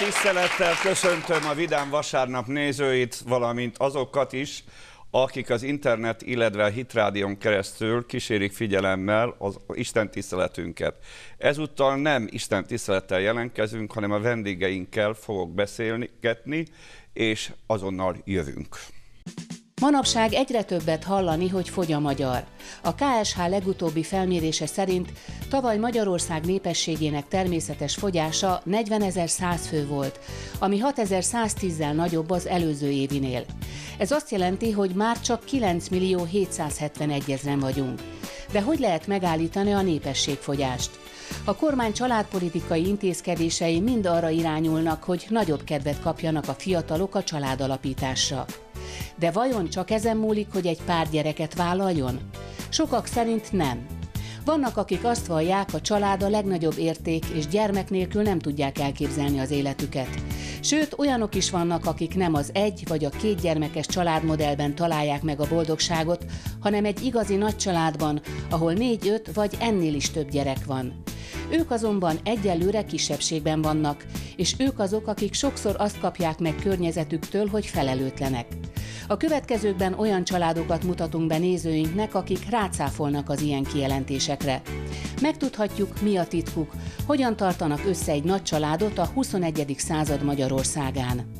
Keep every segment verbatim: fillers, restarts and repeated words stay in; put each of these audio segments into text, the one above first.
Tisztelettel köszöntöm a Vidám Vasárnap nézőit, valamint azokat is, akik az internet, illetve a Hitrádión keresztül kísérik figyelemmel az Isten tiszteletünket. Ezúttal nem Isten tisztelettel jelentkezünk, hanem a vendégeinkkel fogok beszélgetni, és azonnal jövünk. Manapság egyre többet hallani, hogy fogy a magyar. A ká es há legutóbbi felmérése szerint tavaly Magyarország népességének természetes fogyása negyvenezer-száz fő volt, ami hatezer-száztízzel nagyobb az előző évinél. Ez azt jelenti, hogy már csak kilenc millió hétszázhetvenegy ezren vagyunk. De hogy lehet megállítani a népességfogyást? A kormány családpolitikai intézkedései mind arra irányulnak, hogy nagyobb kedvet kapjanak a fiatalok a családalapításra. De vajon csak ezen múlik, hogy egy pár gyereket vállaljon? Sokak szerint nem. Vannak, akik azt vallják, a család a legnagyobb érték, és gyermek nélkül nem tudják elképzelni az életüket. Sőt, olyanok is vannak, akik nem az egy vagy a két gyermekes családmodellben találják meg a boldogságot, hanem egy igazi nagy családban, ahol négy-öt vagy ennél is több gyerek van. Ők azonban egyelőre kisebbségben vannak, és ők azok, akik sokszor azt kapják meg környezetüktől, hogy felelőtlenek. A következőkben olyan családokat mutatunk be nézőinknek, akik rácáfolnak az ilyen kijelentésekre. Megtudhatjuk, mi a titkuk, hogyan tartanak össze egy nagy családot a huszonegyedik század Magyarországán.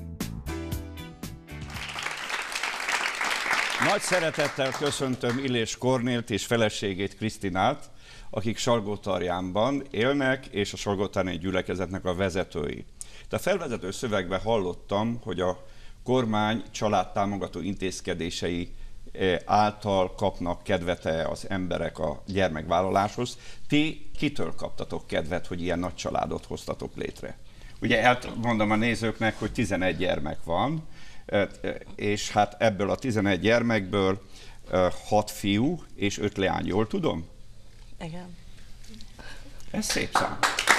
Nagy szeretettel köszöntöm Illés Kornélt és feleségét, Krisztinát, akik Salgótarjánban élnek, és a Salgótarjáni gyülekezetnek a vezetői. De a felvezető szövegben hallottam, hogy a kormány családtámogató intézkedései által kapnak kedvet az emberek a gyermekvállaláshoz. Ti kitől kaptatok kedvet, hogy ilyen nagy családot hoztatok létre? Ugye elmondom a nézőknek, hogy tizenegy gyermek van, és hát ebből a tizenegy gyermekből hat fiú és öt leány, jól tudom? Igen. Ez szép szám.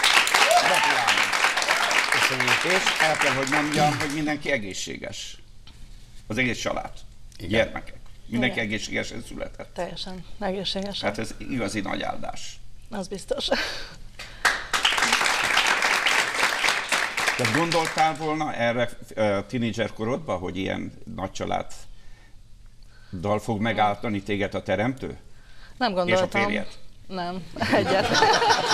És el kell, hogy mondjam, hogy mindenki egészséges. Az egész család. Igen. Gyermekek. Mindenki igen. Egészségesen született. Teljesen egészségesen. Hát ez igazi nagy áldás. Az biztos. Te gondoltál volna erre uh, tínédzser korodban, hogy ilyen nagy családdal fog megállítani téged a teremtő? Nem gondoltam. És a férjed? Nem, egyáltalán.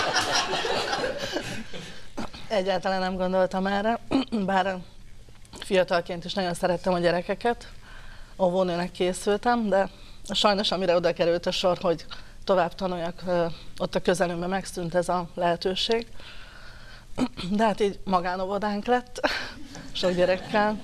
Egyáltalán nem gondoltam erre, bár fiatalként is nagyon szerettem a gyerekeket, óvónőnek készültem, de sajnos amire oda került a sor, hogy tovább tanuljak, ott a közelünkben megszűnt ez a lehetőség. De hát így magánóvodánk lett, sok gyerekkel,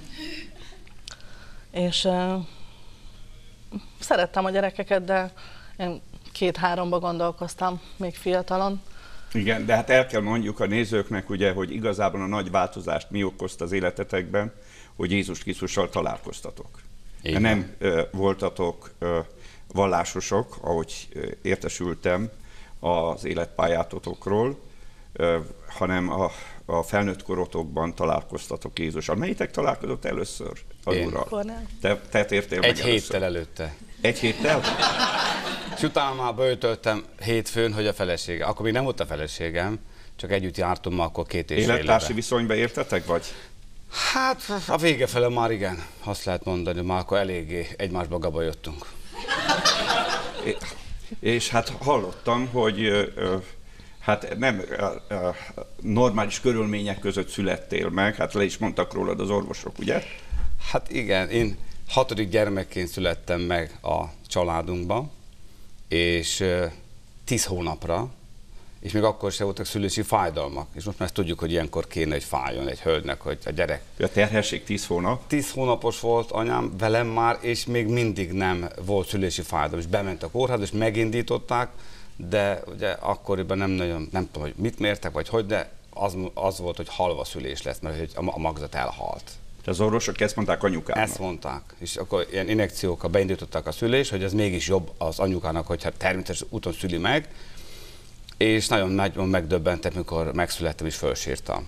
és uh, szerettem a gyerekeket, de én két-háromba gondolkoztam még fiatalon. Igen, de hát el kell mondjuk a nézőknek, ugye, hogy igazából a nagy változást mi okozta az életetekben, hogy Jézus Krisztussal találkoztatok. Igen. Nem ö, voltatok ö, vallásosok, ahogy ö, értesültem az életpályátotokról, ö, hanem a, a felnőtt korotokban találkoztatok Jézussal. Melyitek találkozott először az Úrral? Te, te tértél Egy meg héttel előtte. Egy héttel? És utána már beöltöltem hétfőn, hogy a felesége. Akkor még nem volt a feleségem, csak együtt jártunk már akkor két és fél éve. Élettársi viszonyba értetek, vagy? Hát a vége fele már igen, azt lehet mondani, már akkor eléggé egymásba gabajottunk. É, és hát hallottam, hogy ö, hát nem ö, ö, normális körülmények között születtél meg, hát le is mondtak rólad az orvosok, ugye? Hát igen, én hatodik gyermekként születtem meg a családunkba, és tíz hónapra, és még akkor sem voltak szülési fájdalmak. És most már ezt tudjuk, hogy ilyenkor kéne, hogy fájjon egy hölgynek, hogy a gyerek. A terhesség tíz hónap? Tíz hónapos volt anyám velem már, és még mindig nem volt szülési fájdalom. És bement a kórházba, és megindították, de ugye akkoriban nem nagyon, nem tudom, hogy mit mértek, vagy hogy, de az, az volt, hogy halva szülés lesz, mert a magzat elhalt. Az orvosok ezt mondták anyukának? Ezt mondták. És akkor ilyen injekciókkal beindították a szülést, hogy ez mégis jobb az anyukának, hogyha természetes úton szüli meg. És nagyon nagyon megdöbbentem, mikor megszülettem és fölsírtam.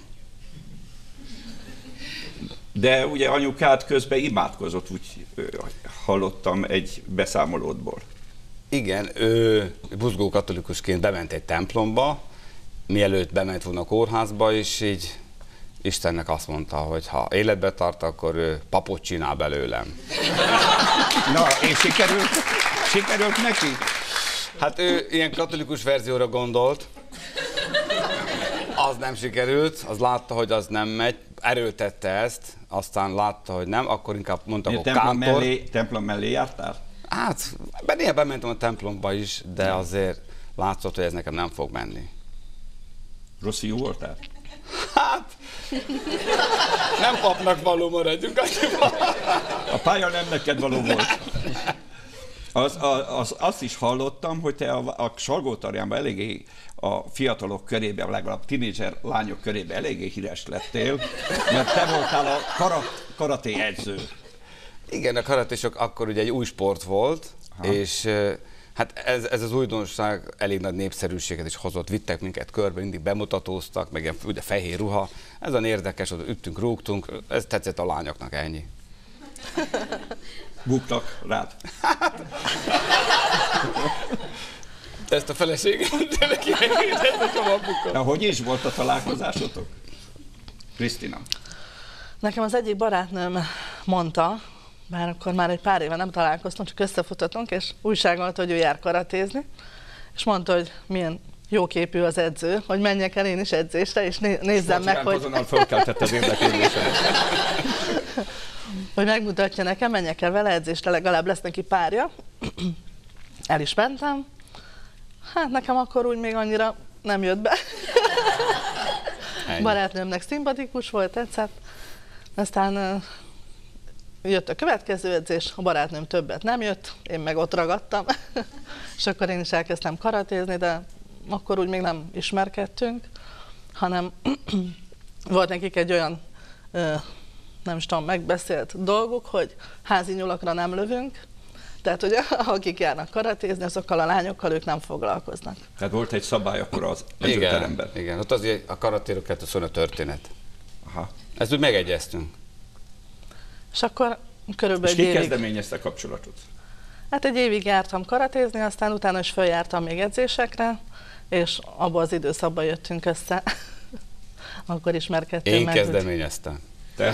De ugye anyukád közben imádkozott, úgy hallottam egy beszámolódból. Igen, ő buzgó katolikusként bement egy templomba, mielőtt bement volna a kórházba, és így Istennek azt mondta, hogy ha életbe tart, akkor ő papot csinál belőlem. Na, és sikerült, sikerült neki? Hát ő ilyen katolikus verzióra gondolt. Az nem sikerült, az látta, hogy az nem megy, erőltette ezt, aztán látta, hogy nem, akkor inkább mondta, hogy templom kántor. mellé, templom mellé jártál? Hát, néha bementem a templomba is, de azért látszott, hogy ez nekem nem fog menni. Rossz fiú voltál? Hát, nem papnak való, maradjunk annyiban. A pálya nem neked való volt. Az, az, azt is hallottam, hogy te a, a Salgótarjánban eléggé a fiatalok körében, legalább tínédzser lányok körében eléggé híres lettél, mert te voltál a karat, karaté edző. Igen, a karatésok akkor ugye egy új sport volt, aha, és hát ez, ez az újdonság elég nagy népszerűséget is hozott, vittek minket körbe, mindig bemutatóztak, meg ilyen ugye fehér ruha, ez olyan érdekes, ott üttünk, rúgtunk, ez tetszett a lányoknak, ennyi. Buktak rád. Ezt a feleségem tényleg kiegészített, hogy bukott. Na, hogy is volt a találkozásotok? Krisztina. Nekem az egyik barátnőm mondta, bár akkor már egy pár éve nem találkoztunk, csak összefutottunk, és újságolta, hogy ő jár karatézni, és mondta, hogy milyen jóképű az edző, hogy menjek el én is edzésre, és né- nézzem meg, hogy... Azonnal fölkeltett az érdeklődésemet. hogy megmutatja nekem, menjek el vele edzésre, legalább lesz neki párja. El is mentem. Hát nekem akkor úgy még annyira nem jött be. Barátnőmnek szimpatikus volt, tetszett. Aztán uh, jött a következő edzés, a barátnőm többet nem jött, én meg ott ragadtam. És akkor én is elkezdtem karatézni, de akkor úgy még nem ismerkedtünk, hanem volt nekik egy olyan uh, nem is tudom, megbeszélt dolguk, hogy házi nyulakra nem lövünk, tehát, hogy akik járnak karatézni, azokkal a lányokkal ők nem foglalkoznak. Tehát volt egy szabály akkor az edzőteremben. Igen, igen, ott azért a karatéról kellett szólni a történet. Aha. Ezt úgy megegyeztünk. És akkor körülbelül És egy ki évig... kezdeményezte a kapcsolatot? Hát egy évig jártam karatézni, aztán utána is följártam még edzésekre, és abban az időszakban jöttünk össze. Akkor ismerkedtünk Én meg. kezdeményeztem. Te?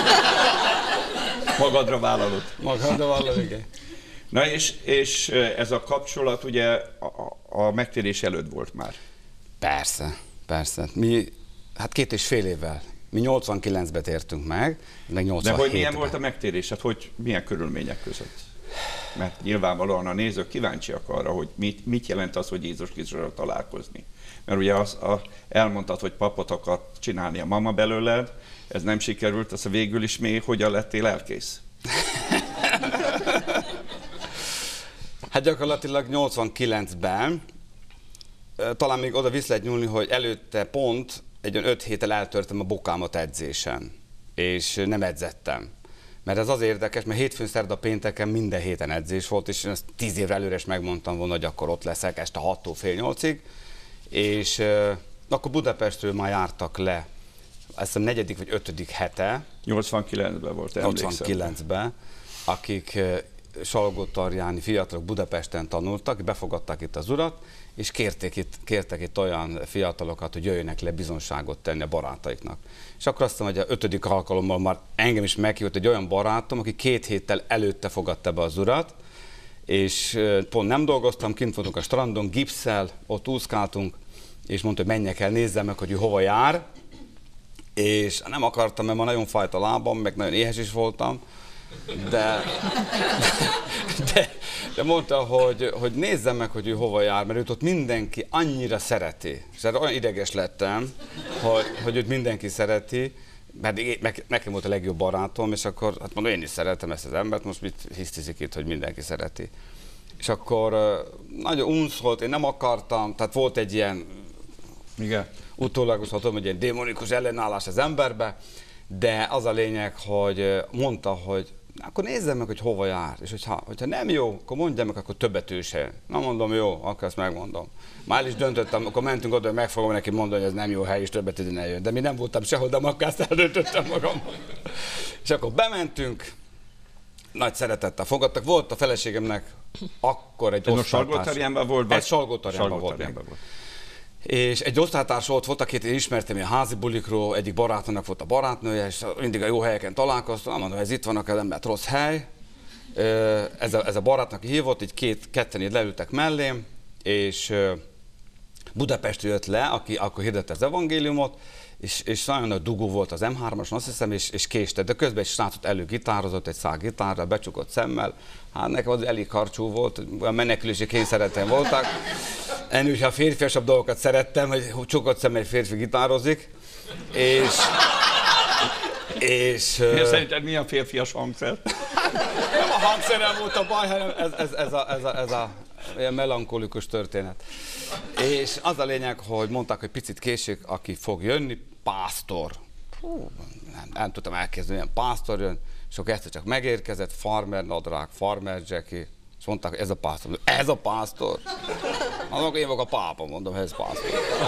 Magadra vállalod. Magadra vállalod, igen. Na és, és ez a kapcsolat ugye a, a megtérés előtt volt már. Persze, persze. Mi, hát két és fél évvel. Mi nyolcvankilencben tértünk meg, meg nyolcvanhétben. De hogy milyen volt a megtérés? Hát hogy, milyen körülmények között? Mert nyilvánvalóan a nézők kíváncsiak arra, hogy mit, mit jelent az, hogy Jézus Krisztusra találkozni. Mert ugye az, a, elmondtad, hogy papot akart csinálni a mama belőled, ez nem sikerült, az végül is még hogyan lettél elkész? Hát gyakorlatilag nyolcvankilencben, talán még oda vissza lehet nyúlni, hogy előtte pont egy olyan öt héttel eltörtem a bokámat edzésen, és nem edzettem. Mert ez az érdekes, mert hétfőn, szerda, pénteken minden héten edzés volt, és én ezt tíz évre előre is megmondtam volna, hogy akkor ott leszek este hattól fél nyolcig, és euh, akkor Budapestről már jártak le, ezt a negyedik vagy ötödik hete. nyolcvankilencben volt, emlékszem. nyolcvankilencben, akik salgótarjáni fiatalok Budapesten tanultak, befogadták itt az urat, és kérték itt, kértek itt olyan fiatalokat, hogy jöjjenek le bizonságot tenni a barátaiknak. És akkor azt mondom, hogy a ötödik alkalommal már engem is meghívott egy olyan barátom, aki két héttel előtte fogadta be az urat, és pont nem dolgoztam, kint voltunk a strandon, gipsszel, ott úszkáltunk, és mondta, hogy menjek el, nézzem meg, hogy ő hova jár, és nem akartam, mert ma nagyon fájt a lábam, meg nagyon éhes is voltam, de, de, de mondta, hogy, hogy nézzem meg, hogy ő hova jár, mert őt ott mindenki annyira szereti. És olyan ideges lettem, hogy, hogy őt mindenki szereti, mert nekem volt a legjobb barátom, és akkor hát mondom, én is szeretem ezt az embert, most mit hisztizik itt, hogy mindenki szereti. És akkor nagyon unsz volt, én nem akartam, tehát volt egy ilyen, igen, utólagoshatom, hogy egy démonikus ellenállás az emberbe, de az a lényeg, hogy mondta, hogy akkor nézzem meg, hogy hova jár, és hogyha, hogyha nem jó, akkor mondjam meg, akkor többet ő se. Na mondom, jó, akkor ezt megmondom. Már is döntöttem, akkor mentünk oda, hogy meg fogom neki mondani, hogy ez nem jó hely, és többet ide ne jön. De mi nem voltam sehol, de akkor ezt eldöntöttem magam. És akkor bementünk, nagy szeretettel fogadtak. Volt a feleségemnek akkor egy osztálytárs. Salgótarjánban volt? Ez Salgótarjánban volt. volt. És egy osztálytárs ott volt, akit én ismertem ilyen házi bulikról, egyik barátomnak volt a barátnője, és mindig a jó helyeken találkoztam, mondom, ez itt vannak, ez nem lett rossz hely. Ez a, ez a barátnak hívott, így két, ketten így leültek mellém, és Budapestről jött le, aki akkor hirdette az evangéliumot, és, és nagyon nagy dugó volt az em hármason, azt hiszem, és, és késte, de közben egy srácot előgitározott, egy szál gitárra, becsukott szemmel. Hát nekem az elég karcsú volt, olyan menekülési kényszeretem voltak. Ennél, hogyha a férfiasabb dolgokat szerettem, hogy csukott szemmel egy férfi gitározik, és... és szerinted milyen férfias hangszer? Nem a hangszerem volt a baj, hanem ez, ez, ez a, ez a, ez a ilyen melankolikus történet. És az a lényeg, hogy mondták, hogy picit késik, aki fog jönni, pásztor. Hú, nem, nem tudtam elkezdeni, ilyen pásztor jön, és akkor egyszer csak megérkezett, farmer nadrág, farmer Jackie, és mondták, hogy ez a pásztor. Ez a pásztor? Mondom, én vagyok a pápa, mondom, ez pásztor.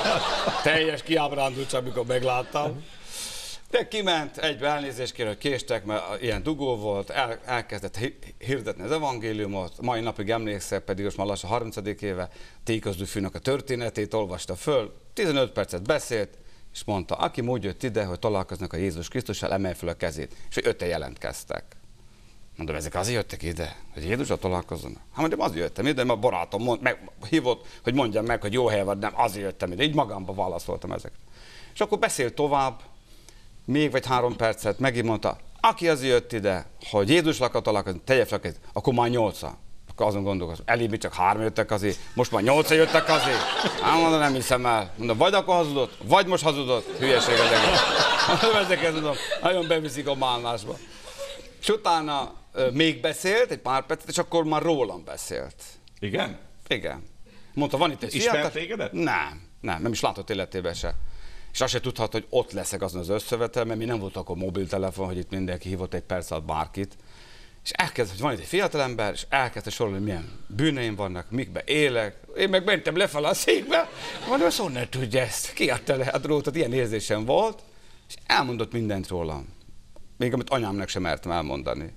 Teljes kiábrándultság, amikor megláttam. De kiment, egybe elnézést kér, hogy késtek, mert ilyen dugó volt, el, elkezdett hirdetni az evangéliumot, mai napig emlékszek, pedig most már lassan harmincadik éve, Téközdúfűnek a történetét olvasta föl, tizenöt percet beszélt, és mondta, aki úgy jött ide, hogy találkoznak a Jézus Krisztussal, emelj fel a kezét, és hogy öten jelentkeztek. Mondom, ezek azért jöttek ide, hogy Jézussal találkozzanak? Hát mondom, azért jöttem ide, mert a barátom mond, meg, hívott, hogy mondjam meg, hogy jó hely van, nem, azért jöttem ide, így magamban válaszoltam ezeket. És akkor beszélt tovább, még vagy három percet, megint mondta, aki azért jött ide, hogy Jézussal akar találkozni, tegye fel a kezét, akkor már nyolca. Akkor azon gondolkozom, elég mi csak három jöttek azért, most már nyolca jöttek azért. Hát mondom, nem hiszem el. Mondom, vagy akkor hazudott, vagy most hazudott. Hülyeség az egész. Mondom, ezeket mondom, nagyon beviszik a málnásba. És utána euh, még beszélt, egy pár percet, és akkor már rólam beszélt. Igen? Igen. Mondta, van itt egy Ismert fiatal... tégedet? Nem, nem, nem is látott életében se. És azt se tudhat, hogy ott leszek azon az összevetel, mert mi nem volt akkor mobiltelefon, hogy itt mindenki hívott egy perc alatt bárkit. És elkezdett, hogy van itt egy fiatalember, és elkezdte sorolni, hogy milyen bűneim vannak, mikbe élek. Én meg mentem lefelé a székbe, mondom, hogy honnan tudja ezt? Ki adta le a drótot? Ilyen érzésem volt, és elmondott mindent rólam. Még amit anyámnak sem mertem elmondani.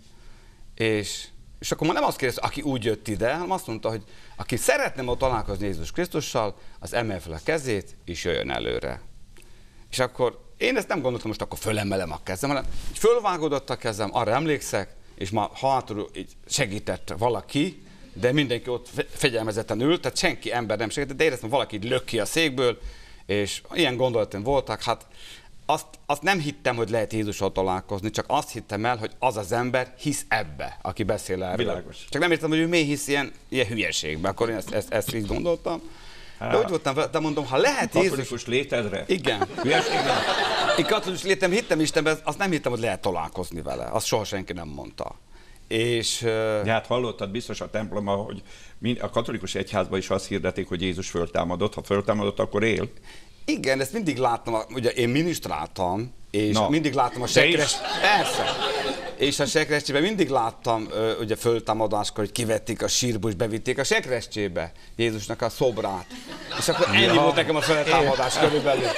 És, és akkor már nem azt kérdezte, aki úgy jött ide, hanem azt mondta, hogy aki szeretne ma találkozni Jézus Krisztussal, az emelj fel a kezét, és jöjjön előre. És akkor én ezt nem gondoltam, most akkor fölemelem a kezem, hanem fölvágódott a kezem, arra emlékszek, és már hátul segített valaki, de mindenki ott fegyelmezetten ült, tehát senki ember nem segített, de éreztem, valaki lök ki a székből, és ilyen gondolatom voltak, hát azt, azt nem hittem, hogy lehet Jézussal találkozni, csak azt hittem el, hogy az az ember hisz ebbe, aki beszél erről. Világos. Csak nem értem, hogy ő miért hisz ilyen, ilyen hülyeségbe, akkor én ezt, ezt, ezt így gondoltam. De úgy voltam, de mondom, ha lehet Jézus... Katolikus létedre? Igen. Hülyeségben? Én katolikus létem, hittem Istenben, azt nem hittem, hogy lehet találkozni vele. Azt soha senki nem mondta. És... De hát hallottad biztos a templomban, hogy a katolikus egyházban is azt hirdetik, hogy Jézus föltámadott. Ha föltámadott, akkor él. Igen, ezt mindig láttam, ugye én minisztráltam, és Na, mindig láttam a sekres... Persze. És a sekrestyében mindig láttam, ugye föltámadáskor, hogy kivették a sírból, és bevitték a sekrestyébe Jézusnak a szobrát. És akkor ennyi ja. volt nekem a feltámadás Ér. körülbelül.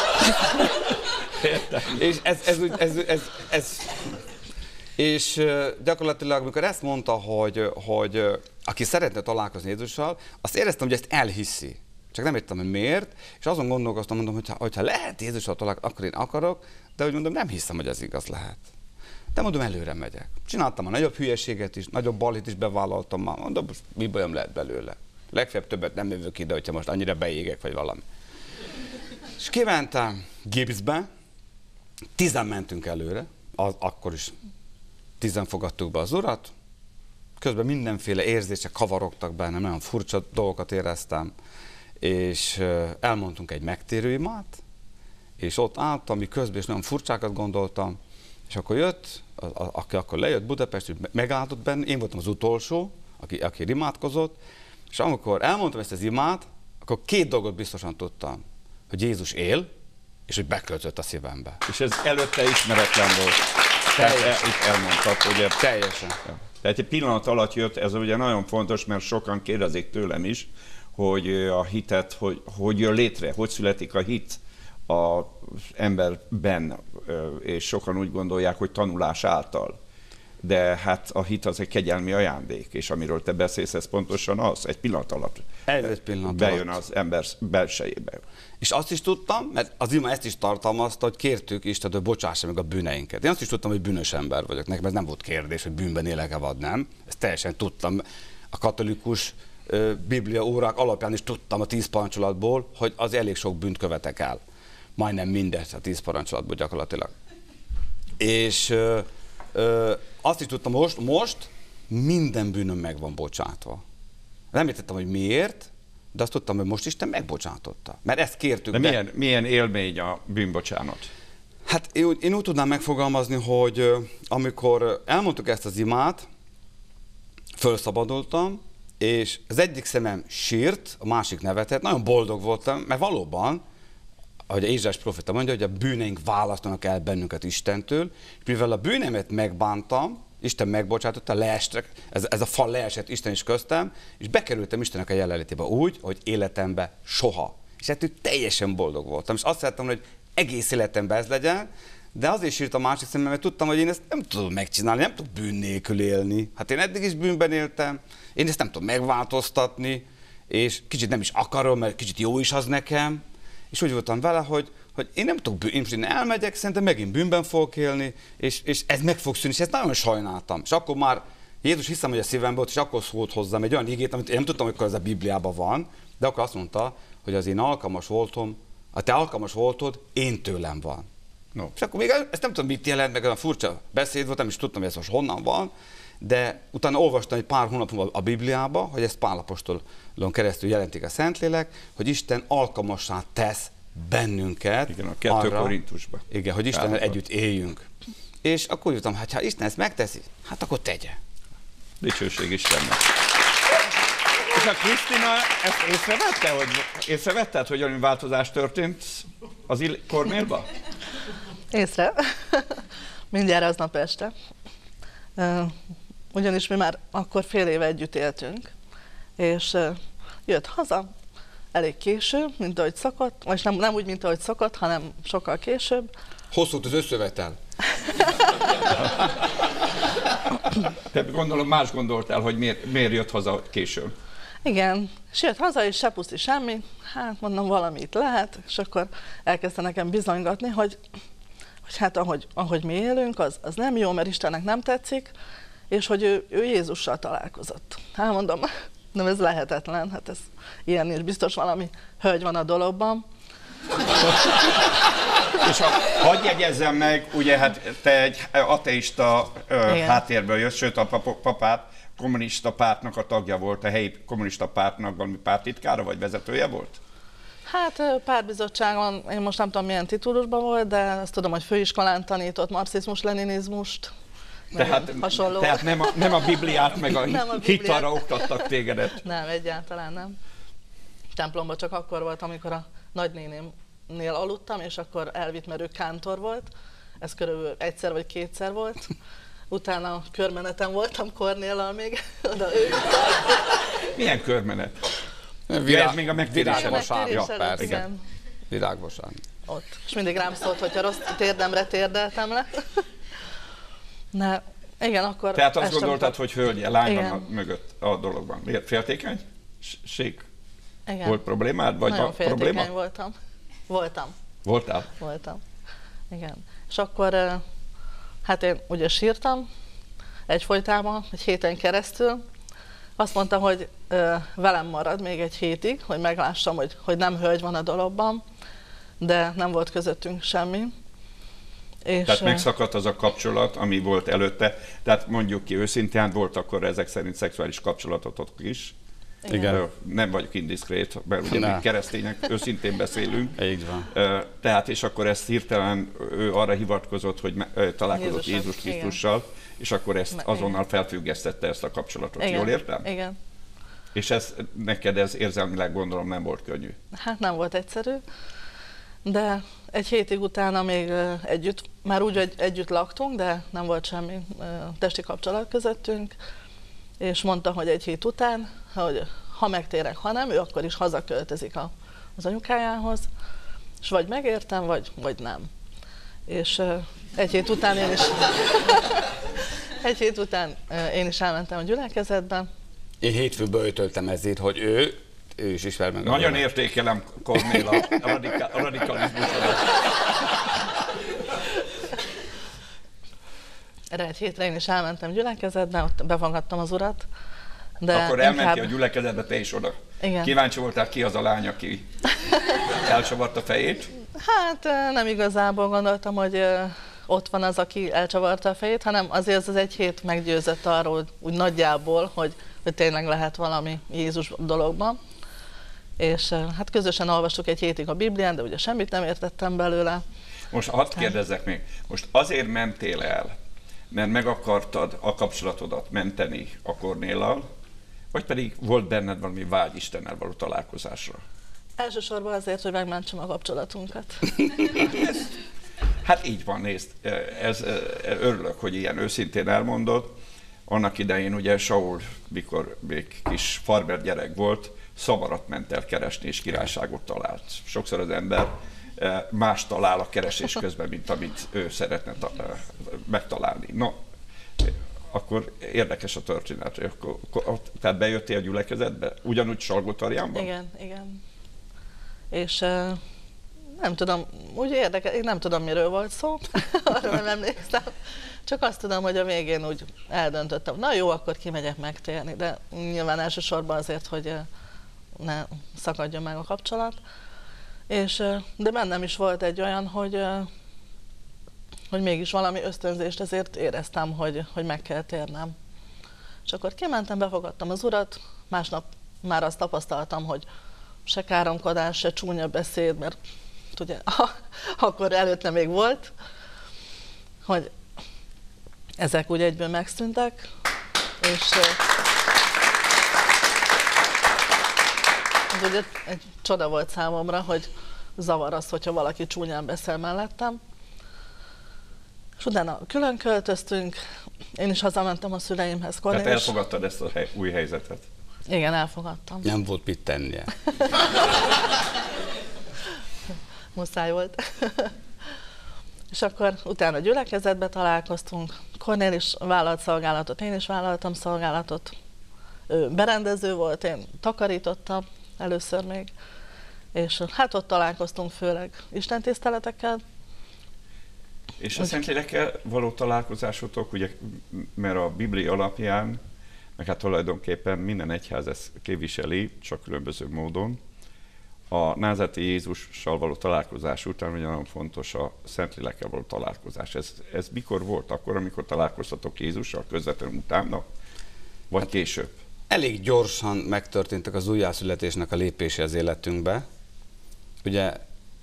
És ez, ez, ez, ez, ez, ez, és gyakorlatilag, amikor ezt mondta, hogy, hogy aki szeretne találkozni Jézussal, azt éreztem, hogy ezt elhiszi. Csak nem értem, hogy miért, és azon gondolkoztam, mondom, hogyha, hogyha lehet Jézussal találkozni, akkor én akarok, de úgy mondom, nem hiszem, hogy ez igaz lehet. De mondom, előre megyek. Csináltam a nagyobb hülyeséget is, nagyobb balit is bevállaltam már. Mondom, mi bajom lehet belőle. Legfeljebb többet nem jövök ide, hogyha most annyira beégek, vagy valami. És kimentem Gibbsbe, tizen mentünk előre, az, akkor is tizen fogadtuk be az urat, közben mindenféle érzések kavarogtak bennem, nagyon furcsa dolgokat éreztem, és elmondtunk egy megtérő imát, és ott álltam, ami közben is nagyon furcsákat gondoltam, és akkor jött, a, a, aki akkor lejött Budapest, megálltott benne, én voltam az utolsó, aki, aki imádkozott, és amikor elmondtam ezt az imát, akkor két dolgot biztosan tudtam, hogy Jézus él, és hogy beköltött a szívembe. És ez előtte ismeretlen volt. Teljesen. Itt elmondtad, ugye? Teljesen. Tehát egy pillanat alatt jött, ez ugye nagyon fontos, mert sokan kérdezik tőlem is, hogy a hitet, hogy, hogy jön létre, hogy születik a hit az emberben, és sokan úgy gondolják, hogy tanulás által. de hát a hit az egy kegyelmi ajándék, és amiről te beszélsz, ez pontosan az, egy pillanat alatt Egy pillanat bejön alatt. az ember belsejébe. És azt is tudtam, mert az ima ezt is tartalmazta, hogy kértük Isten, hogy bocsássa meg a bűneinket. Én azt is tudtam, hogy bűnös ember vagyok. Nekem ez nem volt kérdés, hogy bűnben élek-e vagy nem. Ezt teljesen tudtam. A katolikus ö, biblia órák alapján is tudtam a tíz parancsolatból, hogy az elég sok bűnt követek el. Majdnem mindezt a tíz parancsolatból gyakorlatilag. És ö, ö, azt is tudtam, most, most minden bűnöm meg van bocsátva. Nem értettem, hogy miért, de azt tudtam, hogy most Isten megbocsátotta. Mert ezt kértük. De milyen, milyen élmény a bűnbocsánat? Hát én úgy, én úgy tudnám megfogalmazni, hogy ö, amikor elmondtuk ezt az imát, felszabadultam, és az egyik szemem sírt, a másik nevetett, nagyon boldog voltam, mert valóban, ahogy Ézsaiás proféta mondja, hogy a bűneink választanak el bennünket Istentől, és mivel a bűnemet megbántam, Isten megbocsátotta, leestek, ez, ez a fal leesett Isten is köztem, és bekerültem Istennek a jelenlétébe úgy, hogy életemben soha. És ettől teljesen boldog voltam, és azt szerettem, hogy egész életemben ez legyen, de azért sírt a másik szemben, mert tudtam, hogy én ezt nem tudom megcsinálni, nem tudok bűn nélkül élni. Hát én eddig is bűnben éltem, én ezt nem tudom megváltoztatni, és kicsit nem is akarom, mert kicsit jó is az nekem, és úgy voltam vele, hogy, hogy én nem tudok bűn, én elmegyek, szerintem megint bűnben fogok élni, és, és ez meg fog szűnni, és ezt nagyon sajnáltam. És akkor már Jézus hiszem, hogy a szívemben volt, és akkor szólt hozzám egy olyan igét, amit én nem tudtam, hogy ez a Bibliában van, de akkor azt mondta, hogy az én alkalmas voltom, a te alkalmas voltod, én tőlem van. No. És akkor még ezt nem tudom, mit jelent, meg olyan furcsa beszéd volt, nem is tudtam, hogy ez most honnan van, de utána olvastam egy pár hónapon a Bibliába, hogy ezt Pál apostolon keresztül jelentik a Szentlélek, hogy Isten alkalmassá tesz bennünket. Igen, a kettő Korintusban. Igen, hogy Istennel együtt éljünk. És akkor jutom, hát ha Isten ezt megteszi, hát akkor tegye. Dicsőség Istennek. És a Krisztina ezt észrevette, hogy észrevetted, hogy olyan változás történt az Kornélban? Észre. Mindjárt aznap este. Ugyanis mi már akkor fél éve együtt éltünk, és jött haza, elég késő, mint ahogy szokott, vagy nem, nem úgy, mint ahogy szokott, hanem sokkal később. Hosszút az összevetel. Te gondolom más gondoltál, hogy miért, miért jött haza későn. Igen, és jött haza, és se puszi semmi, hát mondom, valamit lehet, és akkor elkezdte nekem bizonygatni, hogy, hogy hát ahogy, ahogy mi élünk, az, az nem jó, mert Istennek nem tetszik, és hogy ő, ő Jézussal találkozott. Hát mondom, nem, ez lehetetlen, hát ez ilyen is biztos valami hölgy van a dologban. És ha, hadd jegyezzem meg, ugye hát te egy ateista ö, háttérből jössz, sőt a papát kommunista pártnak a tagja volt, a helyi kommunista pártnak valami pártitkára vagy vezetője volt? Hát pártbizottságon, én most nem tudom milyen titulusban volt, de azt tudom, hogy főiskolán tanított marxizmus-leninizmust. Tehát, tehát nem, a, nem a Bibliát, meg a, a hitarra oktattak tégedet? Nem, egyáltalán nem. Templomban csak akkor volt, amikor a nagynénémnél aludtam, és akkor elvitt, mert ő kántor volt. Ez körülbelül egyszer vagy kétszer volt. Utána körmeneten voltam Kornéllal még. Oda ő. Milyen körmenet? Virág, ez még a megtérésre. Ja, persze. Igen. Virágvasárnap. Ott. És mindig rám szólt, hogyha rossz térdemre térdeltem le. Ne, igen, akkor... Tehát azt gondoltad, hogy hölgy, lány van a mögött a dologban. Féltékenység? Igen. Volt problémád? Vagy nagyon féltékeny probléma? voltam. Voltam. Voltál? Voltam. Igen. És akkor, hát én ugye sírtam egyfolytában, egy héten keresztül. Azt mondta, hogy velem marad még egy hétig, hogy meglássam, hogy, hogy nem hölgy van a dologban, de nem volt közöttünk semmi. És tehát megszakadt az a kapcsolat, ami volt előtte. Tehát mondjuk ki őszintén, volt akkor ezek szerint szexuális kapcsolatotok is. Igen. Igen. Nem vagyok indiszkrét, mert ugye mi keresztények őszintén beszélünk. Így van. Tehát és akkor ezt hirtelen ő arra hivatkozott, hogy találkozott Jézus, Jézus Krisztussal, igen. És akkor ezt azonnal felfüggesztette ezt a kapcsolatot. Igen. Jól értem? Igen. És ez neked ez érzelmileg gondolom nem volt könnyű. Hát nem volt egyszerű, de egy hétig utána még együtt, már úgy, hogy együtt laktunk, de nem volt semmi testi kapcsolat közöttünk, és mondta, hogy egy hét után, hogy ha megtérek, ha nem, ő akkor is hazaköltözik a, az anyukájához, és vagy megértem, vagy, vagy nem. És egy hét után én is, egy hét után én is elmentem a gyülekezetbe. Én hétfőből ötöltem ezért, hogy ő, ő is ismer meg. Nagyon értékelem, Kornél, a radikál, radikalizmusodat. Erre egy hétre én is elmentem gyülekezetbe, ott befogadtam az urat. De Akkor elmentél inkább... a gyülekezetbe, te is oda. Igen. Kíváncsi voltál, ki az a lány, aki elcsavart a fejét? Hát nem igazából gondoltam, hogy ott van az, aki elcsavarta a fejét, hanem azért az egy hét meggyőzött arról, úgy nagyjából, hogy, hogy tényleg lehet valami Jézus dologban. És hát közösen olvastuk egy hétig a Biblián, de ugye semmit nem értettem belőle. Most hadd kérdezzek még, most azért mentél el, mert meg akartad a kapcsolatodat menteni a Kornéllal, vagy pedig volt benned valami vágy Istennel való találkozásra? Elsősorban azért, hogy megmentsem a kapcsolatunkat. Hát így van, nézd, ez, örülök, hogy ilyen őszintén elmondod. Annak idején ugye Saul, mikor még kis farmer gyerek volt, szamarat ment el keresni, és királyságot talált. Sokszor az ember más talál a keresés közben, mint amit ő szeretne megtalálni. No, akkor érdekes a történet. Akkor, tehát bejöttél a gyülekezetbe? Ugyanúgy Salgótarjánban? Igen, igen. És nem tudom, úgy érdekes, én nem tudom, miről volt szó, arra nem emlékszem. Csak azt tudom, hogy a végén úgy eldöntöttem, na jó, akkor kimegyek megtérni, de nyilván elsősorban azért, hogy ne szakadjon meg a kapcsolat. És, de bennem is volt egy olyan, hogy, hogy mégis valami ösztönzést ezért éreztem, hogy, hogy meg kell térnem. És akkor kimentem, befogadtam az urat, másnap már azt tapasztaltam, hogy se káromkodás, se csúnya beszéd, mert ugye akkor előtte még volt, hogy ezek úgy egyből megszűntek, és ez ugye egy csoda volt számomra, hogy zavar az, hogyha valaki csúnyán beszél mellettem. És utána külön költöztünk, én is hazamentem a szüleimhez. Tehát elfogadtad ezt a hely, új helyzetet? Igen, elfogadtam. Nem volt mit tennie. Muszáj volt. És akkor utána gyülekezetbe találkoztunk. Kornél is vállalt szolgálatot, én is vállaltam szolgálatot. Ő berendező volt, én takarítottam először még. És hát ott találkoztunk főleg istentiszteletekkel. És a Szentlélekkel való találkozásotok, ugye, mert a Biblia alapján, meg hát tulajdonképpen minden egyház ezt képviseli, csak különböző módon. A názáreti Jézussal való találkozás után ugye nagyon fontos a Szentlélekkel való találkozás. Ez, ez mikor volt? Akkor, amikor találkoztatok Jézussal, közvetlenül utána? Vagy hát később? Elég gyorsan megtörténtek az újjászületésnek a lépése az életünkbe. Ugye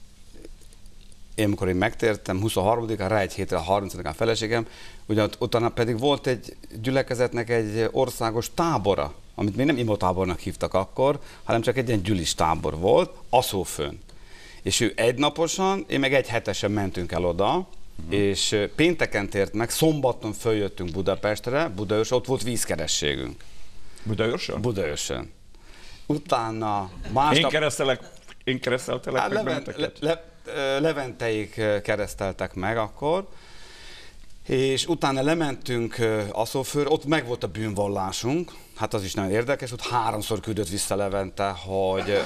én, amikor én megtértem, huszonharmadikán, rá egy hétre, a harmincadikán feleségem, ugye utána pedig volt egy gyülekezetnek egy országos tábora, amit még nem imotábornak hívtak akkor, hanem csak egy ilyen gyülis tábor volt, Aszófön. És ő egynaposan, én meg egy hetesen mentünk el oda, uh-huh. és pénteken tért meg, szombaton följöttünk Budapestre, Budaörsön, ott volt vízkerességünk. Budaörsön? Budaörsön. Utána másnap... Én keresztelek, én kereszteltelek meg Levent, benneteket? le, le, Leventeik kereszteltek meg akkor, és utána lementünk Aszófőre, ott meg volt a bűnvallásunk, hát az is nagyon érdekes, ott háromszor küldött vissza Levente, hogy, hogy,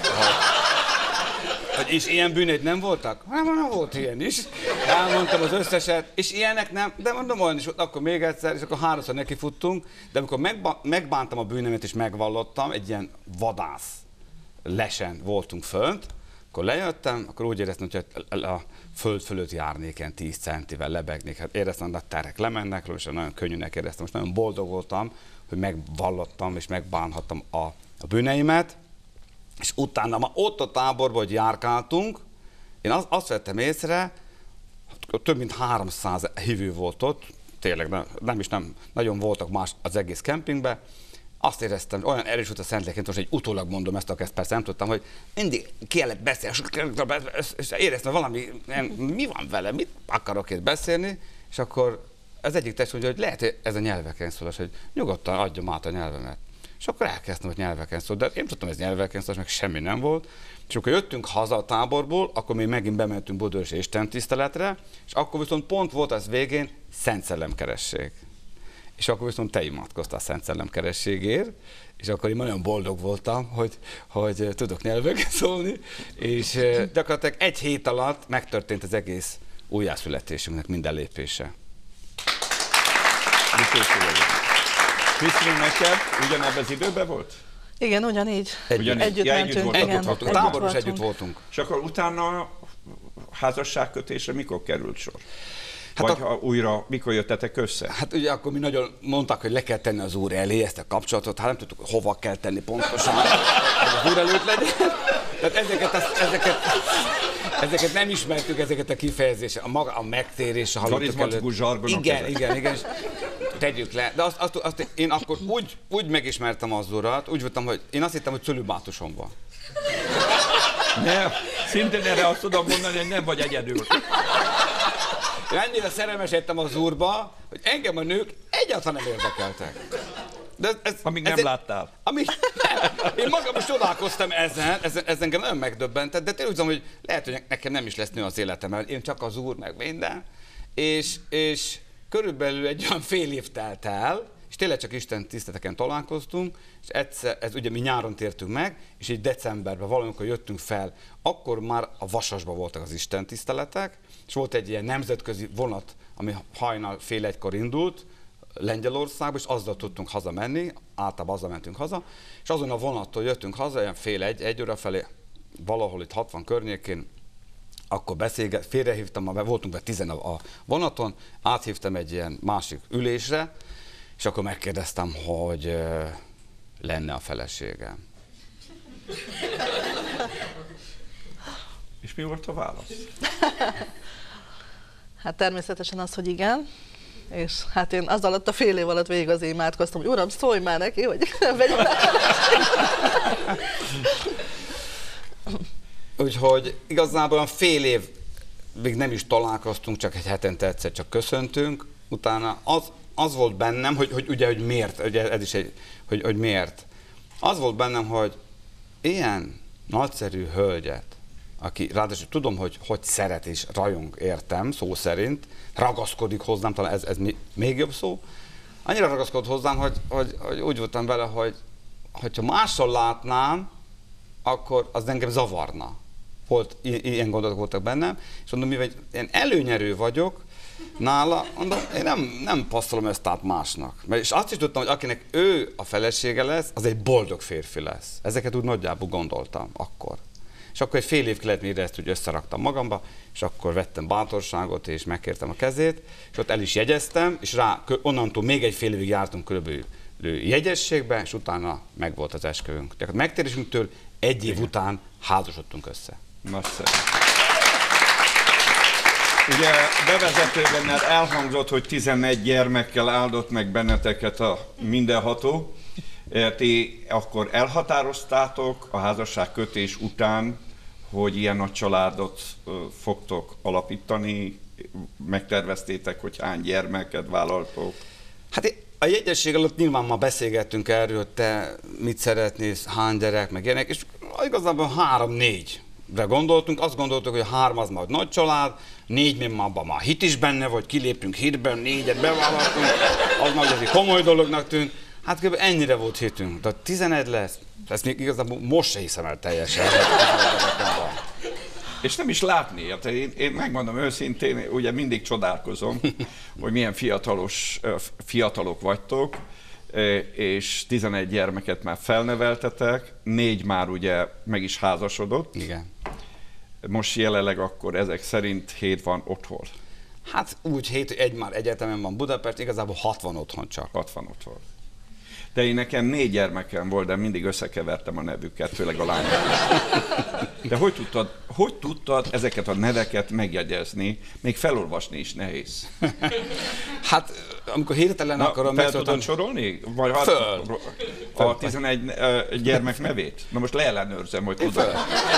hogy és ilyen bűneid nem voltak? Hát nem volt ilyen is. Elmondtam az összeset, és ilyenek nem, de mondom, olyan is volt, akkor még egyszer, és akkor háromszor nekifuttunk, de amikor megba, megbántam a bűnemet és megvallottam, egy ilyen vadász lesen voltunk fönt, akkor lejöttem, akkor úgy éreztem, hogy a föld fölött járnék ilyen tíz centivel, lebegnék. Hát éreztem, hogy a terek lemennek, és nagyon könnyűnek éreztem. Most nagyon boldog voltam, hogy megvallottam és megbánhattam a, a bűneimet. És utána már ott a táborban, hogy járkáltunk, én azt, azt vettem észre, több mint háromszáz hívő volt ott, tényleg nem, nem is nem, nagyon voltak más az egész kempingben. Azt éreztem, olyan erős volt a Szentlélek, hogy egy utólag mondom ezt, ezt persze nem tudtam, hogy mindig kellett beszélni, és éreztem valami, mi van vele, mit akarok itt beszélni, és akkor az egyik test mondja, hogy lehet, hogy ez a nyelveken szól, hogy nyugodtan adjam át a nyelvemet. És akkor elkezdtem, hogy nyelveken szól, de én tudtam, hogy ez nyelveken szól, meg semmi nem volt. És akkor jöttünk haza a táborból, akkor még megint bementünk Budaörsre istentiszteletre, és akkor viszont pont volt az végén Szent Szellemkeresség. és akkor viszont te imádkoztál Szent Szellem kerességért, és akkor én nagyon boldog voltam, hogy, hogy tudok nyelveket szólni, és gyakorlatilag egy hét alatt megtörtént az egész újjászületésünknek minden lépése. Krisztin, neked ugyanebben az időben volt? Igen, ugyanígy. Ugyanígy. Együtt Ja, mentünk. voltatok, Igen, voltatok. együtt Táboron is voltunk. együtt voltunk. És akkor utána házasságkötésre mikor került sor? Hát Vagy a- ha újra, mikor jöttetek össze? Hát ugye akkor mi nagyon mondták, hogy le kell tenni az Úr elé ezt a kapcsolatot, hát nem tudtuk, hogy hova kell tenni pontosan, hogy az Úr előtt legyen. Tehát ezeket, ezeket, ezeket nem ismertük, ezeket a kifejezéseket, a maga a megtérés, a halottak előtt. Karizmatikus zsargonok Igen, ezek. igen, igen, és tegyük le. De azt, azt, azt én akkor úgy, úgy megismertem az Urat, úgy voltam, hogy én azt hittem, hogy cölibátusom van. Nem, szintén erre azt tudom mondani, hogy nem vagy egyedül. Én ennyire szerelmesedtem az Úrba, hogy engem a nők egyáltalán nem érdekeltek. De ez, ez, Amíg ez nem egy- láttál. Amíg, nem, én magam is csodálkoztam ezen, ez, ez engem nagyon megdöbbentett, de tényleg úgy hogy lehet, hogy nekem nem is lesz nő az életemben, én csak az Úr, meg minden. És, és körülbelül egy olyan fél év telt el, és tényleg csak Isten tiszteleteken találkoztunk, és egyszer, ez ugye mi nyáron tértünk meg, és így decemberben valamikor jöttünk fel, akkor már a Vasasban voltak az Isten tiszteletek, és volt egy ilyen nemzetközi vonat, ami hajnal fél egykor indult, Lengyelországba, és azzal tudtunk hazamenni, általában azzal mentünk haza, és azon a vonattól jöttünk haza, ilyen fél egy, egy óra felé, valahol itt hatvan környékén, akkor beszélget, félrehívtam, mert voltunk be tizen a vonaton, áthívtam egy ilyen másik ülésre, és akkor megkérdeztem, hogy uh, lenne a feleségem. És mi volt a válasz? Hát természetesen az, hogy igen. És hát én az alatt a fél év alatt végig az imádkoztam, hogy Uram, szólj már neki, hogy vegyen el. Úgyhogy igazából olyan fél év még nem is találkoztunk, csak egy hetente egyszer csak köszöntünk. Utána az, az volt bennem, hogy, hogy ugye, hogy miért, ugye ez is egy, hogy, hogy miért. Az volt bennem, hogy ilyen nagyszerű hölgyet, aki ráadásul tudom, hogy hogy szeret és rajong, értem, szó szerint, ragaszkodik hozzám, talán ez, ez még jobb szó, annyira ragaszkodott hozzám, hogy, hogy, hogy úgy voltam vele, hogy hogyha máshol látnám, akkor az engem zavarna. Volt, ilyen gondolatok voltak bennem, és mondom, mivel én előnyerő vagyok nála, mondom, én nem, nem passzolom ezt át másnak. És azt is tudtam, hogy akinek ő a felesége lesz, az egy boldog férfi lesz. Ezeket úgy nagyjából gondoltam akkor. És akkor egy fél év kellett, mire ezt úgy összeraktam magamba, és akkor vettem bátorságot, és megkértem a kezét, és ott el is jegyeztem, és rá, onnantól még egy fél évig jártunk körülbelül jegyességbe, és utána megvolt az esküvünk. Tehát megtérésünktől egy év után házasodtunk össze. Nagyszerű. Ugye bevezetőben már elhangzott, hogy tizenegy gyermekkel áldott meg benneteket a mindenható. Ti akkor elhatároztátok a házasságkötés után, hogy ilyen nagy családot fogtok alapítani, megterveztétek, hogy hány gyermeket vállaltok? Hát a jegyesség alatt nyilván ma beszélgettünk erről, hogy te mit szeretnél, hány gyerek, meg ilyenek, és igazából három-négyre gondoltunk, azt gondoltuk, hogy a három az majd nagy család, négy még már abban már hit is benne, vagy kiléptünk hitben, négyet bevállaltunk, az már egy komoly dolognak tűnt. Hát kb. Ennyire volt hitünk, de tizenegy lesz, ezt még igazából most se hiszem el teljesen. És nem is látni, hát én, én megmondom őszintén, ugye mindig csodálkozom, hogy milyen fiatalos, fiatalok vagytok, és tizenegy gyermeket már felneveltetek, négy már ugye meg is házasodott. Igen. Most jelenleg akkor ezek szerint hét van otthon. Hát úgy hét, egy már egyetemen van Budapest, igazából hatvan otthon csak. hatvan otthon. De én nekem négy gyermekem volt, de mindig összekevertem a nevüket, főleg a lányokat. De hogy tudtad, hogy tudtad ezeket a neveket megjegyezni? Még felolvasni is nehéz. Hát, amikor hirtelen Na, akarom fel megszólítani... tudod sorolni? Vagy hat, Föl. A tizenegy gyermek nevét? Na most leellenőrzem, hogy tudod.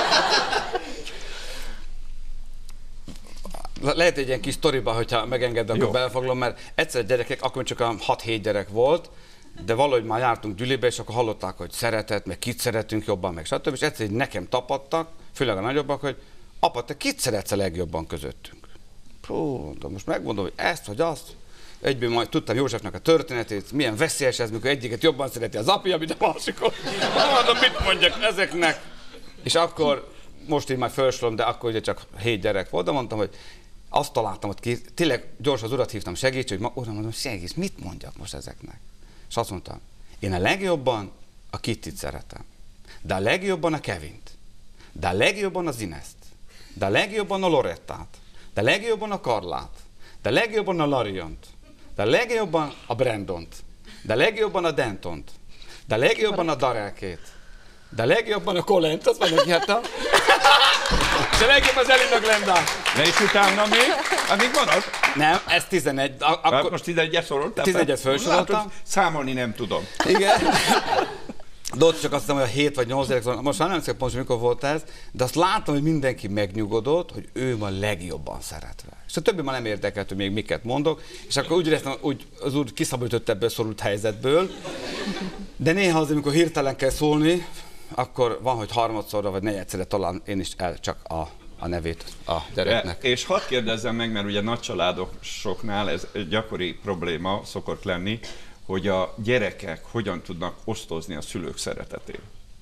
Lehet egy ilyen kis sztoriba, hogyha megenged, akkor Jó. belefoglalom, mert egyszer gyerekek, akkor csak a hat-hét gyerek volt, de valahogy már jártunk gyülibe, és akkor hallották, hogy szeretet, meg kit szeretünk jobban, meg stb. És egyszer nekem tapadtak, főleg a nagyobbak, hogy apa, te kit szeretsz a legjobban közöttünk? Hú, de most megmondom, hogy ezt vagy azt. egyből majd tudtam Józsefnek a történetét, milyen veszélyes ez, mikor egyiket jobban szereti az apja, mint a másikot. Mondom, mit mondjak ezeknek? És akkor, most így már felsorolom, de akkor ugye csak hét gyerek volt, de mondtam, hogy azt találtam, hogy ki, tényleg gyorsan az urat hívtam, segíts, hogy ma, uram, mondom, segíts, mit mondjak most ezeknek? És azt mondtam, én a legjobban a Kittit szeretem, de a legjobban a Kevint, de a legjobban az Ineszt, de a legjobban a Lorettát, de a legjobban a Karlát, de a legjobban a Lariont, de a legjobban a Brandont, de a legjobban a Dentont, de a legjobban a Darelkét, de a legjobban a Colent, azt mondja, hihetem, és a legjobb az Elina Glendát. De és utána még? Amíg vannak? Nem, ez tizenegy. Akkor... Most tizenegyet soroltál? tizenegyet felsoroltam. Számolni nem tudom. Igen. De ott csak azt hiszem, hogy a hét vagy nyolc gyerek, most már nem szépen pontosan mikor volt ez, de azt látom, hogy mindenki megnyugodott, hogy ő van legjobban szeretve. És a többi már nem érdekelt, hogy még miket mondok, és akkor úgy éreztem, úgy, az úr kiszabadított ebből a szorult helyzetből, de néha az, amikor hirtelen kell szólni, akkor van, hogy harmadszorra vagy negyedszerre talán én is el csak a, a nevét a gyereknek. De, és hadd kérdezzem meg, mert ugye nagy családoknál ez gyakori probléma szokott lenni, hogy a gyerekek hogyan tudnak osztozni a szülők szeretetén.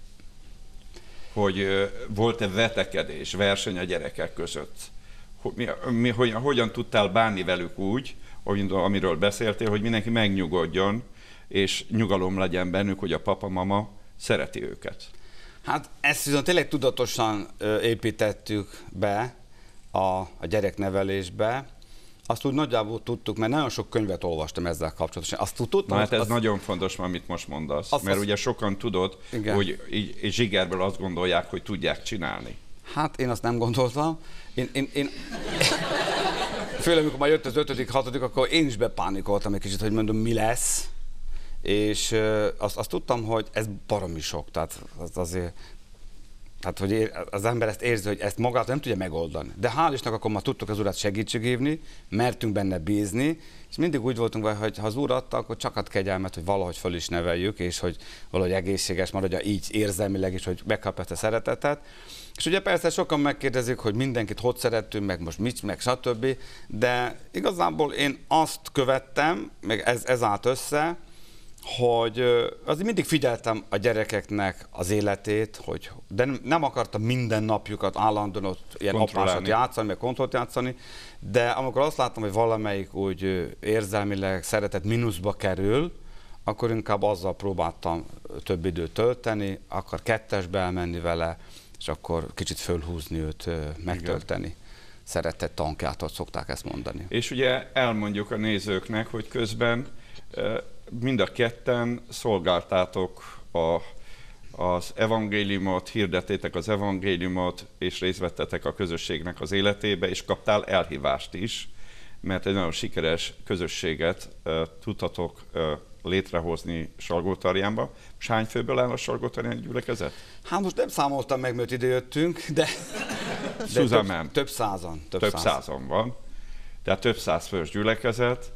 Hogy volt-e vetekedés, verseny a gyerekek között. Mi, mi, hogyan, hogyan tudtál bánni velük úgy, amiről beszéltél, hogy mindenki megnyugodjon, és nyugalom legyen bennük, hogy a papa-mama szereti őket. Hát ezt viszont tényleg tudatosan építettük be a, a gyereknevelésbe. Azt úgy nagyjából tudtuk, mert nagyon sok könyvet olvastam ezzel kapcsolatosan. Azt tudtam, Na hát ez azt... nagyon fontos, amit most mondasz, azt, mert azt... ugye sokan tudod, igen, hogy így, így zsigerből azt gondolják, hogy tudják csinálni. Hát én azt nem gondoltam. Én, én, én... Főleg, amikor már jött az ötödik, hatodik, akkor én is bepánikoltam egy kicsit, hogy mondom, mi lesz. És azt, azt tudtam, hogy ez baromi sok, tehát az azért, tehát, hogy az ember ezt érzi, hogy ezt magát nem tudja megoldani. De hál' Istennek akkor már tudtuk az urat segítségívni, mertünk benne bízni, és mindig úgy voltunk vele, hogy ha az úr adta, akkor csak ad kegyelmet, hogy valahogy föl is neveljük, és hogy valahogy egészséges maradja így érzelmileg is, hogy megkap ezt a szeretetet. És ugye persze sokan megkérdezik, hogy mindenkit hogy szerettünk, meg most mit, meg stb. De igazából én azt követtem, meg ez, ez állt össze, hogy azért mindig figyeltem a gyerekeknek az életét, hogy de nem akartam minden napjukat állandóan ott ilyen apásat játszani, meg kontrollt játszani, de amikor azt láttam, hogy valamelyik úgy érzelmileg szeretett mínuszba kerül, akkor inkább azzal próbáltam több időt tölteni, akkor kettesbe elmenni vele, és akkor kicsit fölhúzni őt, megtölteni. Igen. Szeretett tankját, szokták ezt mondani. És ugye elmondjuk a nézőknek, hogy közben mind a ketten szolgáltátok a, az evangéliumot, hirdettétek az evangéliumot, és részt vettetek a közösségnek az életébe, és kaptál elhívást is, mert egy nagyon sikeres közösséget uh, tudtatok uh, létrehozni Salgótarjánba. Most hány főből áll a Salgótarján gyülekezet? Hát most nem számoltam meg, mert ide-jöttünk, de, de több, több százan. Több, több százan. százan van. Tehát több száz fős gyülekezet,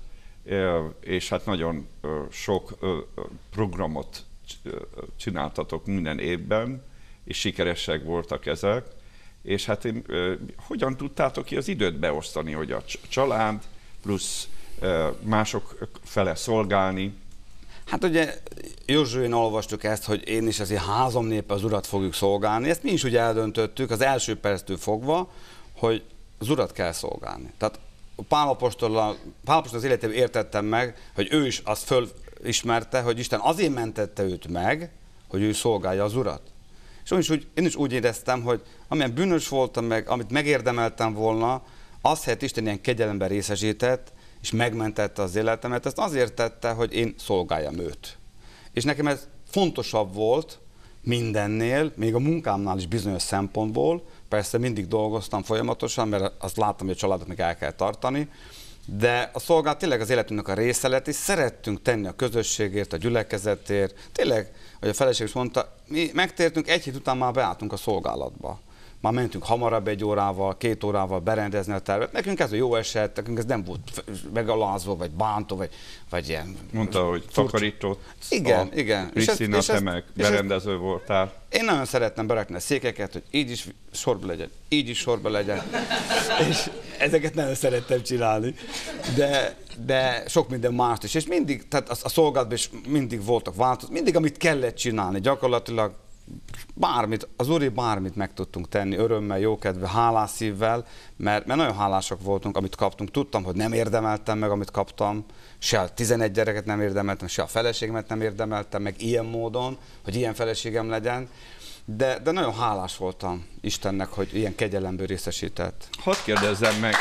és hát nagyon sok programot csináltatok minden évben, és sikeresek voltak ezek, és hát én, hogyan tudtátok ki az időt beosztani, hogy a család plusz mások fele szolgálni? Hát ugye Józsuén olvastuk ezt, hogy én is azért házam népe az urat fogjuk szolgálni. Ezt mi is úgy eldöntöttük az első perctől fogva, hogy az urat kell szolgálni. Tehát Pál apostol az életében értettem meg, hogy ő is azt fölismerte, hogy Isten azért mentette őt meg, hogy ő szolgálja az urat. És úgy, úgy, én is úgy éreztem, hogy amilyen bűnös voltam meg, amit megérdemeltem volna, azt helyett Isten ilyen kegyelemben részesített, és megmentette az életemet, ezt azért tette, hogy én szolgáljam őt. És nekem ez fontosabb volt mindennél, még a munkámnál is bizonyos szempontból. Persze mindig dolgoztam folyamatosan, mert azt láttam, hogy a családot meg el kell tartani, de a szolgálat tényleg az életünknek a része lett, és szerettünk tenni a közösségért, a gyülekezetért. Tényleg, hogy a feleség is mondta, mi megtértünk, egy hét után már beálltunk a szolgálatba. Már mentünk hamarabb egy órával, két órával berendezni a tervet. Nekünk ez a jó eset, nekünk ez nem volt megalázó, vagy bántó, vagy, vagy ilyen... Mondta, hogy takarított. Igen, igen. Krisztina, te meg berendező ezt, voltál. Én nagyon szerettem berakni a székeket, hogy így is sorba legyen, így is sorba legyen. és, ezeket nagyon szerettem csinálni, de, de sok minden mást is, és mindig, tehát a, a szolgálatban is mindig voltak változat, mindig amit kellett csinálni, gyakorlatilag bármit, az Úri bármit meg tudtunk tenni, örömmel, jókedve, hálás szívvel, mert, mert nagyon hálásak voltunk, amit kaptunk. Tudtam, hogy nem érdemeltem meg, amit kaptam, se a tizenegy gyereket nem érdemeltem, se a feleségemet nem érdemeltem meg ilyen módon, hogy ilyen feleségem legyen, de, de nagyon hálás voltam Istennek, hogy ilyen kegyelemből részesített. Hadd kérdezzem meg,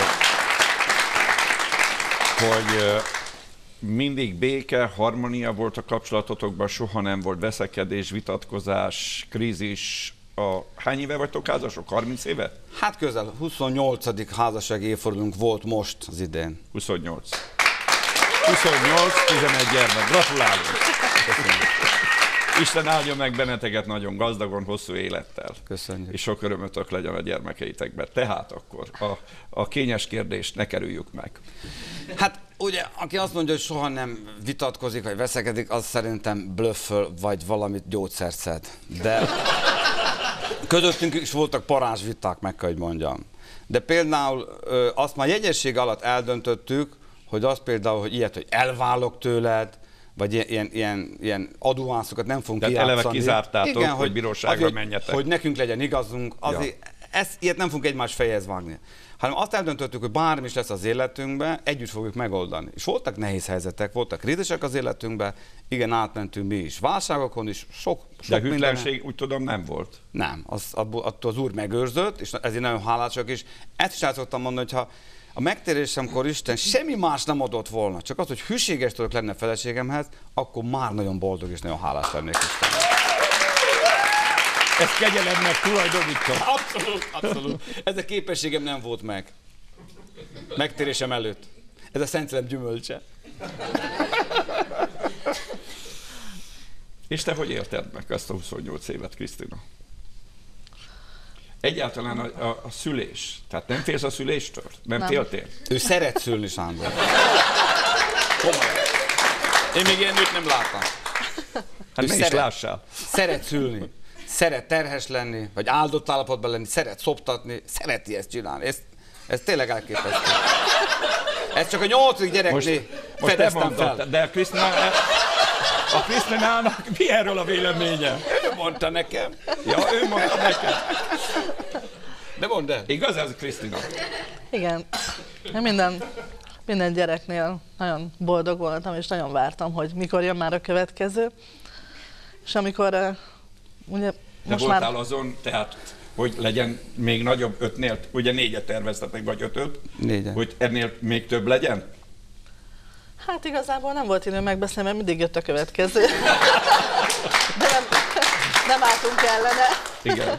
hogy mindig béke, harmónia volt a kapcsolatotokban, soha nem volt veszekedés, vitatkozás, krízis. A... Hány éve vagytok házasok? harminc éve? Hát közel, huszonnyolcadik házassági évfordulónk volt most az idén. huszonnyolc. huszonnyolc, tizenegy gyermek. Gratulálunk! Köszönjük. Isten áldja meg benneteket nagyon gazdagon, hosszú élettel. Köszönjük. És sok örömötök legyen a gyermekeitekben. Tehát akkor a, a kényes kérdést ne kerüljük meg. Hát ugye, aki azt mondja, hogy soha nem vitatkozik, vagy veszekedik, az szerintem blöfföl, vagy valamit gyógyszert szed. De közöttünk is voltak parázsviták, meg kell, hogy mondjam. De például azt már jegyesség alatt eldöntöttük, hogy az például, hogy ilyet, hogy elválok tőled, vagy ilyen, ilyen, ilyen adóvászokat nem fogunk kijátszani. Tehát eleve kizártátok, igen, hogy bíróságra azért, menjetek. Hogy nekünk legyen igazunk, azért ja. ezt, ilyet nem fogunk egymás fejhez vágni. Hanem azt eldöntöttük, hogy bármi is lesz az életünkben, együtt fogjuk megoldani. És voltak nehéz helyzetek, voltak krízisek az életünkben, igen, átmentünk mi is válságokon is, sok, sok de hűtlenség minden... úgy tudom nem volt. Nem, az, attól az Úr megőrzött, és ezért nagyon hálásak is. Ezt is el szoktam mondani, hogy ha a megtérésemkor Isten semmi más nem adott volna, csak az, hogy hűséges tudok lenni a feleségemhez, akkor már nagyon boldog és nagyon hálás lennék Istennek. Ezt kegyelemnek tulajdonítom. Abszolút, abszolút. Ez a képességem nem volt meg. Megtérésem előtt. Ez a Szent Szellem gyümölcse. És te hogy élted meg ezt a huszonnyolc évet, Krisztina? Egyáltalán a, a, a szülés. Tehát nem félsz a szüléstől? Nem, nem. Féltél? Ő szeret szülni, Sándor. Komolyan. Én még ilyen nőt nem láttam. Hát ne is lássál. Szeret szülni. Szeret terhes lenni, vagy áldott állapotban lenni, szeret szoptatni, szereti ezt csinálni. Ez, ez tényleg elképesztő. Ez csak a nyolcadik gyereknél fedeztem fel. De a Krisztina, a Krisztinának mi erről a véleménye? Ő mondta nekem. Ja, ő mondta nekem. De mondd el. Igaz ez, Krisztina? Igen. Minden, minden gyereknél nagyon boldog voltam, és nagyon vártam, hogy mikor jön már a következő. És amikor ugye most De voltál már... azon, tehát, hogy legyen még nagyobb ötnél, ugye négyet terveztetek, vagy ötöt, Négyen. Hogy ennél még több legyen? Hát igazából nem volt idő megbeszélni, mert mindig jött a következő. De nem, nem álltunk ellene. Igen.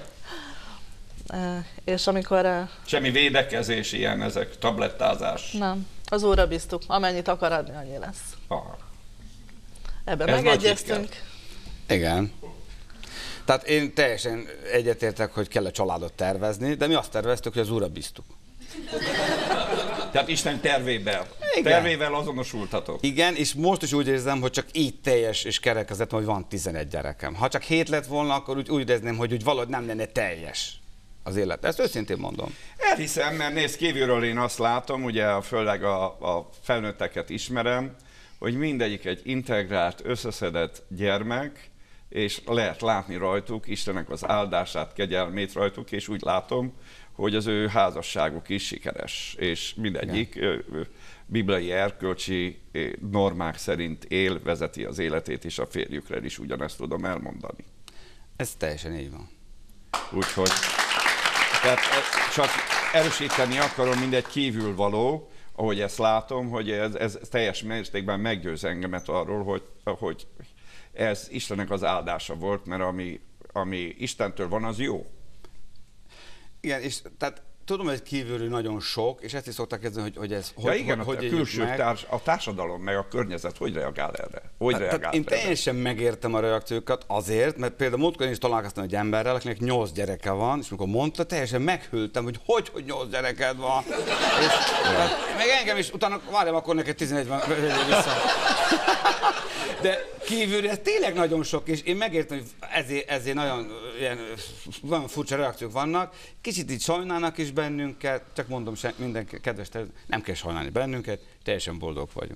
És amikor... Semmi védekezés, ilyen ezek, tablettázás. Nem. Az Úrra bíztuk. Amennyit akar adni, annyi lesz. Aha. Ebben Ez megegyeztünk. Igen. Tehát én teljesen egyetértek, hogy kell a családot tervezni, de mi azt terveztük, hogy az Úrra bíztuk. Tehát Isten tervével. Igen. Tervével azonosultatok. Igen, és most is úgy érzem, hogy csak így teljes és kerekezettem, hogy van tizenegy gyerekem. Ha csak hét lett volna, akkor úgy, úgy érezném, hogy úgy valahogy nem lenne teljes az élet. Ezt őszintén mondom. Elhiszem, mert nézd, kívülről én azt látom, ugye főleg a, a felnőtteket ismerem, hogy mindegyik egy integrált, összeszedett gyermek, és lehet látni rajtuk Istennek az áldását, kegyelmét rajtuk, és úgy látom, hogy az ő házasságuk is sikeres, és mindegyik ja. bibliai erkölcsi normák szerint él, vezeti az életét, és a férjükre is ugyanezt tudom elmondani. Ez teljesen így van. Úgyhogy tehát csak erősíteni akarom, mindegy kívülvaló, ahogy ezt látom, hogy ez, ez teljes mértékben meggyőz engemet arról, hogy, hogy ez Istennek az áldása volt, mert ami, ami Istentől van, az jó. Igen, és tehát tudom, hogy kívülről nagyon sok, és ezt is szokták kezdeni, hogy, hogy ez ja, hogy, igen, hogy, a hogy külső társ, a társadalom, meg a környezet hogy reagál erre? Hogy hát, reagál én erre? teljesen megértem a reakciókat azért, mert például múltkor én is találkoztam egy emberrel, akinek nyolc gyereke van, és amikor mondta, teljesen meghűltem, hogy hogy, hogy nyolc gyereked van. És, hát, meg engem is, utána várjam, akkor neked tizenegy van, vissza. de kívülre ez tényleg nagyon sok, és én megértem, hogy ezért, ezért nagyon ilyen, nagyon furcsa reakciók vannak. Kicsit így sajnálnak is bennünket, csak mondom minden kedves, nem kell sajnálni bennünket, teljesen boldog vagyunk.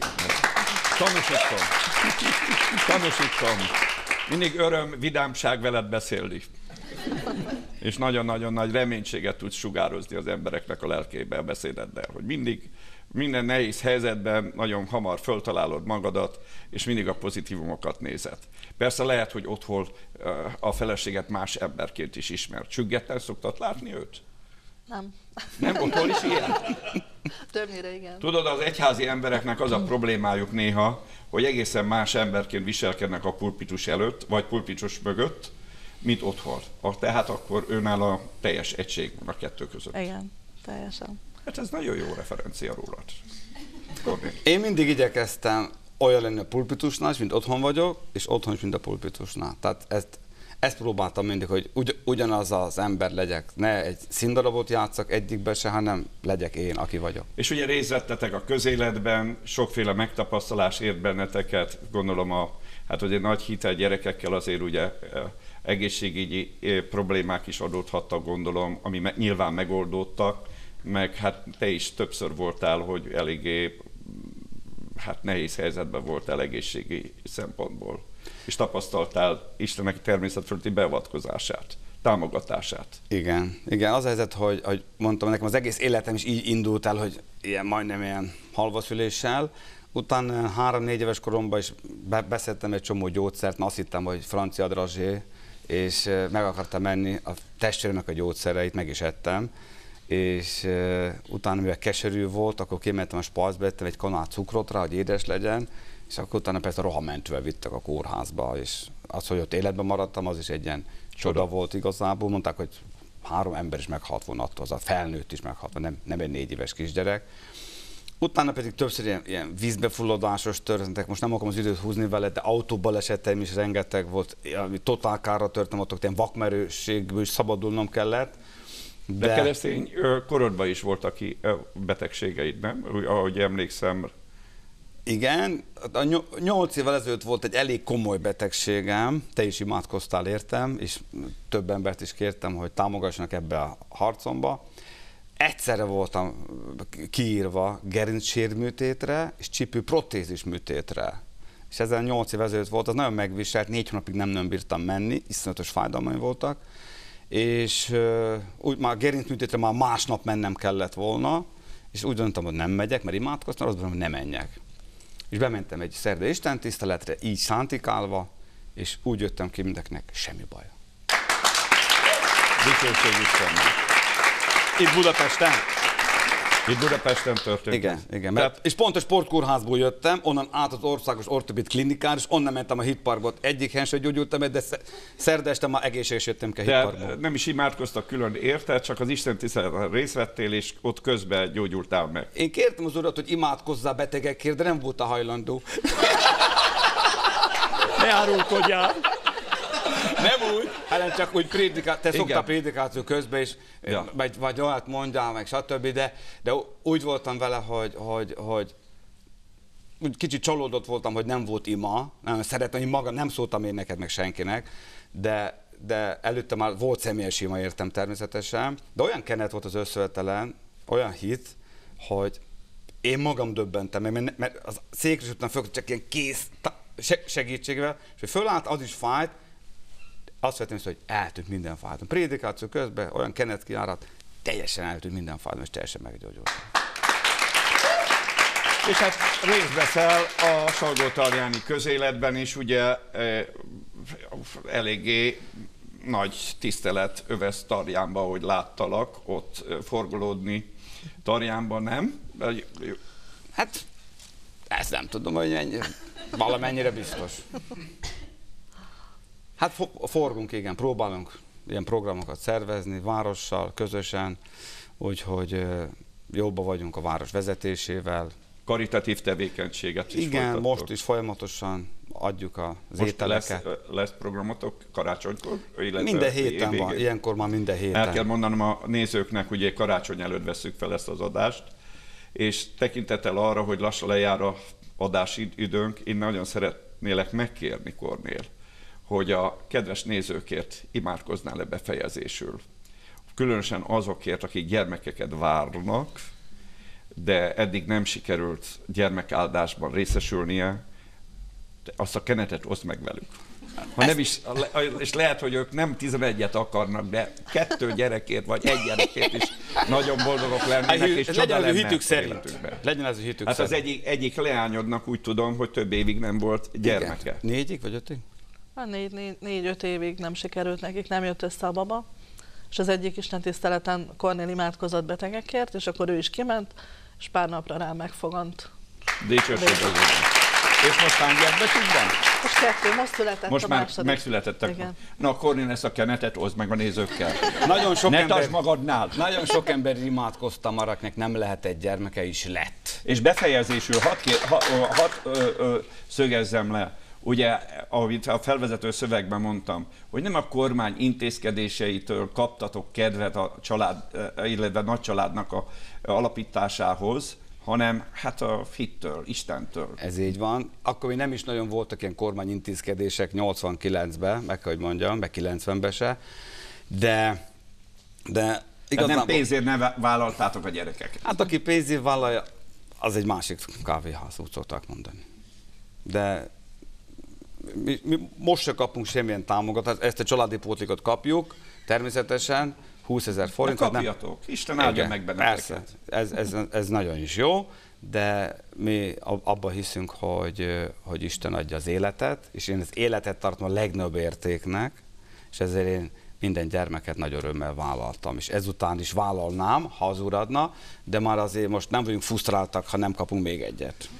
Tanúsítom. Tanúsítom. Mindig öröm, vidámság veled beszélni. És nagyon-nagyon nagy reménységet tudsz sugározni az embereknek a lelkébe a beszédeddel, hogy mindig, minden nehéz helyzetben nagyon hamar föltalálod magadat, és mindig a pozitívumokat nézed. Persze lehet, hogy otthon a feleséget más emberként is ismer. Csüggetten szoktad látni őt? Nem. Nem, otthon is ilyen? Többnyire igen. Tudod, az egyházi embereknek az a problémájuk néha, hogy egészen más emberként viselkednek a pulpitus előtt, vagy pulpitus mögött, mint otthon. Tehát akkor őnála teljes egység van a kettő között. Igen, teljesen. Hát ez nagyon jó referencia rólad. Kornél. Én mindig igyekeztem olyan lenni a pulpitusnál, mint otthon vagyok, és otthon is, mint a pulpitusnál. Tehát ezt, ezt próbáltam mindig, hogy ugy, ugyanaz az ember legyek. Ne egy színdarabot játszak egyikbe se, hanem legyek én, aki vagyok. És ugye részt vettetek a közéletben, sokféle megtapasztalás ért benneteket, gondolom a, hát ugye nagy hitel gyerekekkel azért ugye egészségügyi problémák is adódhattak, gondolom, ami me- nyilván megoldódtak, meg hát te is többször voltál, hogy eléggé hát nehéz helyzetben voltál egészségi szempontból, és tapasztaltál Istennek természetfölötti beavatkozását, támogatását. Igen, igen, az a helyzet, hogy, hogy mondtam, nekem az egész életem is így indult el, hogy ilyen majdnem ilyen halvaszüléssel. Utána három-négy éves koromban is be- beszedtem egy csomó gyógyszert, mert azt hittem, hogy francia drazsé, és meg akartam menni a testvéremnek a gyógyszereit, meg is ettem. És uh, utána, mivel keserű volt, akkor kimentem a spajzba, ettem egy kanál cukrot rá, hogy édes legyen, és akkor utána persze rohamentővel vittek a kórházba, és az, hogy ott életben maradtam, az is egy ilyen csoda volt igazából. Mondták, hogy három ember is meghalt volna attól, az a felnőtt is meghalt volna, nem, nem egy négy éves kisgyerek. Utána pedig többször ilyen, ilyen vízbefulladásos történetek, most nem akarom az időt húzni vele, de autóbaleseteim is rengeteg volt, ami totál kárra történt, ott ilyen vakmerőségből is szabadulnom kellett. De, De keresztény korodban is voltak ki betegségeid, nem? Ahogy emlékszem. Igen, a nyolc évvel ezelőtt volt egy elég komoly betegségem, te is imádkoztál értem, és több embert is kértem, hogy támogassanak ebbe a harcomba. Egyszerre voltam kiírva gerincsérműtétre és csípő protézis műtétre. És ezen nyolc évvel ezelőtt volt, az nagyon megviselt, négy hónapig nem, nem bírtam menni, iszonyatos fájdalmaim voltak. És uh, úgy már gerincműtétre már másnap mennem kellett volna, és úgy döntöttem, hogy nem megyek, mert imádkoztam, azt mondom, hogy nem menjek. És bementem egy szerdai istentiszteletre, így szántikálva, és úgy jöttem ki mindenkinek, semmi baj. Dicsőség Istennek. Itt Budapesten? Itt Budapesten történt. Igen, igen. Mert, Tehát... És pont a sportkórházból jöttem, onnan át az országos ortopéd klinikára, és onnan mentem a Hitparkba. Egyik helyen sem gyógyultam, de szerda este már egészséges jöttem ki a Hitparkból. Nem is imádkoztak külön érte, csak az Isten tiszteleten részt vettél, és ott közben gyógyultál meg. Én kértem az urat, hogy imádkozzál betegekért, de nem volt a hajlandó. Ne árulkodjál! Nem úgy, hanem csak úgy prédikál, te szoktál prédikáció közben is, ja. vagy, vagy olyat mondjál, meg stb. De, de úgy voltam vele, hogy, hogy, hogy úgy kicsit csalódott voltam, hogy nem volt ima, nem szeretem, hogy maga nem szóltam én neked, meg senkinek, de, de előtte már volt személyes ima, értem természetesen, de olyan kenet volt az összevetelen, olyan hit, hogy én magam döbbentem, mert, mert az székre után föl, csak ilyen kész segítségével, és hogy fölállt, az is fájt. Azt vettem, hogy eltűnt minden fájdalom. Prédikáció közben olyan kenet kiárat, teljesen eltűnt minden fájdalom, és teljesen meggyógyult. És hát részt veszel a salgótarjáni közéletben is, ugye eléggé nagy tisztelet övesz Tarjánba, hogy láttalak ott forgolódni Tarjánban, nem? Hát, ezt nem tudom, hogy mennyi, valamennyire biztos. Hát forgunk, igen, próbálunk ilyen programokat szervezni, várossal, közösen, úgyhogy jobban vagyunk a város vezetésével. Karitatív tevékenységet is igen, folytattok. most is folyamatosan adjuk az most ételeket. Lesz, lesz programotok karácsonykor? Minden héten van, ilyenkor már minden héten. El kell mondanom a nézőknek, ugye karácsony előtt veszük fel ezt az adást, és tekintettel arra, hogy lassan lejár a adási időnk, én nagyon szeret, szeretnélek megkérni, Kornél, hogy a kedves nézőkért imádkoznál-e befejezésül. Különösen azokért, akik gyermekeket várnak, de eddig nem sikerült gyermekáldásban részesülnie, azt a kenetet oszd meg velük. Ha nem is, és lehet, hogy ők nem tizenegyet akarnak, de kettő gyerekért, vagy egy gyerekért is nagyon boldogok lennének, és csoda legyen az lenne hitük szerint. életükben. Legyen az a hitük Hát szerint. az egyik, egyik leányodnak úgy tudom, hogy több évig nem volt gyermeke. Igen. Négyig vagy ötig? Hát négy, négy, négy-öt évig nem sikerült nekik, nem jött össze a baba. És az egyik istentiszteleten Kornél imádkozott betegekért, és akkor ő is kiment, és pár napra rá megfogant. Dicsőség az Úrnak. És most hány gyermekük van? Most kettő, most született Most a már második. megszületettek. Igen. Na, Kornél, ezt a kenetet oszd meg a nézőkkel. Nagyon sok Ne ember, tartsd magadnál. nagyon sok ember imádkoztam arra, akinek nem lehet egy gyermeke, is lett. És befejezésül hadd ha, had, ö, ö, szögezzem le, ugye, ahogy a felvezető szövegben mondtam, hogy nem a kormány intézkedéseitől kaptatok kedvet a család, illetve nagycsaládnak a alapításához, hanem hát a hittől, Istentől. Ez így van. Akkor még nem is nagyon voltak ilyen kormányintézkedések nyolcvankilencben, meg kell, hogy mondjam, meg kilencvenben se, de, de igazán nem pénzért ne vállaltátok a gyerekeket. Hát aki pénzért vállalja, az egy másik kávéház, úgy szokták mondani. De mi, mi most se kapunk semmilyen támogatást, ezt a családi pótlékot kapjuk, természetesen, húszezer forint. De kapjatok, nem... Isten áldja meg benneteket. Ez, ez, ez nagyon is jó, de mi abban hiszünk, hogy, hogy Isten adja az életet, és én az életet tartom a legnagyobb értéknek, és ezért én minden gyermeket nagy örömmel vállaltam, és ezután is vállalnám, ha az Úr adna, de már azért most nem vagyunk frusztráltak, ha nem kapunk még egyet.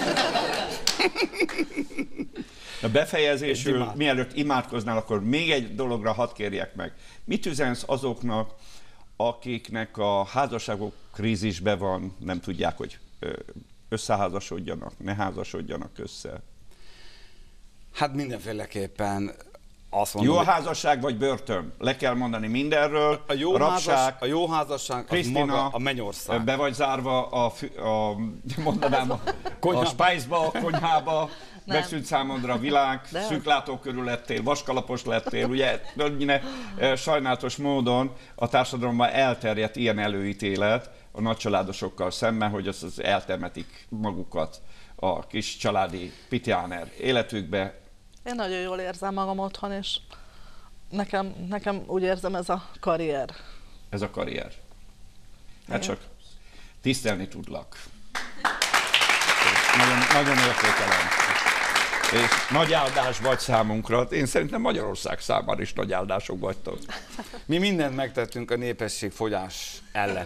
A befejezésül, Imád. mielőtt imádkoznál, akkor még egy dologra hadd kérjek meg. Mit üzensz azoknak, akiknek a házasságok krízisben van, nem tudják, hogy összeházasodjanak, ne házasodjanak össze? Hát mindenféleképpen azt mondom, jó a házasság vagy börtön? Le kell mondani mindenről. A jó, rabság, házas, a jó házasság Krisztina, az maga a mennyország. Be vagy zárva a, a, mondanám, a, a spájzba, a konyhába, nem. Megszűnt számodra a világ, de szűklátókörű lettél, vaskalapos lettél, ugye annyira sajnálatos módon a társadalomban elterjedt ilyen előítélet a nagycsaládosokkal szemben, hogy az, az eltemetik magukat a kis családi pitjáner életükbe. Én nagyon jól érzem magam otthon, és nekem, nekem úgy érzem, ez a karrier. Ez a karrier. Hát csak tisztelni tudlak. Nagyon, nagyon értékelem. És nagy áldás vagy számunkra. Én szerintem Magyarország számára is nagy áldások vagytok. Mi mindent megtettünk a népességfogyás ellen.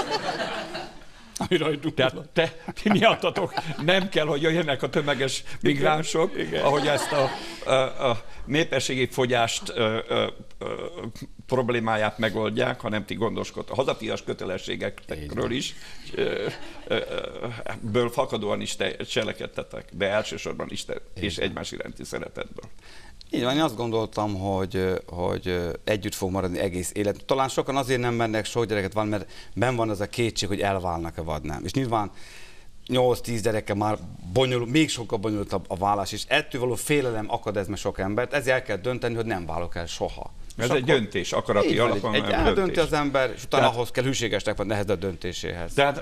Tehát te, ti miattatok nem kell, hogy jöjjenek a tömeges migránsok, igen, ahogy ezt a, a, a népességi fogyást ö, ö, ö, problémáját megoldják, hanem ti gondoskodtok. A hazafias kötelességekről is ö, ö, ből fakadóan is te cselekedtetek, de elsősorban Isten és egymás iránti szeretetből. Így van, én azt gondoltam, hogy, hogy együtt fog maradni egész élet. Talán sokan azért nem mennek, sok gyereket van, mert benn van az a kétség, hogy elválnak-e vagy nem. És nyilván nyolc-tíz gyereke már bonyolul, még sokkal bonyolultabb a vállás, és ettől való félelem akad meg sok embert, ezért el kell dönteni, hogy nem válok el soha. Ez egy döntés, akarati alapon. Egy, egy eldönti az ember, és utána tehát, ahhoz kell hűségesnek vagy nehezebb döntéséhez. Tehát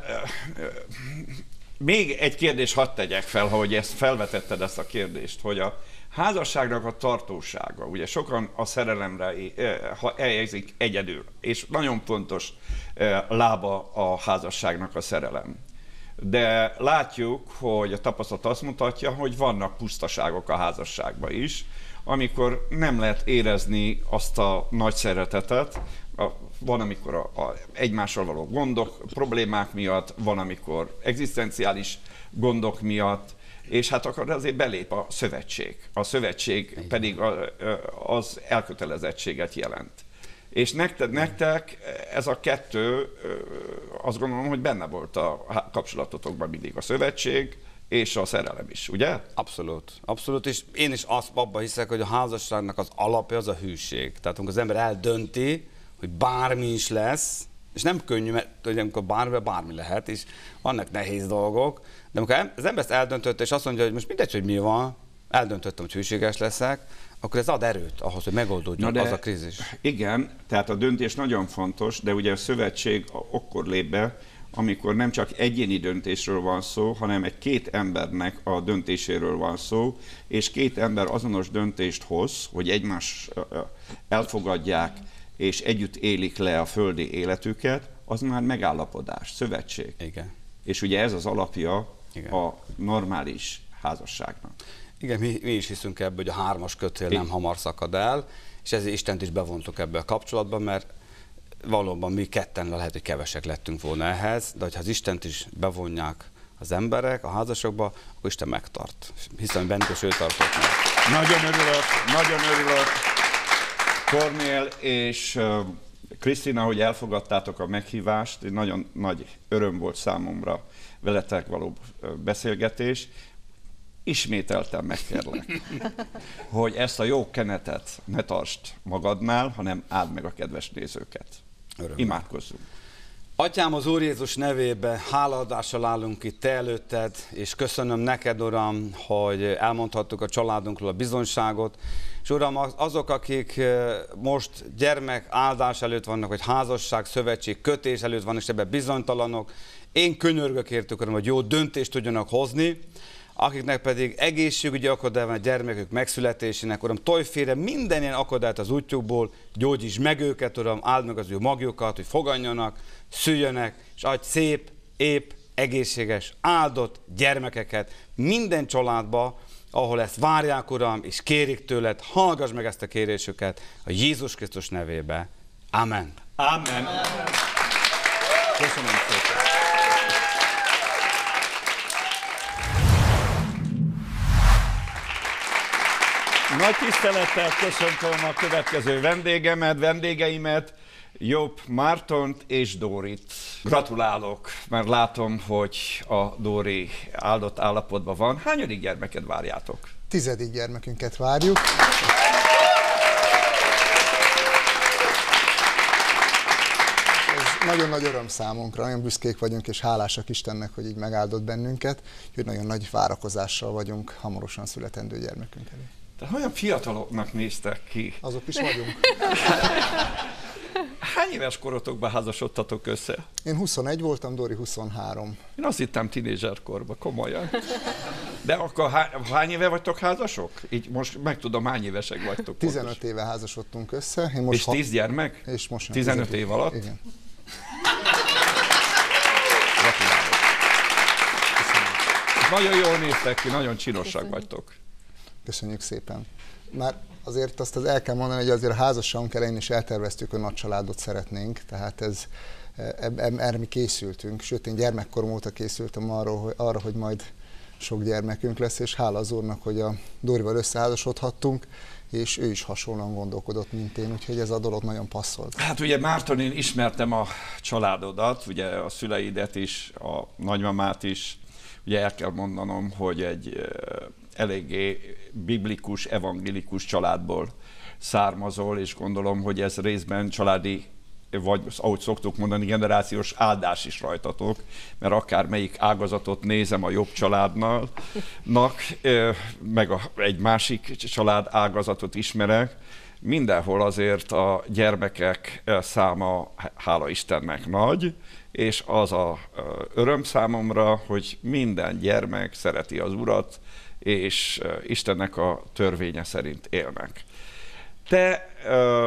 még egy kérdés hadd tegyek fel, hogy ezt felvetetted ezt a kérdést, hogy a házasságnak a tartósága, ugye sokan a szerelemre eljelzik egyedül, és nagyon fontos lába a házasságnak a szerelem. De látjuk, hogy a tapasztalat azt mutatja, hogy vannak pusztaságok a házasságban is, amikor nem lehet érezni azt a nagy szeretetet, van, amikor a, a egymással való gondok, problémák miatt, van, amikor egzisztenciális gondok miatt, és hát akkor azért belép a szövetség. A szövetség pedig az elkötelezettséget jelent. És nektek, nektek ez a kettő, azt gondolom, hogy benne volt a kapcsolatotokban mindig a szövetség és a szerelem is, ugye? Abszolút. Abszolút, és én is azt abban hiszek, hogy a házasságnak az alapja az a hűség. Tehát amikor az ember eldönti, hogy bármi is lesz, és nem könnyű, mert ugye, amikor bármi, bármi lehet, és vannak nehéz dolgok, de amikor az ember ezt eldöntötte, és azt mondja, hogy most mindegy, hogy mi van, eldöntöttem, hogy hűséges leszek, akkor ez ad erőt ahhoz, hogy megoldódjon az a krízis. Igen, tehát a döntés nagyon fontos, de ugye a szövetség akkor lép be, amikor nem csak egyéni döntésről van szó, hanem egy két embernek a döntéséről van szó, és két ember azonos döntést hoz, hogy egymás elfogadják, és együtt élik le a földi életüket, az már megállapodás, szövetség. Igen. És ugye ez az alapja Igen. a normális házasságnak. Igen, mi, mi is hiszünk ebbe, hogy a hármas kötél nem hamar szakad el, és ezért Istent is bevontuk ebbe a kapcsolatba, mert valóban mi ketten lehet, hogy kevesek lettünk volna ehhez, de hogyha az Istent is bevonják az emberek a házasokba, akkor Isten megtart. Hiszen bennük is ő tartott meg. Nagyon örülök, nagyon örülök, Kornél és Krisztina, hogy elfogadtátok a meghívást. Nagyon nagy öröm volt számomra veletek való beszélgetés. Ismételten megkérlek, hogy ezt a jó kenetet ne tartsd magadnál, hanem áld meg a kedves nézőket. Öröm. Imádkozzunk. Atyám, az Úr Jézus nevébe hálaadással állunk itt te előtted, és köszönöm neked, Uram, hogy elmondhattuk a családunkról a bizonyságot. És Uram, azok, akik most gyermek áldás előtt vannak, hogy házasság, szövetség, kötés előtt vannak, és ebben bizonytalanok, én könyörgök értük, Uram, hogy jó döntést tudjanak hozni, akiknek pedig egészségügyi akadály van a gyermekük megszületésének, Uram, tolj félre minden ilyen akadályt az útjukból, gyógyíts meg őket, Uram, áld meg az ő magjukat, hogy foganjanak, szüljönek, és adj szép, épp, egészséges, áldott gyermekeket minden családba, ahol ezt várják, Uram, és kérik tőled, hallgass meg ezt a kérésüket a Jézus Krisztus nevébe. Amen. Amen. Köszönöm szépen. Nagy tisztelettel köszöntöm a következő vendégemet, vendégeimet, Jobb Mártont és Dórit. Gratulálok, mert látom, hogy a Dóri áldott állapotban van. Hányadik gyermeked várjátok? Tizedik gyermekünket várjuk. Ez nagyon nagy öröm számunkra, nagyon büszkék vagyunk és hálásak Istennek, hogy így megáldott bennünket, úgyhogy nagyon nagy várakozással vagyunk hamarosan születendő gyermekünk elé. Tehát olyan fiataloknak néztek ki. Azok is vagyunk. Hány éves korotokban házasodtatok össze? Én huszonegy voltam, Dori huszonhárom. Én azt hittem tínézserkorban, komolyan. De akkor hány éve vagytok házasok? Így most megtudom, hány évesek vagytok. tizenöt pontosan. éve házasodtunk össze. Én most és tíz gyermek? És most tizenöt év alatt? Igen. Gratulálok. Nagyon jól néztek ki, nagyon csinosak vagytok. Köszönjük szépen. Már azért azt az el kell mondani, hogy azért a házasságunk elején is elterveztük, hogy nagy családot szeretnénk, tehát ez, erre mi készültünk, sőt én gyermekkorom óta készültem arra, hogy, arra, hogy majd sok gyermekünk lesz, és hála az Úrnak, hogy a Dórival összeházasodhattunk, és ő is hasonlóan gondolkodott, mint én, úgyhogy ez a dolog nagyon passzolt. Hát ugye Márton, én ismertem a családodat, ugye a szüleidet is, a nagymamát is, ugye el kell mondanom, hogy egy eléggé biblikus, evangélikus családból származol, és gondolom, hogy ez részben családi, vagy ahogy szoktuk mondani, generációs áldás is rajtatok, mert akár melyik ágazatot nézem a Jobb családnak, meg a, egy másik család ágazatot ismerek, mindenhol azért a gyermekek száma, hála Istennek, nagy, és az a öröm számomra, hogy minden gyermek szereti az Urat, és Istennek a törvénye szerint élnek. Te uh,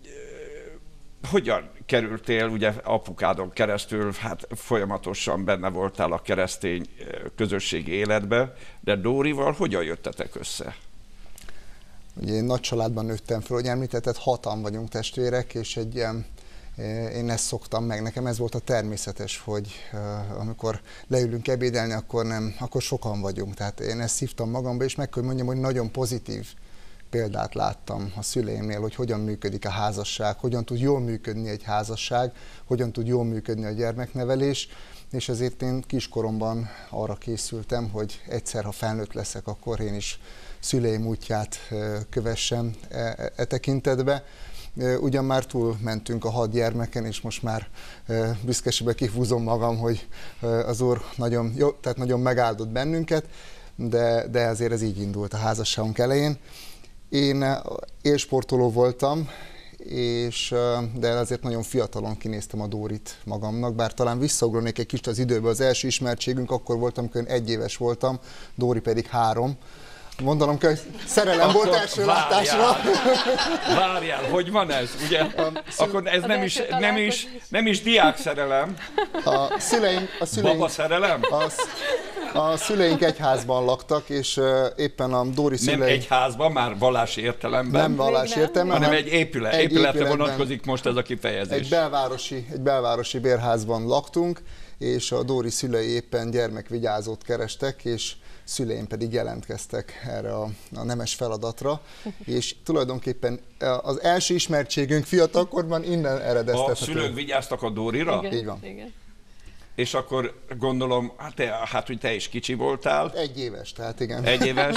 hogyan kerültél, ugye apukádon keresztül, hát folyamatosan benne voltál a keresztény közösségi életbe, de Dórival hogyan jöttetek össze? Ugye én nagy családban nőttem föl, hogy említetted, hatan vagyunk testvérek, és egy ilyen, én ezt szoktam meg, nekem ez volt a természetes, hogy uh, amikor leülünk ebédelni, akkor, nem, akkor sokan vagyunk. Tehát én ezt szívtam magamba, és meg kell mondjam, hogy nagyon pozitív példát láttam a szüleimnél, hogy hogyan működik a házasság, hogyan tud jól működni egy házasság, hogyan tud jól működni a gyermeknevelés, és ezért én kiskoromban arra készültem, hogy egyszer, ha felnőtt leszek, akkor én is szüleim útját kövessem e, e tekintetbe. Ugyan már túl mentünk a hat gyermeken, és most már büszkeségben kihúzom magam, hogy az Úr nagyon jó, tehát nagyon megáldott bennünket, de, de azért ez így indult a házasságunk elején. Én élsportoló voltam, és, de azért nagyon fiatalon kinéztem a Dórit magamnak, bár talán visszaugranék egy kicsit az időbe. Az első ismertségünk akkor voltam, amikor én egy éves voltam, Dóri pedig három. Mondanom kell, hogy szerelem volt első látásra. Várjál, hogy van ez, ugye? Akkor ez nem is, nem, is, nem is diák szerelem. A szüleink, a szüleink, Baba szerelem? A, a szüleink egy házban laktak, és uh, éppen a Dóri szüleink... Nem egy házban, már vallási értelemben. Nem vallási értelemben, hanem egy épület. Egy épületre épületben, vonatkozik most ez a kifejezés. Egy belvárosi, egy belvárosi bérházban laktunk, és a Dóri szülei éppen gyermekvigyázót kerestek, és szüleim pedig jelentkeztek erre a, a nemes feladatra, és tulajdonképpen az első ismertségünk fiatalkorban innen eredeztethető. A szülők vigyáztak a Dórira? Igen, így van. Igen. És akkor gondolom, hát, te, hát hogy te is kicsi voltál. Egy éves, tehát igen. Egy éves.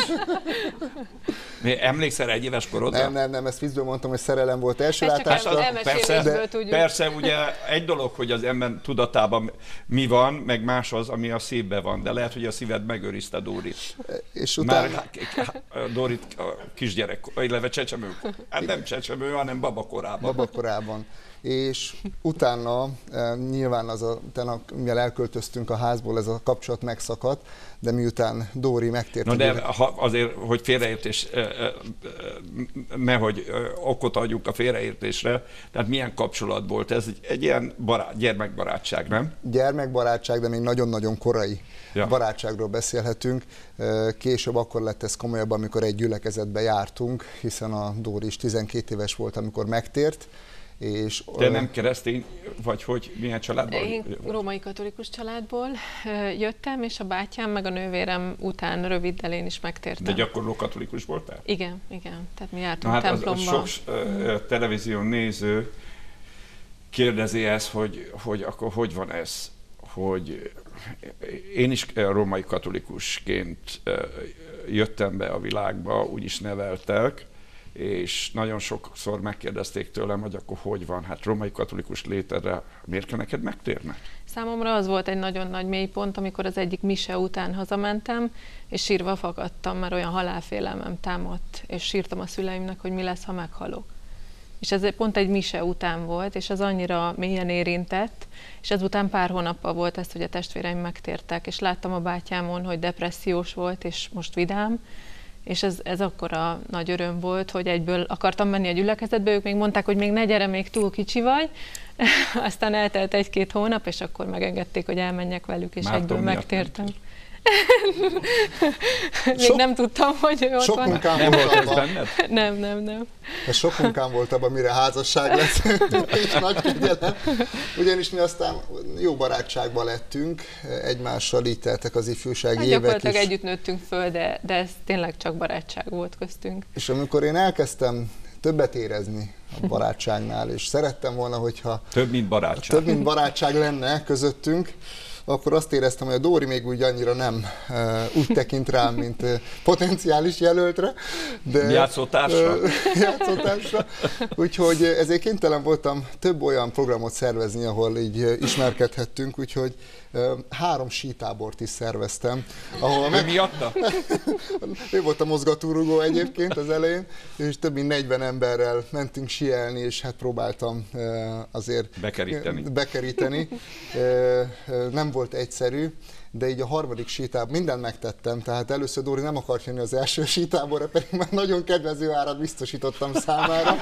Emlékszel egy éves korodra? Nem, nem, nem, ezt viccből mondtam, hogy szerelem volt első Ezt csak látásra. elmesélésből Persze, tudjuk. persze, ugye egy dolog, hogy az ember tudatában mi van, meg más az, ami a szívben van, de lehet, hogy a szíved megőrizte Dórit. És utána... Már Dórit a kisgyerek, illetve csecsemő, hát nem csecsemő, hanem babakorában. Babakorában. És utána e, nyilván az a, utána, mivel elköltöztünk a házból, ez a kapcsolat megszakadt, de miután Dóri megtért... Na de ha azért, hogy félreértés, nehogy okot adjuk a félreértésre, tehát milyen kapcsolat volt ez? Egy, egy ilyen barát, gyermekbarátság, nem? Gyermekbarátság, de még nagyon-nagyon korai ja. barátságról beszélhetünk. Később akkor lett ez komolyabb, amikor egy gyülekezetbe jártunk, hiszen a Dóri is tizenkét éves volt, amikor megtért. És, Te nem keresztény, vagy hogy, milyen családból? Én római katolikus családból jöttem, és a bátyám meg a nővérem után röviddel én is megtértem. De gyakorló katolikus voltál? Igen, igen. Tehát mi jártunk hát templomba. Az, az sok uh, televízió néző kérdezi ezt, hogy, hogy akkor hogy van ez, hogy én is római katolikusként uh, jöttem be a világba, úgy is neveltek, és nagyon sokszor megkérdezték tőlem, hogy akkor hogy van, hát római katolikus létedre, miért kell neked megtérni? Számomra az volt egy nagyon nagy mélypont, amikor az egyik mise után hazamentem, és sírva fakadtam, mert olyan halálfélelmem támadt, és sírtam a szüleimnek, hogy mi lesz, ha meghalok. És ez pont egy mise után volt, és az annyira mélyen érintett, és ezután pár hónappal volt ez, hogy a testvéreim megtértek, és láttam a bátyámon, hogy depressziós volt, és most vidám, és ez, ez akkora nagy öröm volt, hogy egyből akartam menni a gyülekezetbe, ők még mondták, hogy még ne gyere, még túl kicsi vagy. Aztán eltelt egy-két hónap, és akkor megengedték, hogy elmenjek velük, és Márton egyből megtértem. Még Sok, nem tudtam, hogy ő ott sok van. munkám Nem volt volt ez abban, benned? Nem, nem, nem. sok munkám volt abban, mire házasság lesz, és nagy kegyelem. Ugyanis mi aztán jó barátságban lettünk, egymással így teltek az ifjúsági Hát évek gyakorlatilag is. együtt nőttünk föl, de, de ez tényleg csak barátság volt köztünk. És amikor én elkezdtem többet érezni a barátságnál, és szerettem volna, hogyha Több, mint barátság. több, mint barátság lenne közöttünk, akkor azt éreztem, hogy a Dóri még úgy annyira nem uh, úgy tekint rám, mint uh, potenciális jelöltre. De, Játszótársra? Uh, játszótársra. Úgyhogy ezért kénytelen voltam több olyan programot szervezni, ahol így uh, ismerkedhettünk, úgyhogy uh, három sítábort is szerveztem. Ahol Meg... miatta? Ő volt a mozgatórugó egyébként az elején, és több mint negyven emberrel mentünk síelni, és hát próbáltam uh, azért bekeríteni. bekeríteni. Uh, uh, nem volt egyszerű, de így a harmadik sítábor mindent megtettem, tehát először Dóri nem akart jönni az első sítáborra, pedig már nagyon kedvező árat biztosítottam számára.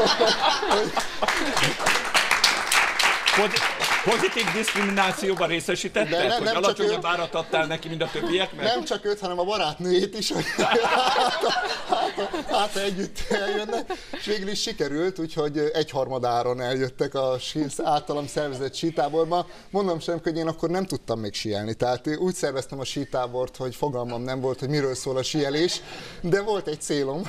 Pozitív diszkriminációban részesítetted? De ne, hogy nem alacsonyabb árat adtál neki, mint a többieknek? Nem csak őt, hanem a barátnőjét is, hogy hát, hát, hát együtt eljönnek. És végül is sikerült, úgyhogy egyharmadáron eljöttek a általam szervezett sítáborba. Mondom sem, hogy én akkor nem tudtam még síelni. Tehát úgy szerveztem a sítábort, hogy fogalmam nem volt, hogy miről szól a síelés, de volt egy célom.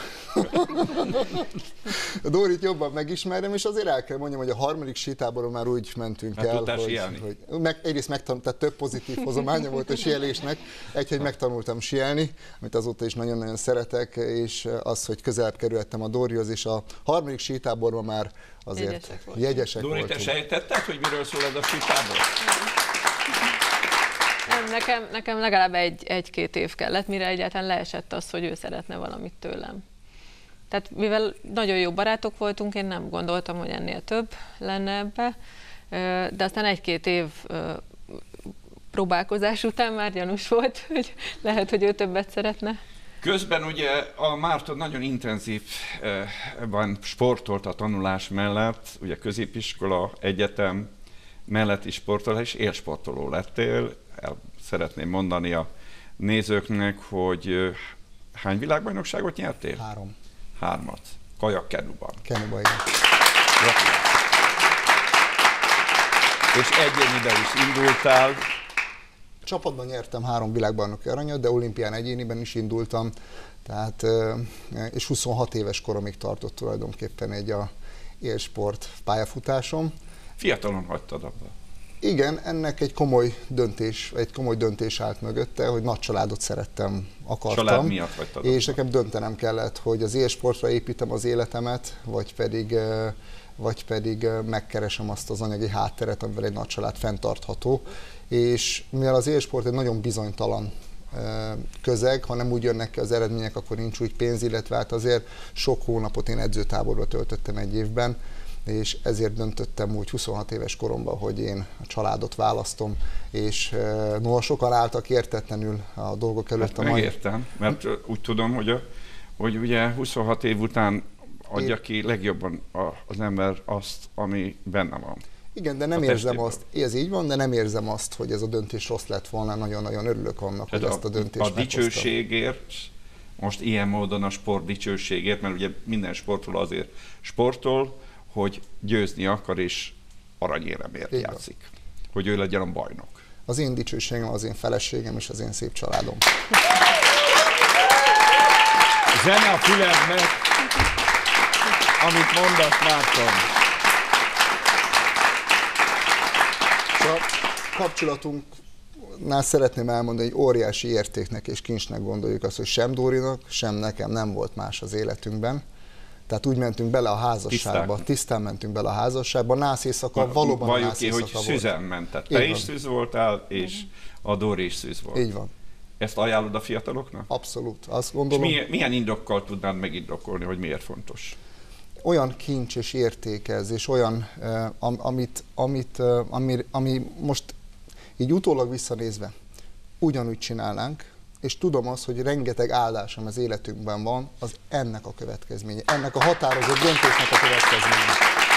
A Dórit jobban megismerem, és azért el kell mondjam, hogy a harmadik sítáboron már úgy mentünk hát el, hogy, hogy meg, egyrészt megtanultam, tehát több pozitív hozománya volt a síelésnek, egy, hogy megtanultam síelni, amit azóta is nagyon-nagyon szeretek, és az, hogy közelebb kerültem a Dórihoz, és a harmadik sítáborban már azért Jegyesek voltunk. jegyesek Dóri, te voltunk. sejtetted, hogy miről szól ez a sítábor? Nem, nekem, nekem legalább egy, egy-két év kellett, mire egyáltalán leesett az, hogy ő szeretne valamit tőlem. Tehát mivel nagyon jó barátok voltunk, én nem gondoltam, hogy ennél több lenne ebbe, de aztán egy-két év próbálkozás után már gyanús volt, hogy lehet, hogy ő többet szeretne. Közben ugye a Márton nagyon intenzívban sportolt a tanulás mellett, ugye középiskola, egyetem mellett is sportol, és élsportoló lettél. El szeretném mondani a nézőknek, hogy hány világbajnokságot nyertél? Három. Hármat. Kajak-kenuban. Kenuban, igen. És egyéniben is indultál. Csapatban nyertem három világbajnoki aranyat, de olimpián egyéniben is indultam, tehát, és huszonhat éves koromig tartott tulajdonképpen egy a élsport pályafutásom. Fiatalon hagytad abba. Igen, ennek egy komoly döntés, egy komoly döntés állt mögötte, hogy nagy családot szerettem, akartam. Család miatt hagytad És abba. nekem döntenem kellett, hogy az élsportra építem az életemet, vagy pedig, vagy pedig megkeresem azt az anyagi hátteret, amivel egy nagy család fenntartható. És mivel az élsport egy nagyon bizonytalan közeg, ha nem úgy jönnek ki az eredmények, akkor nincs úgy pénz, illetve hát azért sok hónapot én edzőtáborba töltöttem egy évben, és ezért döntöttem úgy huszonhat éves koromban, hogy én a családot választom, és noha sokan álltak értetlenül a dolgok előtt. Hát a mai... megértem, mert úgy tudom, hogy, a, hogy ugye huszonhat év után adja ki legjobban az ember azt, ami benne van. Igen, de nem érzem azt, ez így van, de nem érzem azt, hogy ez a döntés rossz lett volna, nagyon-nagyon örülök annak, hogy ezt a döntést A meghoztam. dicsőségért, most ilyen módon a sport dicsőségért, mert ugye minden sportoló azért sportol, hogy győzni akar és aranyéremért Igen. játszik, hogy ő legyen a bajnok. Az én dicsőségem, az én feleségem és az én szép családom. Zene a fülednek, amit mondasz, Márton. A kapcsolatunknál szeretném elmondani, hogy óriási értéknek és kincsnek gondoljuk azt, hogy sem Dórinak, sem nekem nem volt más az életünkben. Tehát úgy mentünk bele a házasságba, tisztán, tisztán mentünk bele a házasságba, nász éjszaka, valóban Valljuk nász ki, éjszaka hogy volt. szüzen mentett. Te is szűz voltál, és a Dóri is szűz volt. Így van. Ezt ajánlod a fiataloknak? Abszolút. Azt És gondolom, milyen, milyen indokkal tudnád megindokolni, hogy miért fontos? olyan kincs és értékez, és olyan, uh, am, amit, amit, uh, ami, ami most így utólag visszanézve ugyanúgy csinálnánk, és tudom azt, hogy rengeteg áldásom az életünkben van, az ennek a következménye, ennek a határozott döntésnek a következménye.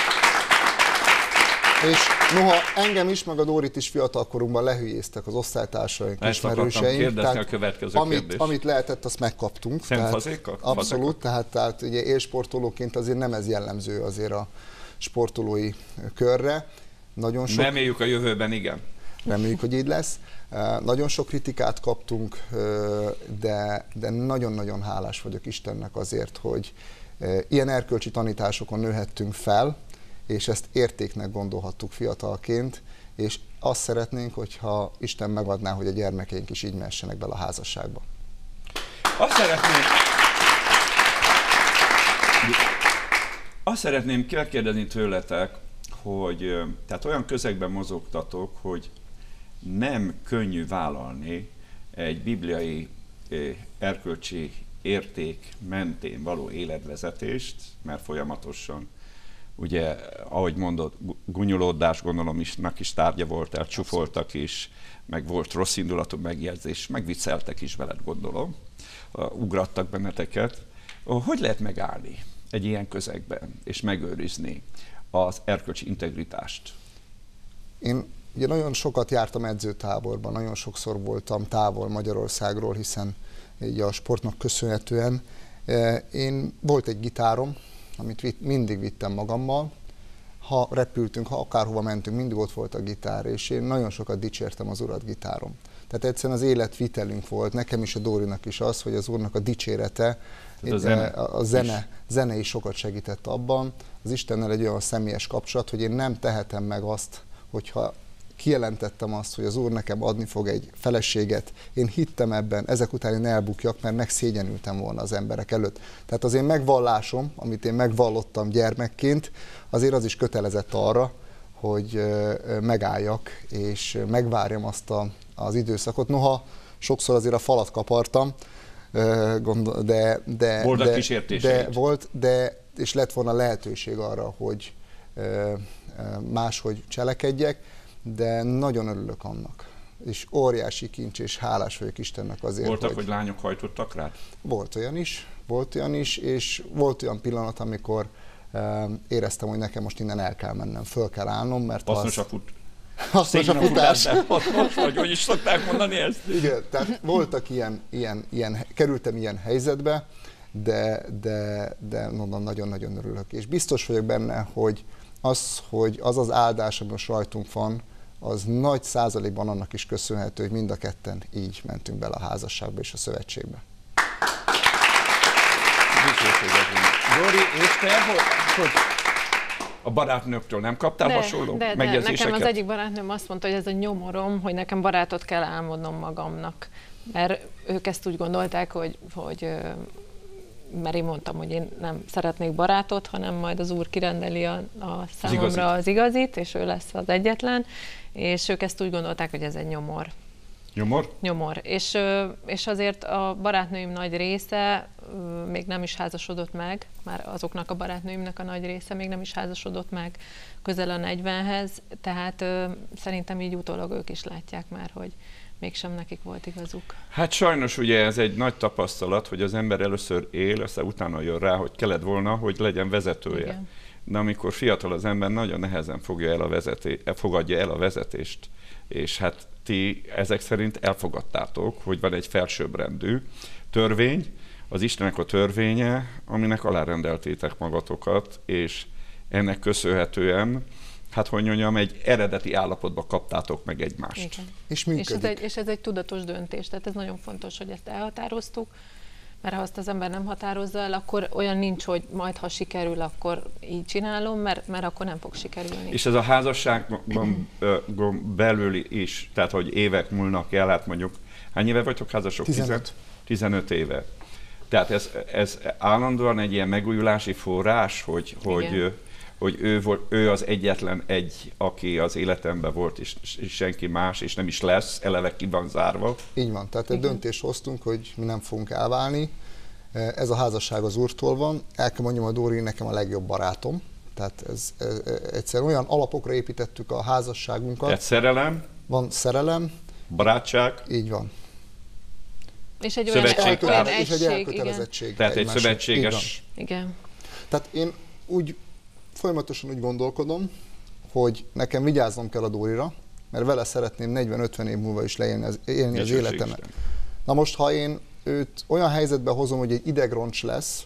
És noha engem is, meg a Dórit is fiatalkorunkban lehülyéztek az osztálytársaink, Ezt ismerőseink. kérdezni a következő amit, kérdés. amit lehetett, azt megkaptunk. Szemfazékkal? Abszolút, tehát, tehát ugye élsportolóként azért nem ez jellemző azért a sportolói körre. Nagyon sok... Reméljük a jövőben, igen. Reméljük, hogy így lesz. Nagyon sok kritikát kaptunk, de, de nagyon-nagyon hálás vagyok Istennek azért, hogy ilyen erkölcsi tanításokon nőhettünk fel, és ezt értéknek gondolhattuk fiatalként, és azt szeretnénk, hogyha Isten megadná, hogy a gyermekeink is így mehessenek bele a házasságba. Azt szeretném, azt szeretném kérdezni tőletek, hogy tehát olyan közegben mozogtatok, hogy nem könnyű vállalni egy bibliai erkölcsi érték mentén való életvezetést, mert folyamatosan, ugye, ahogy mondod, gúnyolódás gondolom isnak is tárgya volt, elcsúfoltak is, meg volt rossz indulatú megjegyzés, megvicceltek is veled, gondolom, ugrattak benneteket. Hogy lehet megállni egy ilyen közegben, és megőrizni az erkölcsi integritást? Én ugye nagyon sokat jártam edzőtáborban, nagyon sokszor voltam távol Magyarországról, hiszen így a sportnak köszönhetően. Én volt egy gitárom, amit vitt, mindig vittem magammal. Ha repültünk, ha akárhova mentünk, mindig ott volt a gitár, és én nagyon sokat dicsértem az Urat gitárom. Tehát egyszerűen az életvitelünk volt, nekem is, a Dórinak is az, hogy az Úrnak a dicsérete, a zene, a zene, zene is sokat segített abban. Az Istennel egy olyan személyes kapcsolat, hogy én nem tehetem meg azt, hogyha kijelentettem azt, hogy az Úr nekem adni fog egy feleséget, én hittem ebben, ezek után én elbukjak, mert megszégyenültem volna az emberek előtt. Tehát az én megvallásom, amit én megvallottam gyermekként, azért az is kötelezett arra, hogy megálljak, és megvárjam azt a az időszakot. Noha sokszor azért a falat kapartam, de, de, volt a de, kísértéseid. de volt, de és lett volna lehetőség arra, hogy máshogy cselekedjek, de nagyon örülök annak. És óriási kincs, és hálás vagyok Istennek azért, Voltak, hogy, hogy lányok hajtottak rád? Volt olyan is, volt olyan is, és volt olyan pillanat, amikor éreztem, hogy nekem most innen el kell mennem, föl kell állnom, mert hasznos az... a fut... Hasznos a futás. Hasznos, vagy hogy is szokták mondani ezt? Igen, tehát voltak ilyen, ilyen, ilyen, kerültem ilyen helyzetbe, de, de, de mondom, nagyon-nagyon örülök. És biztos vagyok benne, hogy az, hogy az az áldás, ami most rajtunk van, az nagy százalékban annak is köszönhető, hogy mind a ketten így mentünk bele a házasságba és a szövetségbe. Zsori, és te, hogy, hogy a barátnőktől nem kaptál de, hasonló de, de megjegyzéseket? nekem az egyik barátnőm azt mondta, hogy ez a nyomorom, hogy nekem barátot kell álmodnom magamnak. Mert ők ezt úgy gondolták, hogy, hogy mert én mondtam, hogy én nem szeretnék barátot, hanem majd az Úr kirendeli a, a számomra az igazit. az igazit, és ő lesz az egyetlen, és ők ezt úgy gondolták, hogy ez egy nyomor. Nyomor? Nyomor. És, és azért a barátnőim nagy része még nem is házasodott meg, már azoknak a barátnőimnek a nagy része még nem is házasodott meg közel a negyvenhez, tehát szerintem így utólag ők is látják már, hogy mégsem nekik volt igazuk. Hát sajnos ugye ez egy nagy tapasztalat, hogy az ember először él, aztán utána jön rá, hogy kellett volna, hogy legyen vezetője. Igen. De amikor fiatal az ember, nagyon nehezen fogja el a vezeté, fogadja el a vezetést, és hát ti ezek szerint elfogadtátok, hogy van egy felsőbbrendű törvény, az Istennek a törvénye, aminek alárendeltétek magatokat, és ennek köszönhetően, hát hogy mondjam, egy eredeti állapotba kaptátok meg egymást. Igen. És És ez, egy, és ez egy tudatos döntés, tehát ez nagyon fontos, hogy ezt elhatároztuk, mert ha azt az ember nem határozza el, akkor olyan nincs, hogy majd ha sikerül, akkor így csinálom, mert, mert akkor nem fog sikerülni. És ez a házasságban belül is, tehát hogy évek múlnak el, hát mondjuk, hány éve vagytok házasok? tizenöt. tizenöt éve. Tehát ez, ez állandóan egy ilyen megújulási forrás, hogy, hogy, hogy ő, volt, ő az egyetlen egy, aki az életemben volt, és, és senki más, és nem is lesz, eleve ki van zárva. Így van, tehát egy döntést hoztunk, hogy mi nem fogunk elválni. Ez a házasság az Úrtól van. El kell mondjam, a Dóri nekem a legjobb barátom. Tehát ez, ez, egyszerűen olyan alapokra építettük a házasságunkat. Tehát szerelem. Van szerelem. Barátság. Így van. És egy olyan, Szövetség, olyan és egység, egy elkötelezettség. Igen. Tehát egy egymásra. szövetséges. Igen. Tehát én úgy folyamatosan úgy gondolkodom, hogy nekem vigyáznom kell a Dórira, mert vele szeretném negyven-ötven év múlva is leélni az, élni az életemet. Na most, ha én őt olyan helyzetbe hozom, hogy egy idegroncs lesz,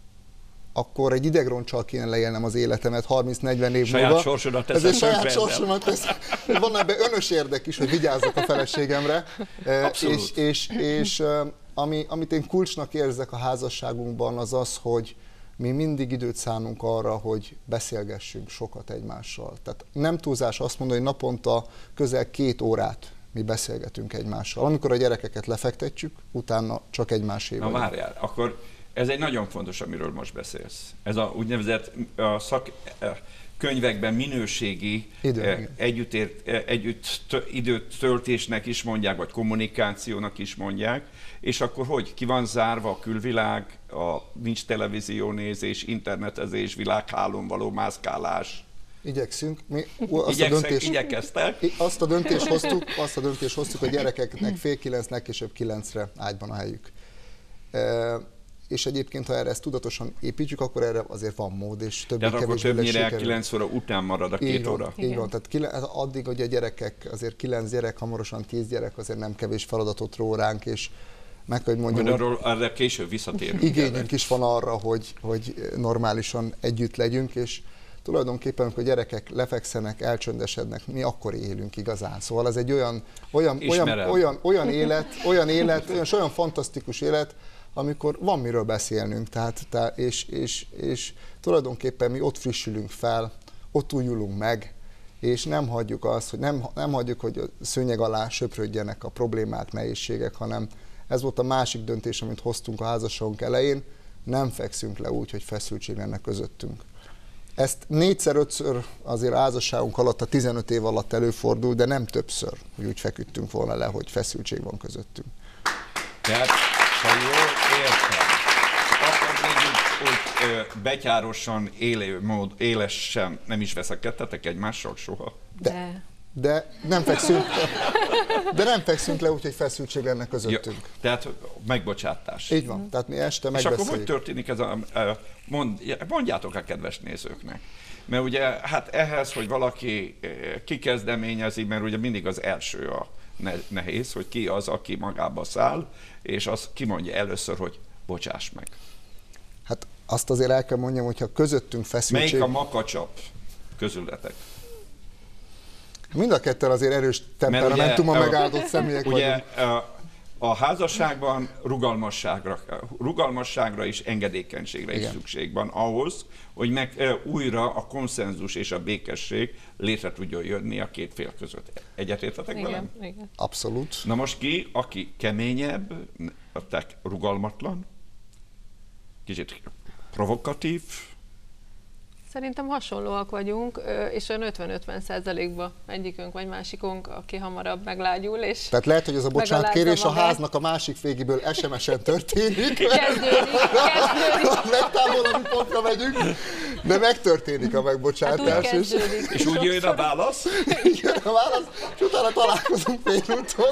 akkor egy idegroncsal kéne leélnem az életemet harminc-negyven év saját múlva. Sorsodat teszem. Ez egy saját tönkre sorsomat teszem. Van ebben önös érdek is, hogy vigyázzak a feleségemre. Abszolút. És, és, és ami, amit én kulcsnak érzek a házasságunkban, az az, hogy mi mindig időt szánunk arra, hogy beszélgessünk sokat egymással. Tehát nem túlzás azt mondani, hogy naponta közel két órát mi beszélgetünk egymással. Amikor a gyerekeket lefektetjük, utána csak egymásé Na várjál, akkor ez egy nagyon fontos, amiről most beszélsz. Ez a úgynevezett a szak, könyvekben minőségi Idő, együtt, együtt időt töltésnek is mondják, vagy kommunikációnak is mondják, és akkor hogy? Ki van zárva a külvilág, a, nincs televíziónézés, internetezés, világhálón való mászkálás. Igyekszünk. Mi azt, Igyekszek, a döntés, igyekeztek. azt a döntést hoztuk, azt a döntést hoztuk, hogy gyerekeknek fél kilenc, legkésőbb kilencre ágyban a helyük. E, és egyébként, ha erre ezt tudatosan építjük, akkor erre azért van mód, és többé Tehát akkor többnyire kilenc óra után marad a két így van, óra. Így van, tehát kilen, addig, hogy a gyerekek, azért kilenc gyerek, hamarosan tíz gyerek, azért nem kevés feladatot ró ránk, és meg kell, hogy mondjam, arról arra később visszatérünk. Igényünk is van arra, hogy, hogy normálisan együtt legyünk, és tulajdonképpen, amikor a gyerekek lefekszenek, elcsöndesednek, mi akkor élünk igazán. Szóval ez egy olyan, olyan, olyan, olyan, olyan élet, olyan élet, olyan, olyan fantasztikus élet, amikor van miről beszélnünk, tehát, tehát és, és, és tulajdonképpen mi ott frissülünk fel, ott újulunk meg, és nem hagyjuk azt, hogy nem, nem hagyjuk, hogy a szőnyeg alá söprödjenek a problémák, nehézségek, hanem ez volt a másik döntés, amit hoztunk a házasságunk elején, nem fekszünk le úgy, hogy feszültség lenne közöttünk. Ezt négyszer-ötször azért házasságunk alatt, a tizenöt év alatt előfordul, de nem többször, hogy úgy feküdtünk volna le, hogy feszültség van közöttünk. Tehát, ha jól értem, akkor még úgy, úgy betyárosan, élő mód, élesen nem is veszekedtetek egymással soha? De. de. De nem fekszünk, de nem fekszünk le úgy, hogy feszültség lenne közöttünk. Ja, tehát megbocsátás. Így van, tehát mi este És megbeszéljük. akkor hogy történik ez a... Mond, mondjátok a kedves nézőknek. Mert ugye hát ehhez, hogy valaki kikezdeményezi, mert ugye mindig az első a nehéz, hogy ki az, aki magába száll, és az kimondja először, hogy bocsáss meg. Hát azt azért el kell mondjam, hogyha közöttünk feszültség... Melyik a makacsap közületek? Mind a ketten azért erős temperamentummal megáldott személyek ugye, vagyunk. A, a házasságban rugalmasságra, rugalmasságra és engedékenységre Igen. is szükség van ahhoz, hogy meg újra a konszenzus és a békesség létre tudjon jönni a két fél között. Egyetértetek velem? Igen. Abszolút. Na most ki, aki keményebb, a te rugalmatlan, kicsit provokatív? Szerintem hasonlóak vagyunk, és olyan ötven-ötven százalékban egyikünk vagy másikunk, aki hamarabb meglágyul, és tehát lehet, hogy ez a bocsánatkérés a háznak a másik végéből es em es-en történik. Kezdődik, kezdődik. Legtávolabbi pontra megyünk, de megtörténik a megbocsátás. Hát úgy kezdődik. És úgy jön a válasz? Jön a válasz, és utána találkozunk félúton.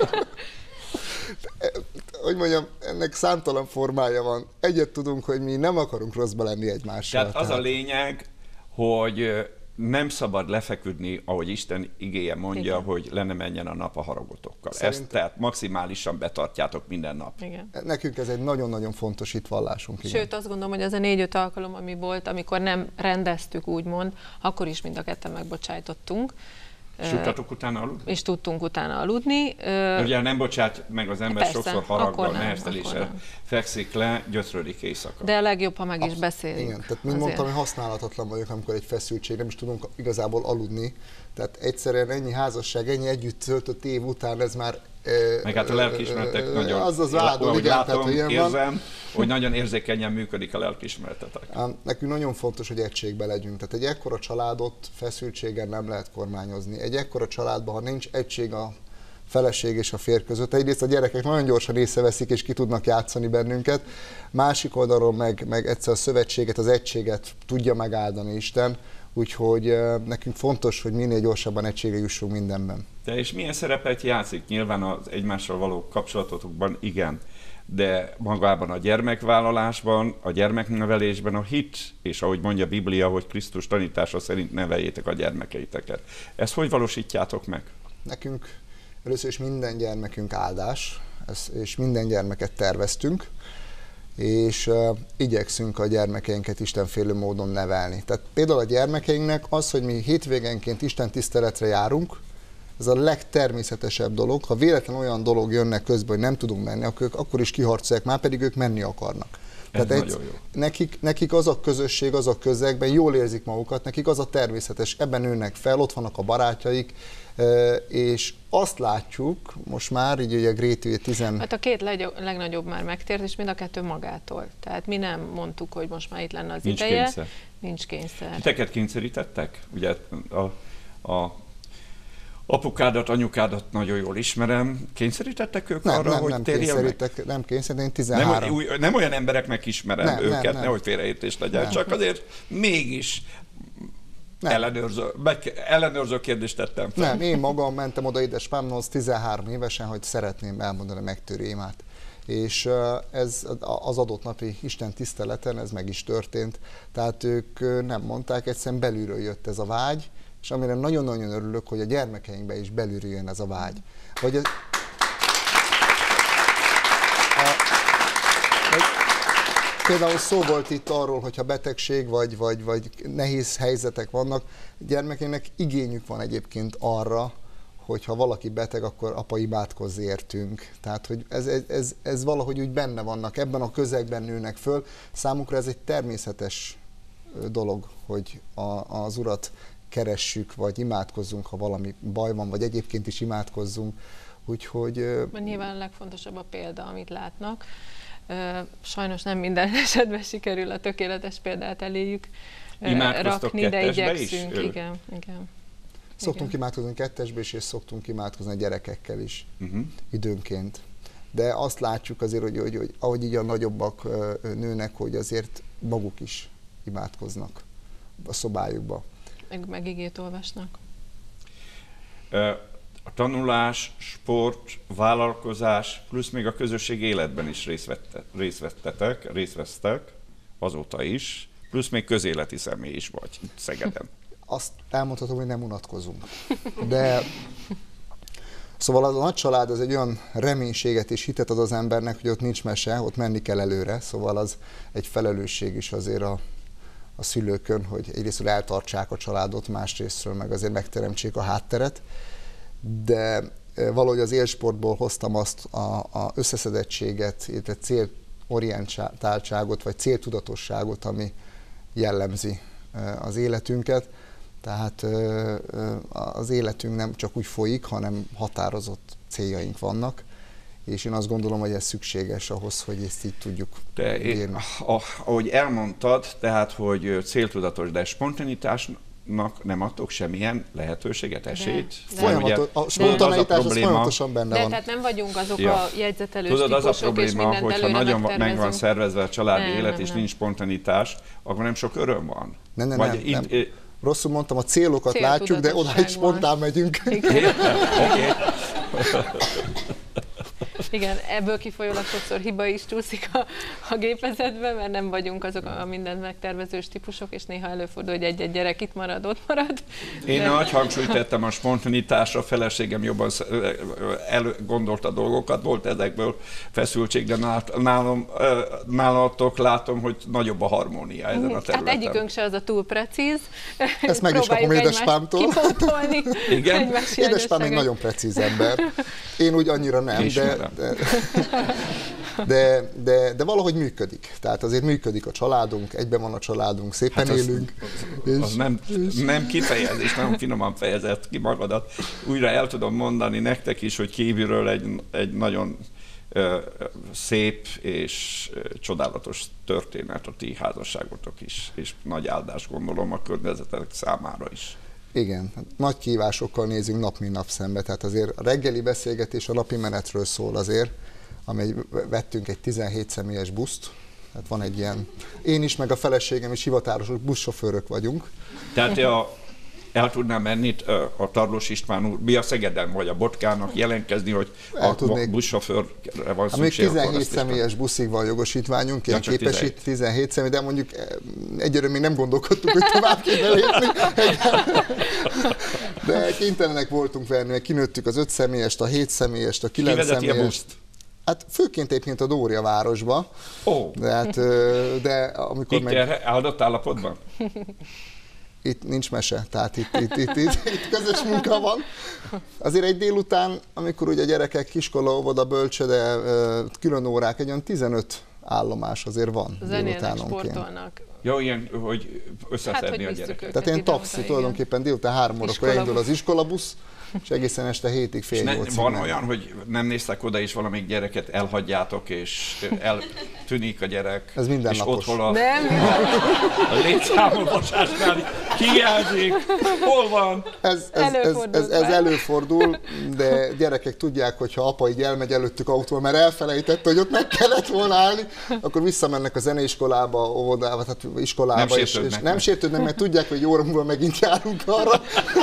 Hogy mondjam, ennek számtalan formája van. Egyet tudunk, hogy mi nem akarunk rosszba lenni egymással. Tehát az tehát... a lényeg, hogy nem szabad lefeküdni, ahogy Isten igéje mondja, Igen. hogy le ne menjen a nap a haragotokkal. Szerint... Ezt tehát maximálisan betartjátok minden nap. Igen. Nekünk ez egy nagyon-nagyon fontos hitvallásunk. Igen. Sőt, azt gondolom, hogy az a négy-öt alkalom, ami volt, amikor nem rendeztük, úgymond, akkor is mind a ketten megbocsájtottunk. És tudtatok utána aludni? És tudtunk utána aludni. Ugye nem bocsát meg az ember, Persze, sokszor haraggal, nem, nehezteléssel fekszik le, gyötrődik éjszaka. De a legjobb, ha meg is beszélünk. Igen, tehát mint mondtam, hogy használhatatlan vagyok, amikor egy feszültség, nem is tudunk igazából aludni. Tehát egyszerűen ennyi házasság, ennyi együtt töltött év után ez már... Meg hát a lelkiismeretek nagyon... Az az vádol, ahogy igen, látom, tehát, hogy érzem, van. hogy nagyon érzékenyen működik a lelkiismeretetek. Nekünk nagyon fontos, hogy egységbe legyünk. Tehát egy ekkora családot feszültséggel nem lehet kormányozni. Egy ekkora családban, ha nincs egység a feleség és a férj között, egyrészt a gyerekek nagyon gyorsan észreveszik és ki tudnak játszani bennünket, másik oldalról meg, meg egyszer a szövetséget, az egységet tudja megáldani Isten, úgyhogy nekünk fontos, hogy minél gyorsabban egységre jussunk mindenben. De és milyen szerepet játszik? Nyilván az egymással való kapcsolatotokban igen, de magában a gyermekvállalásban, a gyermeknevelésben a hit, és ahogy mondja a Biblia, hogy Krisztus tanítása szerint neveljétek a gyermekeiteket. Ezt hogy valósítjátok meg? Nekünk először is minden gyermekünk áldás, és minden gyermeket terveztünk, és uh, igyekszünk a gyermekeinket istenfélő módon nevelni. Tehát például a gyermekeinknek az, hogy mi hétvégenként Isten tiszteletre járunk, ez a legtermészetesebb dolog. Ha véletlen olyan dolog jönnek közben, hogy nem tudunk menni, akkor ők akkor is kiharcolják, már pedig ők menni akarnak. Ez Tehát egy, nekik, nekik az a közösség, az a közegben jól érzik magukat, nekik az a természetes, ebben nőnek fel, ott vannak a barátjaik, és azt látjuk most már, így ugye Gréti tizen... Hát a két legnagyobb már megtért, és mind a kettő magától. Tehát mi nem mondtuk, hogy most már itt lenne az Nincs ideje. Kényszer. Nincs kényszer. Titeket kényszerítettek? Ugye a, a apukádat, anyukádat nagyon jól ismerem. Kényszerítettek ők nem, arra, nem, hogy nem térjen meg? Nem kényszerítettek, én tizenhárom. Nem, új, nem olyan embereknek ismerem nem, őket, nem, nem. nehogy félreértés legyen, nem. Csak azért mégis nem. ellenőrző, ellenőrző kérdést tettem fel. Nem, én magam mentem oda édesapámhoz tizenhárom évesen, hogy szeretném elmondani a megtörő imát. És ez az adott napi Isten tiszteleten ez meg is történt. Tehát ők nem mondták, egyszerűen belülről jött ez a vágy, és amire nagyon-nagyon örülök, hogy a gyermekeinkbe is belülről jön ez a vágy. Hogy ez, a, például szó volt itt arról, hogyha betegség vagy, vagy, vagy nehéz helyzetek vannak, gyermekeinknek igényük van egyébként arra, hogyha valaki beteg, akkor apa imádkozz értünk. Tehát, hogy ez, ez, ez valahogy úgy benne vannak, ebben a közegben nőnek föl. Számukra ez egy természetes dolog, hogy a, az Urat keressük, vagy imádkozzunk, ha valami baj van, vagy egyébként is imádkozzunk. Úgyhogy... Nyilván a legfontosabb a példa, amit látnak. Sajnos nem minden esetben sikerül a tökéletes példát eléjük rakni, de igyekszünk. Is? Igen, igen. Szoktunk igen. imádkozni kettesbe is, és szoktunk imádkozni a gyerekekkel is, uh-huh. időnként. De azt látjuk azért, hogy, hogy, hogy ahogy így a nagyobbak nőnek, hogy azért maguk is imádkoznak a szobájukba. Meg, meg igét olvasnak. A tanulás, sport, vállalkozás, plusz még a közösség életben is részt, vette, részt vettetek, részt vesztek, azóta is, plusz még közéleti személy is vagy itt Szegeden. Azt elmondhatom, hogy nem unatkozunk. De szóval az a nagy család az egy olyan reménységet és hitet ad az embernek, hogy ott nincs mese, ott menni kell előre, szóval az egy felelősség is azért a, a szülőkön, hogy egyrésztről eltartsák a családot, másrésztről meg azért megteremtsék a hátteret. De valahogy az élsportból hoztam azt a, a összeszedettséget, illetve célorientáltságot, vagy céltudatosságot, ami jellemzi az életünket. Tehát az életünk nem csak úgy folyik, hanem határozott céljaink vannak, és én azt gondolom, hogy ez szükséges ahhoz, hogy ezt így tudjuk de írni. Ahogy elmondtad, tehát, hogy céltudatos, de spontanitásnak nem adtok semmilyen lehetőséget, esélyt? De, de. Folyamatos, a spontaneitás az folyamatosan benne de, van. Tehát nem vagyunk azok ja. a jegyzetelős Tudod, típusok, az a probléma, hogyha nagyon meg van szervezve a családi nem, élet, nem, és nem. nincs spontanitás, akkor nem sok öröm van. Nem, nem, Vagy nem, itt, nem. Rosszul mondtam, a célokat látjuk, de oda is spontán megyünk. Igen. Igen, ebből kifolyólag sokszor hiba is csúszik a, a gépezetbe, mert nem vagyunk azok a mindent megtervezős típusok, és néha előfordul, hogy egy-egy gyerek itt marad, ott marad. Én de... nagy hangsúlyt tettem a spontanitásra, a feleségem jobban elgondolta dolgokat, volt ezekből feszültség, de nálam, nálatok látom, hogy nagyobb a harmónia ezen a területen. Hát egyikünk se az a túl precíz. Ezt meg is kapom édespámtól. Igen? Édespám egy nagyon precíz ember. Én úgy annyira nem, de, de, de, de, de valahogy működik. Tehát azért működik a családunk, egyben van a családunk, szépen hát élünk. Az, és, az nem, nem kifejezés, nagyon finoman fejezett ki magadat. Újra el tudom mondani nektek is, hogy kívülről egy, egy nagyon uh, szép és uh, csodálatos történet a ti házasságotok is, és nagy áldás gondolom a környezetek számára is. Igen, nagy kihívásokkal nézünk nap mint nap szembe, tehát azért a reggeli beszélgetés a napi menetről szól azért, amely vettünk egy tizenhét személyes buszt, tehát van egy ilyen, én is, meg a feleségem is hivatalos buszsofőrök vagyunk. Tehát a, el tudnám menni a Tarlós István úr, mi a Szegeden vagy a Botkának jelentkezni, hogy el a tudnék, buszsofőrre van szükség. Még tizenhét személyes buszig van jogosítványunk, ilyen ja, képesít tizenhét személy, de mondjuk egyelőre még nem gondolkodtuk, hogy tovább kéne lépni. De kénytelenek voltunk venni, mert kinőttük az öt személyest, a hét személyest, a kilenc személyest. Hát főként egyébként a Dória városba. Oh. De, hát, de amikor meg... Itt áldott állapotban? Itt nincs mese, tehát itt, itt, itt, itt, itt közös munka van. Azért egy délután, amikor ugye a gyerekek iskola, óvoda, bölcsöde, külön órák, egy olyan tizenöt állomás azért van délutánonként. Sportolnak. Jó, ilyen, hogy összeszedni hát, a gyereket. Tehát ilyen taxi, tulajdonképpen délután három órakor elindul az iskolabusz, és egészen este hétig fél nyolcig. Van olyan, hogy nem néztek oda, és valamelyik gyereket elhagyjátok, és eltűnik a gyerek. Ez mindennapos. És otthon a, a létszámolvasásnál kijelzik, hol van? Ez, ez, ez, ez, ez előfordul, de gyerekek tudják, hogy ha apa így elmegy előttük autóval, mert elfelejtette, hogy ott meg kellett volna állni, akkor visszamennek a zeneiskolába, óvodába, tehát iskolába, nem és, és nem sértődnek, mert tudják, hogy egy óra múlva megint járunk arra.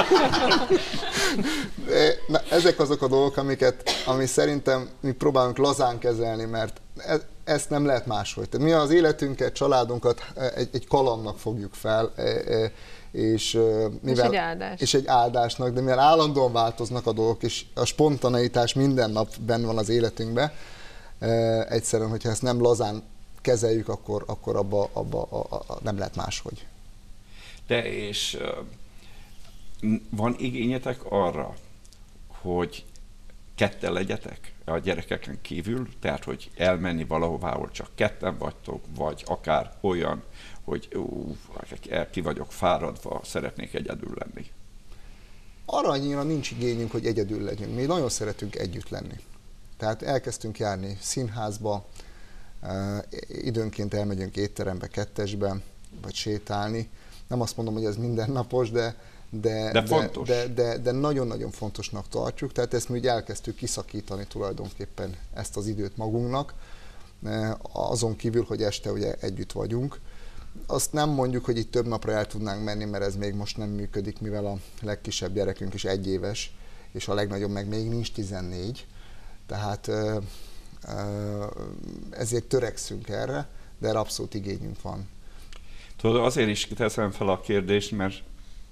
De, na, ezek azok a dolgok, amiket, ami szerintem mi próbálunk lazán kezelni, mert ez, ezt nem lehet máshogy. Tehát mi az életünket, családunkat egy, egy kalandnak fogjuk fel, és, mivel, és, egy áldás. és egy áldásnak, de mivel állandóan változnak a dolgok, és a spontaneitás minden nap benn van az életünkben, egyszerűen, hogyha ezt nem lazán kezeljük, akkor, akkor abba, abba a, a, nem lehet máshogy. De és van igényetek arra, hogy ketten legyetek a gyerekeken kívül, tehát hogy elmenni valahová, ahol csak ketten vagytok, vagy akár olyan, hogy ú, ki vagyok fáradva, szeretnék egyedül lenni? Arra annyira nincs igényünk, hogy egyedül legyünk. Mi nagyon szeretünk együtt lenni. Tehát elkezdtünk járni színházba, időnként elmegyünk étterembe, kettesbe, vagy sétálni, nem azt mondom, hogy ez mindennapos, de de, de, de, de, de, de nagyon-nagyon fontosnak tartjuk, tehát ezt mi úgy elkezdtük kiszakítani tulajdonképpen ezt az időt magunknak, azon kívül, hogy este ugye együtt vagyunk. Azt nem mondjuk, hogy itt több napra el tudnánk menni, mert ez még most nem működik, mivel a legkisebb gyerekünk is egyéves, és a legnagyobb meg még nincs tizennégy, tehát ezért törekszünk erre, de erre abszolút igényünk van. Tudod, azért is teszem fel a kérdést, mert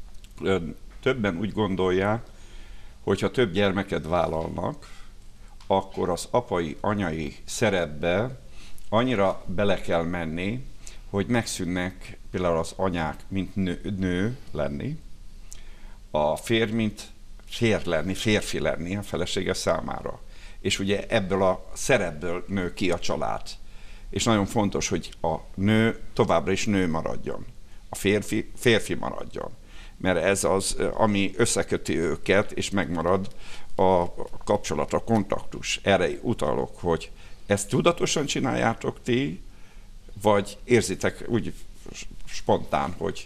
többen úgy gondolják, hogy ha több gyermeket vállalnak, akkor az apai, anyai szerepbe annyira bele kell menni, hogy megszűnnek például az anyák, mint nő, nő lenni, a férj, mint férj lenni, férfi lenni a felesége számára. És ugye ebből a szerepből nő ki a család. És nagyon fontos, hogy a nő továbbra is nő maradjon, a férfi férfi maradjon. Mert ez az, ami összeköti őket, és megmarad a kapcsolat, a kontaktus. Erre utalok, hogy ezt tudatosan csináljátok ti, vagy érzitek úgy spontán, hogy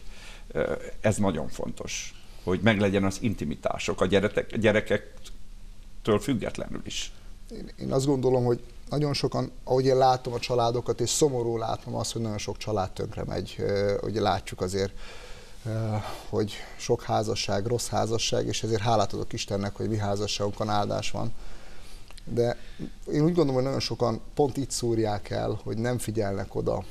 ez nagyon fontos, hogy meglegyen az intimitások a gyerekek, gyerekektől függetlenül is. Én, én azt gondolom, hogy nagyon sokan, ahogy én látom a családokat, és szomorú látom azt, hogy nagyon sok család tönkre megy, ugye látjuk azért, hogy sok házasság, rossz házasság, és ezért hálát adok Istennek, hogy mi házasságunkon áldás van. De én úgy gondolom, hogy nagyon sokan pont itt szúrják el, hogy nem figyelnek oda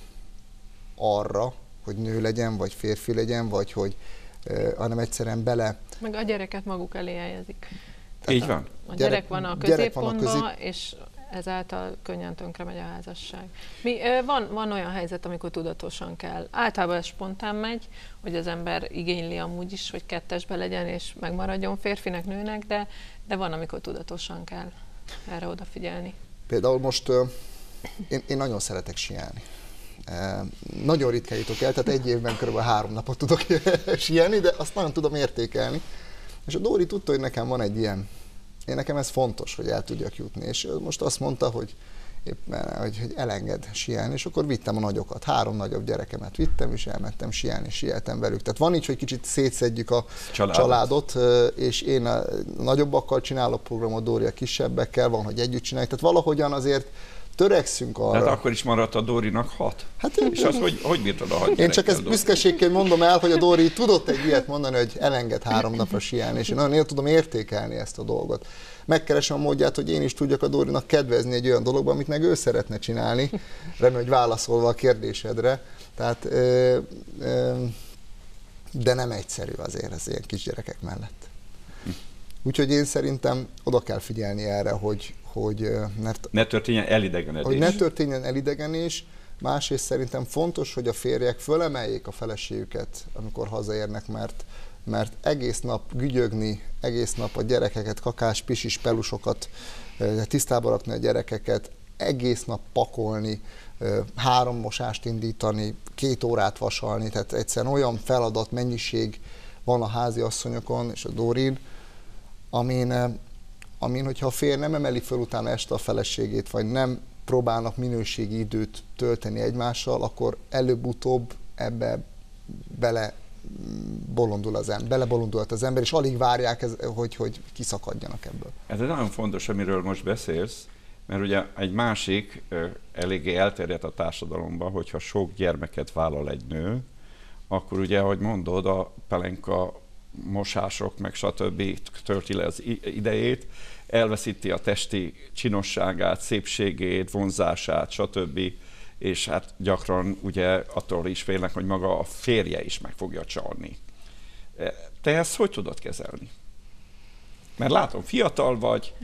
arra, hogy nő legyen, vagy férfi legyen, vagy hogy, hanem egyszerűen bele... Meg a gyereket maguk elé helyezik. Így van. A gyerek, gyerek van a középpontban, közép... és ezáltal könnyen tönkre megy a házasság. Mi, van, van olyan helyzet, amikor tudatosan kell. Általában ez spontán megy, hogy az ember igényli amúgy is, hogy kettesbe legyen, és megmaradjon férfinek, nőnek, de, de van, amikor tudatosan kell erre odafigyelni. Például most uh, én, én nagyon szeretek síelni. Uh, nagyon ritkán jutok el, tehát egy évben kb. három napot tudok síelni, de azt nagyon tudom értékelni. És a Dóri tudta, hogy nekem van egy ilyen, én nekem ez fontos, hogy el tudjak jutni. És most azt mondta, hogy éppen, hogy, hogy elenged síelni, és akkor vittem a nagyokat. Három nagyobb gyerekemet vittem, és elmentem síelni, síeltem velük. Tehát van így, hogy kicsit szétszedjük a családot, családot és én a nagyobbakkal csinálok programot, Dóri a kisebbekkel, van, hogy együtt csináljuk. Tehát valahogyan azért törekszünk arra. Tehát akkor is maradt a Dórinak hat? Hát, és az, hogy, hogy bírtad a hat? Én csak ezt büszkeségként mondom el, hogy a Dóri tudott egy ilyet mondani, hogy elenged három napra síelni, és én nagyon én tudom értékelni ezt a dolgot. Megkeresem a módját, hogy én is tudjak a Dórinak kedvezni egy olyan dologban, amit meg ő szeretne csinálni. Remélem, hogy válaszolva a kérdésedre. Tehát, ö, ö, de nem egyszerű azért ez ilyen kisgyerekek mellett. Úgyhogy én szerintem oda kell figyelni erre, hogy, hogy mert, ne történjen elidegenedés. Hogy ne történjen elidegenés. Másrészt szerintem fontos, hogy a férjek fölemeljék a feleségüket, amikor hazaérnek, mert, mert egész nap gügyögni, egész nap a gyerekeket, kakás, pisis, pelusokat, tisztába rakni a gyerekeket, egész nap pakolni, három mosást indítani, két órát vasalni, tehát egyszerűen olyan feladat, mennyiség van a házi asszonyokon és a Dórin, amin, amin, hogyha a férj nem emeli föl utána este a feleségét, vagy nem próbálnak minőségi időt tölteni egymással, akkor előbb-utóbb ebbe bele bolondul az ember, belebolondulhat az ember, és alig várják, ez, hogy, hogy kiszakadjanak ebből. Ez nagyon fontos, amiről most beszélsz, mert ugye egy másik eléggé elterjedt a társadalomban, hogyha sok gyermeket vállal egy nő, akkor ugye, ahogy mondod, a pelenka mosások, meg stb. Tölti le az idejét, elveszíti a testi csinosságát, szépségét, vonzását, stb. És hát gyakran ugye attól is félnek, hogy maga a férje is meg fogja csalni. Te ezt hogy tudod kezelni? Mert látom, fiatal vagy,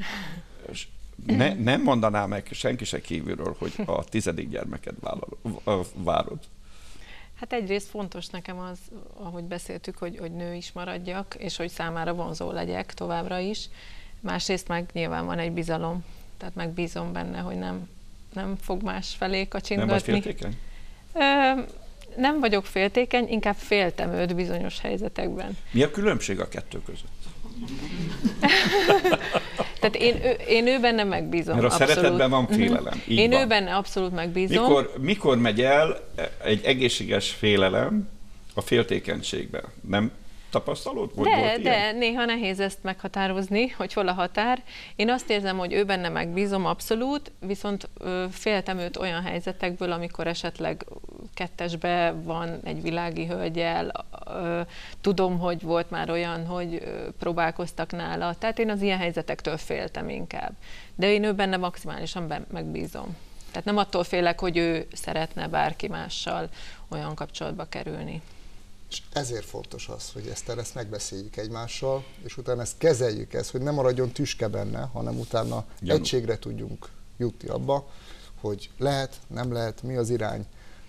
ne, nem mondaná meg senki se kívülről, hogy a tizedik gyermeket vállalod, várod. Hát egyrészt fontos nekem az, ahogy beszéltük, hogy, hogy nő is maradjak, és hogy számára vonzó legyek továbbra is. Másrészt meg nyilván van egy bizalom, tehát megbízom benne, hogy nem, nem fog más felé kacsingatni. Nem vagy féltékeny? Ö, nem vagyok féltékeny, inkább féltem őt bizonyos helyzetekben. Mi a különbség a kettő között? Tehát én, ő, én ő benne megbízom. Mert a abszolút. Szeretetben van félelem. Így én van. ő benne abszolút megbízom. Mikor, mikor megy el egy egészséges félelem, a féltékenységben. Nem tapasztalod? Vagy De, volt de ilyen? néha nehéz ezt meghatározni, hogy hol a határ. Én azt érzem, hogy ő benne megbízom abszolút, viszont ö, féltem őt olyan helyzetekből, amikor esetleg kettesbe van egy világi hölgyel, ö, tudom, hogy volt már olyan, hogy ö, próbálkoztak nála. Tehát én az ilyen helyzetektől féltem inkább. De én ő benne maximálisan be, megbízom. Tehát nem attól félek, hogy ő szeretne bárki mással olyan kapcsolatba kerülni. És ezért fontos az, hogy ezt, ezt megbeszéljük egymással, és utána ezt kezeljük, ezt, hogy nem maradjon tüske benne, hanem utána Gyanú. egységre tudjunk jutni abba, hogy lehet, nem lehet, mi az irány.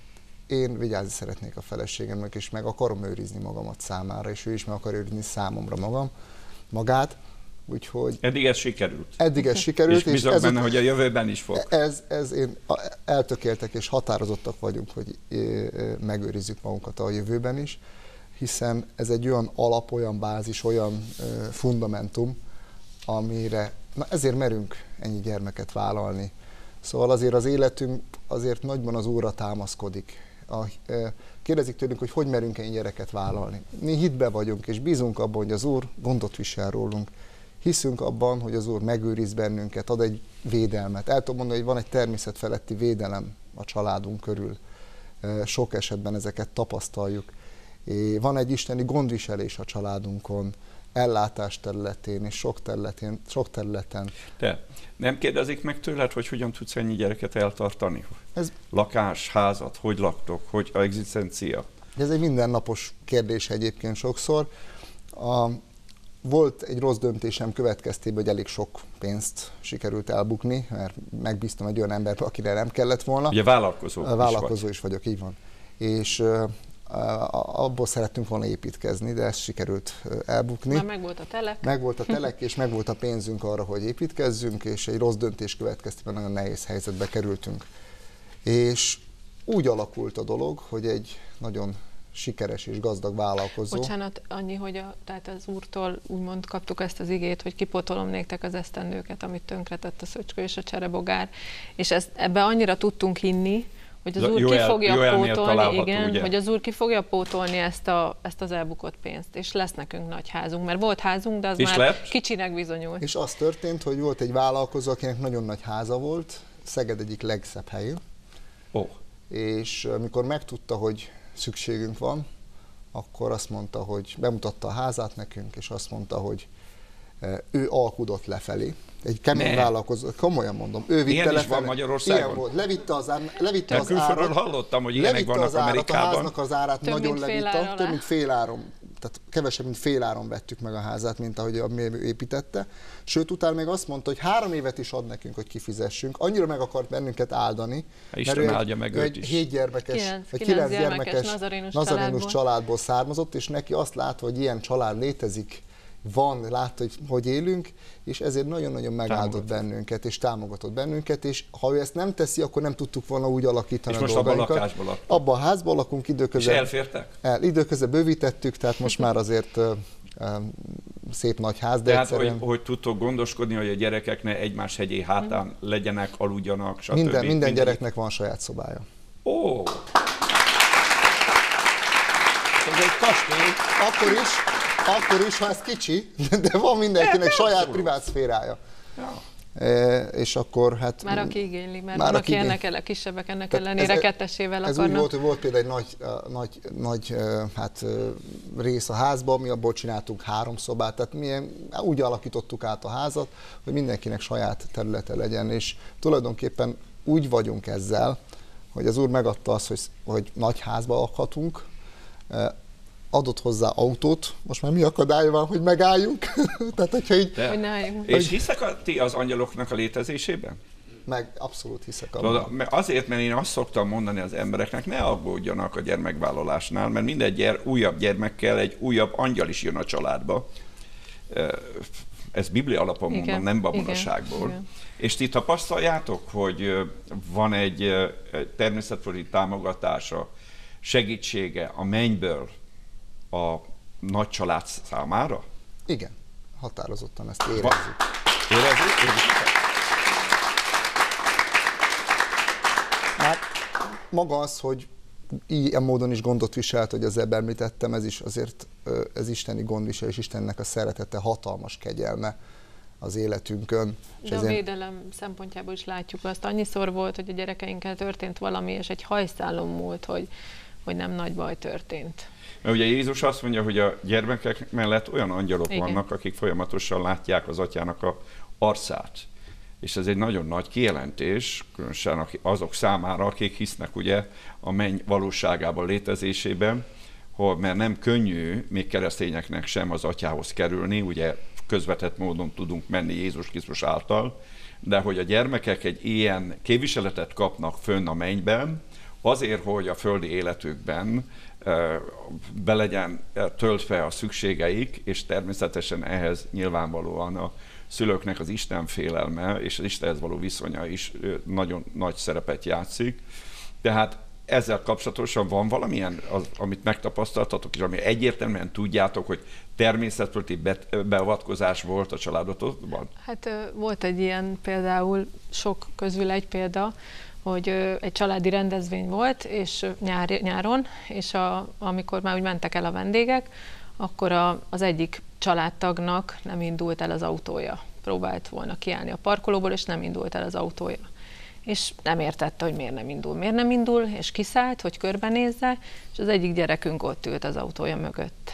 Én vigyázni szeretnék a feleségemnek, és meg akarom őrizni magamat számára, és ő is meg akar őrizni számomra magam, magát. Úgyhogy Eddig ez sikerült. eddig ez sikerült. És bízok ez benne, hogy a jövőben is fog. Ez, ez én eltökéltek és határozottak vagyunk, hogy megőrizzük magunkat a jövőben is, hiszen ez egy olyan alap, olyan bázis, olyan fundamentum, amire, na ezért merünk ennyi gyermeket vállalni. Szóval azért az életünk azért nagyban az Úrra támaszkodik. A, kérdezik tőlünk, hogy hogy merünk ennyi gyereket vállalni. Mi hitbe vagyunk, és bízunk abban, hogy az Úr gondot visel rólunk. Hiszünk abban, hogy az Úr megőriz bennünket, ad egy védelmet. El tudom mondani, hogy van egy természet feletti védelem a családunk körül. Sok esetben ezeket tapasztaljuk. Van egy isteni gondviselés a családunkon, ellátás területén és sok területén. Sok területen. De nem kérdezik meg tőled, hogy hogyan tudsz ennyi gyereket eltartani? Ez, Lakás, házat, hogy laktok, hogy a egzisztencia? ez egy mindennapos kérdés egyébként sokszor. A, Volt egy rossz döntésem következtében, hogy elég sok pénzt sikerült elbukni, mert megbíztam egy olyan emberbe, akire nem kellett volna. Ugye vállalkozó, vállalkozó is, vagy. is vagyok, így van. És uh, abból szerettünk volna építkezni, de ezt sikerült elbukni. Már megvolt a telek. Megvolt a telek, és megvolt a pénzünk arra, hogy építkezzünk, és egy rossz döntés következtében nagyon nehéz helyzetbe kerültünk. És úgy alakult a dolog, hogy egy nagyon sikeres és gazdag vállalkozó. Bocsánat, annyi, hogy a, tehát az Úrtól úgymond kaptuk ezt az igét, hogy kipótolom néktek az esztendőket, amit tönkretett a szöcskő és a cserebogár, és ezt, ebbe annyira tudtunk hinni, hogy az Úr ki fogja pótolni, igen, ugye? hogy az Úr ki fogja pótolni ezt, a, ezt az elbukott pénzt, és lesz nekünk nagy házunk, mert volt házunk, de az és már lett? kicsinek bizonyult. És az történt, hogy volt egy vállalkozó, akinek nagyon nagy háza volt, Szeged egyik legszebb helyén, oh. és amikor megtudta, hogy szükségünk van, akkor azt mondta, hogy bemutatta a házát nekünk, és azt mondta, hogy ő alkudott lefelé. Egy kemény vállalkozó, komolyan mondom, ő vitte ilyen lefelé. Is van Magyarországon? Ilyen volt, levitte az, ár, levitte az árat. Hallottam, hogy ilyenek vannak az árat, Amerikában. A háznak az árát több nagyon levitte, több mint fél áron, tehát kevesebb, mint fél áron vettük meg a házát, mint ahogy mi építette. Sőt, utána még azt mondta, hogy három évet is ad nekünk, hogy kifizessünk. Annyira meg akart bennünket áldani, Isten mert ő áldja meg egy, őt egy is. hét gyermekes, Kilenc, vagy kilenc kilenc gyermekes nazarénus nazarénus családból. családból származott, és neki azt látva, hogy ilyen család létezik, van, látta, hogy hogy élünk, és ezért nagyon-nagyon megáldott bennünket, és támogatott bennünket, és ha ő ezt nem teszi, akkor nem tudtuk volna úgy alakítani és a most dolgainkat. abban a lakásban laktunk. Abban a házban lakunk időközben. És elfértek? El, időközben bővítettük, tehát most már azért uh, uh, szép nagy ház, de Tehát, egyszerűen... hogy, hogy tudtok gondoskodni, hogy a gyerekek ne egymás hegyé hátán mm. legyenek, aludjanak, stb. Minden, minden gyereknek van saját szobája. Ó! Oh. Ez egy kastély. Akkor is, akkor is, ha ez kicsi, de van mindenkinek saját privát szférája. Ja. E, és akkor hát... Már aki igényli, mert már van, aki igény... ennek ele, kisebbek ennek Tehát ellenére ez, kettesével ez akarnak. úgy volt, hogy volt például egy nagy, nagy, nagy hát, rész a házban, mi abból csináltunk három szobát, tehát mi úgy alakítottuk át a házat, hogy mindenkinek saját területe legyen, és tulajdonképpen úgy vagyunk ezzel, hogy az Úr megadta azt, hogy, hogy nagy házba lakhatunk, adott hozzá autót, most már mi akadály van, hogy megálljunk? Tehát, hogyha így... De, hogy ne álljunk. És hiszek a, ti az angyaloknak a létezésében? Meg abszolút hiszek abban. Azért, mert én azt szoktam mondani az embereknek, ne aggódjanak a gyermekvállalásnál, mert minden gyere, újabb gyermekkel egy újabb angyal is jön a családba. Ezt biblia alapon igen, mondom, nem babonaságból. igen, igen. És ti tapasztaljátok, hogy van egy természetföldi támogatása, segítsége a mennyből a nagy család számára? Igen, határozottan ezt érezzük. Érezzük? Érezzük? Hát maga az, hogy ilyen módon is gondot viselt, hogy az előbb említettem, ez is azért ez isteni gondvisel, és Istennek a szeretete, hatalmas kegyelme az életünkön. De a védelem szempontjából is látjuk azt. Annyiszor volt, hogy a gyerekeinkkel történt valami, és egy hajszálon múlt, hogy, hogy nem nagy baj történt. Mert ugye Jézus azt mondja, hogy a gyermekek mellett olyan angyalok Igen. vannak, akik folyamatosan látják az atyának a arcát. És ez egy nagyon nagy kijelentés, különösen azok számára, akik hisznek ugye a menny valóságában, létezésében, hogy, mert nem könnyű még keresztényeknek sem az atyához kerülni, ugye közvetett módon tudunk menni Jézus Krisztus által, de hogy a gyermekek egy ilyen képviseletet kapnak fönn a mennyben, azért, hogy a földi életükben be legyen töltve a szükségeik, és természetesen ehhez nyilvánvalóan a szülőknek az Isten félelme és az Istenhez való viszonya is nagyon nagy szerepet játszik. Tehát ezzel kapcsolatosan van valamilyen, az, amit megtapasztaltatok, és ami egyértelműen tudjátok, hogy természetföldi beavatkozás volt a családotokban? Hát volt egy ilyen például, sok közül egy példa, hogy egy családi rendezvény volt, és nyár, nyáron, és a, amikor már úgy mentek el a vendégek, akkor a, az egyik családtagnak nem indult el az autója. Próbált volna kiállni a parkolóból, és nem indult el az autója. És nem értette, hogy miért nem indul. Miért nem indul, és kiszállt, hogy körbenézze, és az egyik gyerekünk ott ült az autója mögött.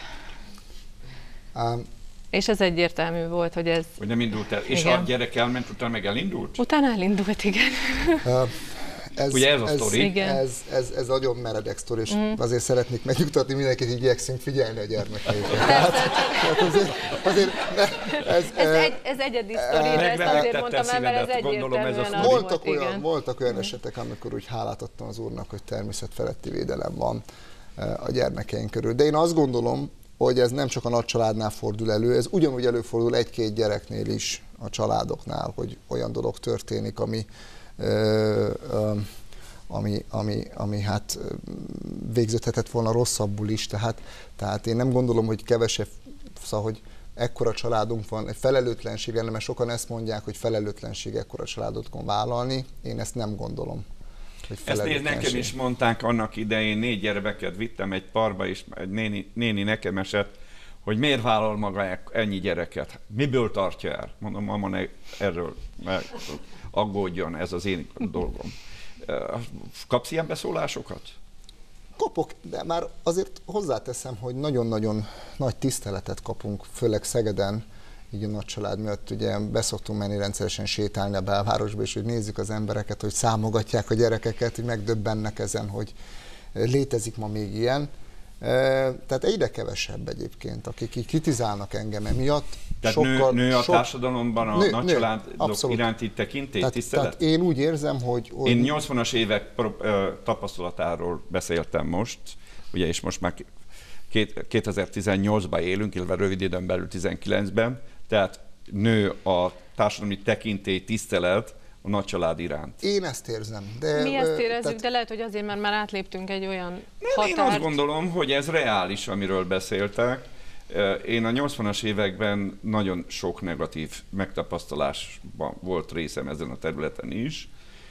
Um, és ez egyértelmű volt, hogy ez... Hogy nem indult el. És igen. a gyerek elment, utána meg elindult? Utána elindult, igen. Uh, Ez, Ugye ez a ez, sztori? Ez, ez, ez nagyon meredek sztori, és mm. azért szeretnék megnyugtatni mindenkit, hogy igyekszünk figyelni a gyermekeinkre. Tehát, tehát azért, azért ez, ez, egy, ez egyedi sztori, de ezt azért mondtam el, mert ez egyértelműen az voltak volt, olyan, igen. voltak olyan esetek, amikor úgy hálát adtam az Úrnak, hogy természetfeletti védelem van a gyermekeink körül. De én azt gondolom, hogy ez nem csak a nagy családnál fordul elő, ez ugyanúgy előfordul egy-két gyereknél is a családoknál, hogy olyan dolog történik, ami Ö, ö, ami, ami, ami hát végződhetett volna rosszabbul is, tehát, tehát én nem gondolom, hogy kevesebb, szóval, hogy ekkora családunk van, egy felelőtlenség lenne, mert sokan ezt mondják, hogy felelőtlenség ekkora családot vállalni, én ezt nem gondolom. Ezt nézd, nekem is mondták annak idején, négy gyermeket vittem egy parba, és egy néni, néni nekem esett, hogy miért vállal maga ennyi gyereket, miből tartja el? Mondom, mama, ne erről meg aggódjon, ez az én dolgom. Kapsz ilyen beszólásokat? Kapok, de már azért hozzáteszem, hogy nagyon-nagyon nagy tiszteletet kapunk, főleg Szegeden, így a nagy család miatt, ugye beszoktunk menni rendszeresen sétálni a belvárosba, és hogy nézzük az embereket, hogy számogatják a gyerekeket, hogy megdöbbennek ezen, hogy létezik ma még ilyen. Tehát egyre kevesebb egyébként, akik így kritizálnak engem emiatt. Tehát sokkal, nő, nő a sok, társadalomban a nagy családok iránti tekintély, tehát, tisztelet? Tehát én úgy érzem, hogy... hogy én nyolcvanas évek tapasztalatáról beszéltem most, ugye, és most már kétezer-tizennyolcban élünk, illetve rövid időn belül tizenkilencben, tehát nő a társadalmi tekintély, tisztelet a nagy család iránt. Én ezt érzem. De, Mi ezt érezzük, tehát... de lehet, hogy azért, mert már átléptünk egy olyan nem, határt. Én azt gondolom, hogy ez reális, amiről beszéltek. Én a nyolcvanas években nagyon sok negatív megtapasztalásban volt részem ezen a területen is.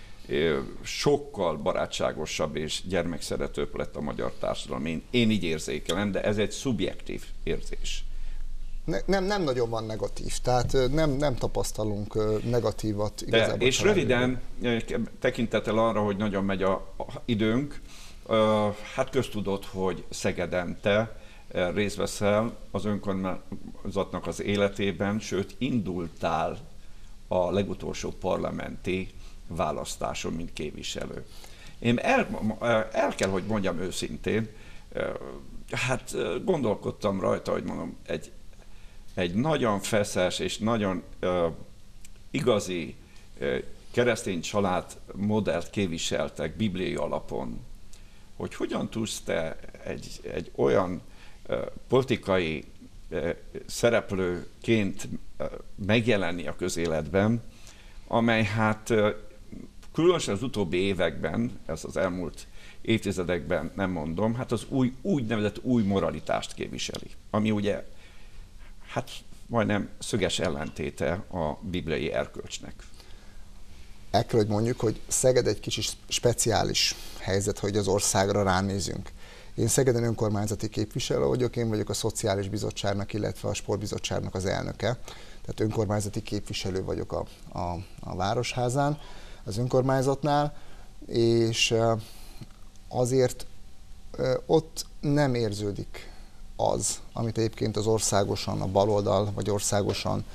Sokkal barátságosabb és gyermekszeretőbb lett a magyar társadalom. Én, én így érzékelem, de ez egy szubjektív érzés. Ne, nem, nem nagyon van negatív, tehát nem, nem tapasztalunk negatívat igazából. De, és röviden, tekintettel arra, hogy nagyon megy a, a időnk, hát köztudott, hogy Szegeden te részt veszel az önkormányzatnak az életében, sőt indultál a legutolsó parlamenti választáson, mint képviselő. Én el, el kell, hogy mondjam őszintén, hát gondolkodtam rajta, hogy mondom, egy, egy nagyon feszes és nagyon uh, igazi uh, keresztény család modellt képviseltek bibliai alapon, hogy hogyan tudsz te egy, egy olyan uh, politikai uh, szereplőként uh, megjelenni a közéletben, amely hát uh, különösen az utóbbi években, ez az elmúlt évtizedekben nem mondom, hát az új, úgynevezett új moralitást képviseli, ami ugye hát majdnem szöges ellentéte a bibliai erkölcsnek. el kell, hogy mondjuk, hogy Szeged egy kicsit speciális helyzet, hogy az országra ránézünk. Én Szegeden önkormányzati képviselő vagyok, én vagyok a Szociális Bizottságnak, illetve a Sportbizottságnak az elnöke. Tehát önkormányzati képviselő vagyok a, a, a Városházán, az önkormányzatnál, és azért ott nem érződik az, amit egyébként az országosan, a baloldal, vagy országosan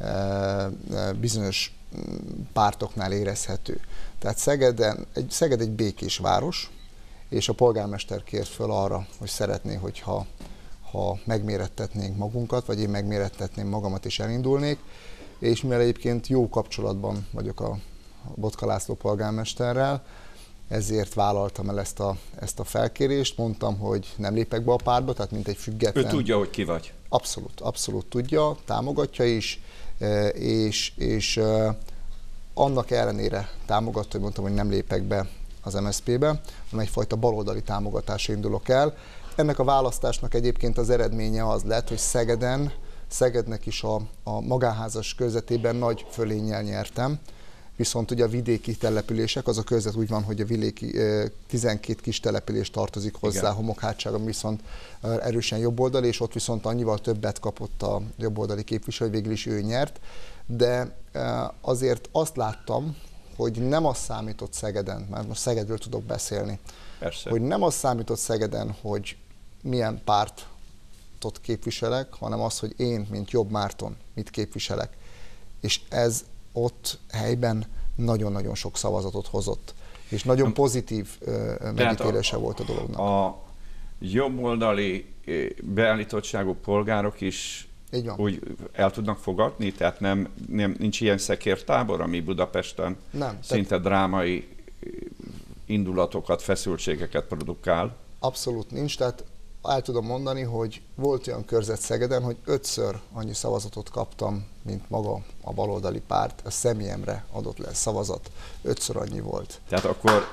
bizonyos pártoknál érezhető. Tehát Szegeden, egy, Szeged egy békés város, és a polgármester kért föl arra, hogy szeretné, hogyha ha megmérettetnénk magunkat, vagy én megmérettetném magamat és elindulnék, és mivel egyébként jó kapcsolatban vagyok a Botka László polgármesterrel, ezért vállaltam el ezt a, ezt a felkérést, mondtam, hogy nem lépek be a pártba, tehát mint egy független... Ő tudja, hogy ki vagy. Abszolút, abszolút tudja, támogatja is, és, és annak ellenére támogatta, hogy mondtam, hogy nem lépek be az em es zé pé-be, hanem egyfajta baloldali támogatásra indulok el. Ennek a választásnak egyébként az eredménye az lett, hogy Szegeden, Szegednek is a, a magánházas körzetében nagy fölénnyel nyertem, viszont ugye a vidéki települések, az a körzet úgy van, hogy a vidéki tizenkét kis település tartozik hozzá, igen. Homokhátságon viszont erősen jobboldali, és ott viszont annyival többet kapott a jobboldali képviselő, végül is ő nyert, de azért azt láttam, hogy nem az számított Szegeden, mert most Szegedről tudok beszélni, persze. Hogy nem az számított Szegeden, hogy milyen pártot képviselek, hanem az, hogy én, mint Jobb Márton, mit képviselek. És ez ott helyben nagyon-nagyon sok szavazatot hozott, és nagyon pozitív megítélése a, volt a dolognak. A jobboldali beállítottságú polgárok is úgy el tudnak fogadni, tehát nem, nem, nincs ilyen szekértábor, ami Budapesten nem, szinte tehát drámai indulatokat, feszültségeket produkál. Abszolút nincs, tehát el tudom mondani, hogy volt olyan körzet Szegeden, hogy ötször annyi szavazatot kaptam, mint maga a baloldali párt, a személyemre adott le szavazat, ötször annyi volt. Tehát akkor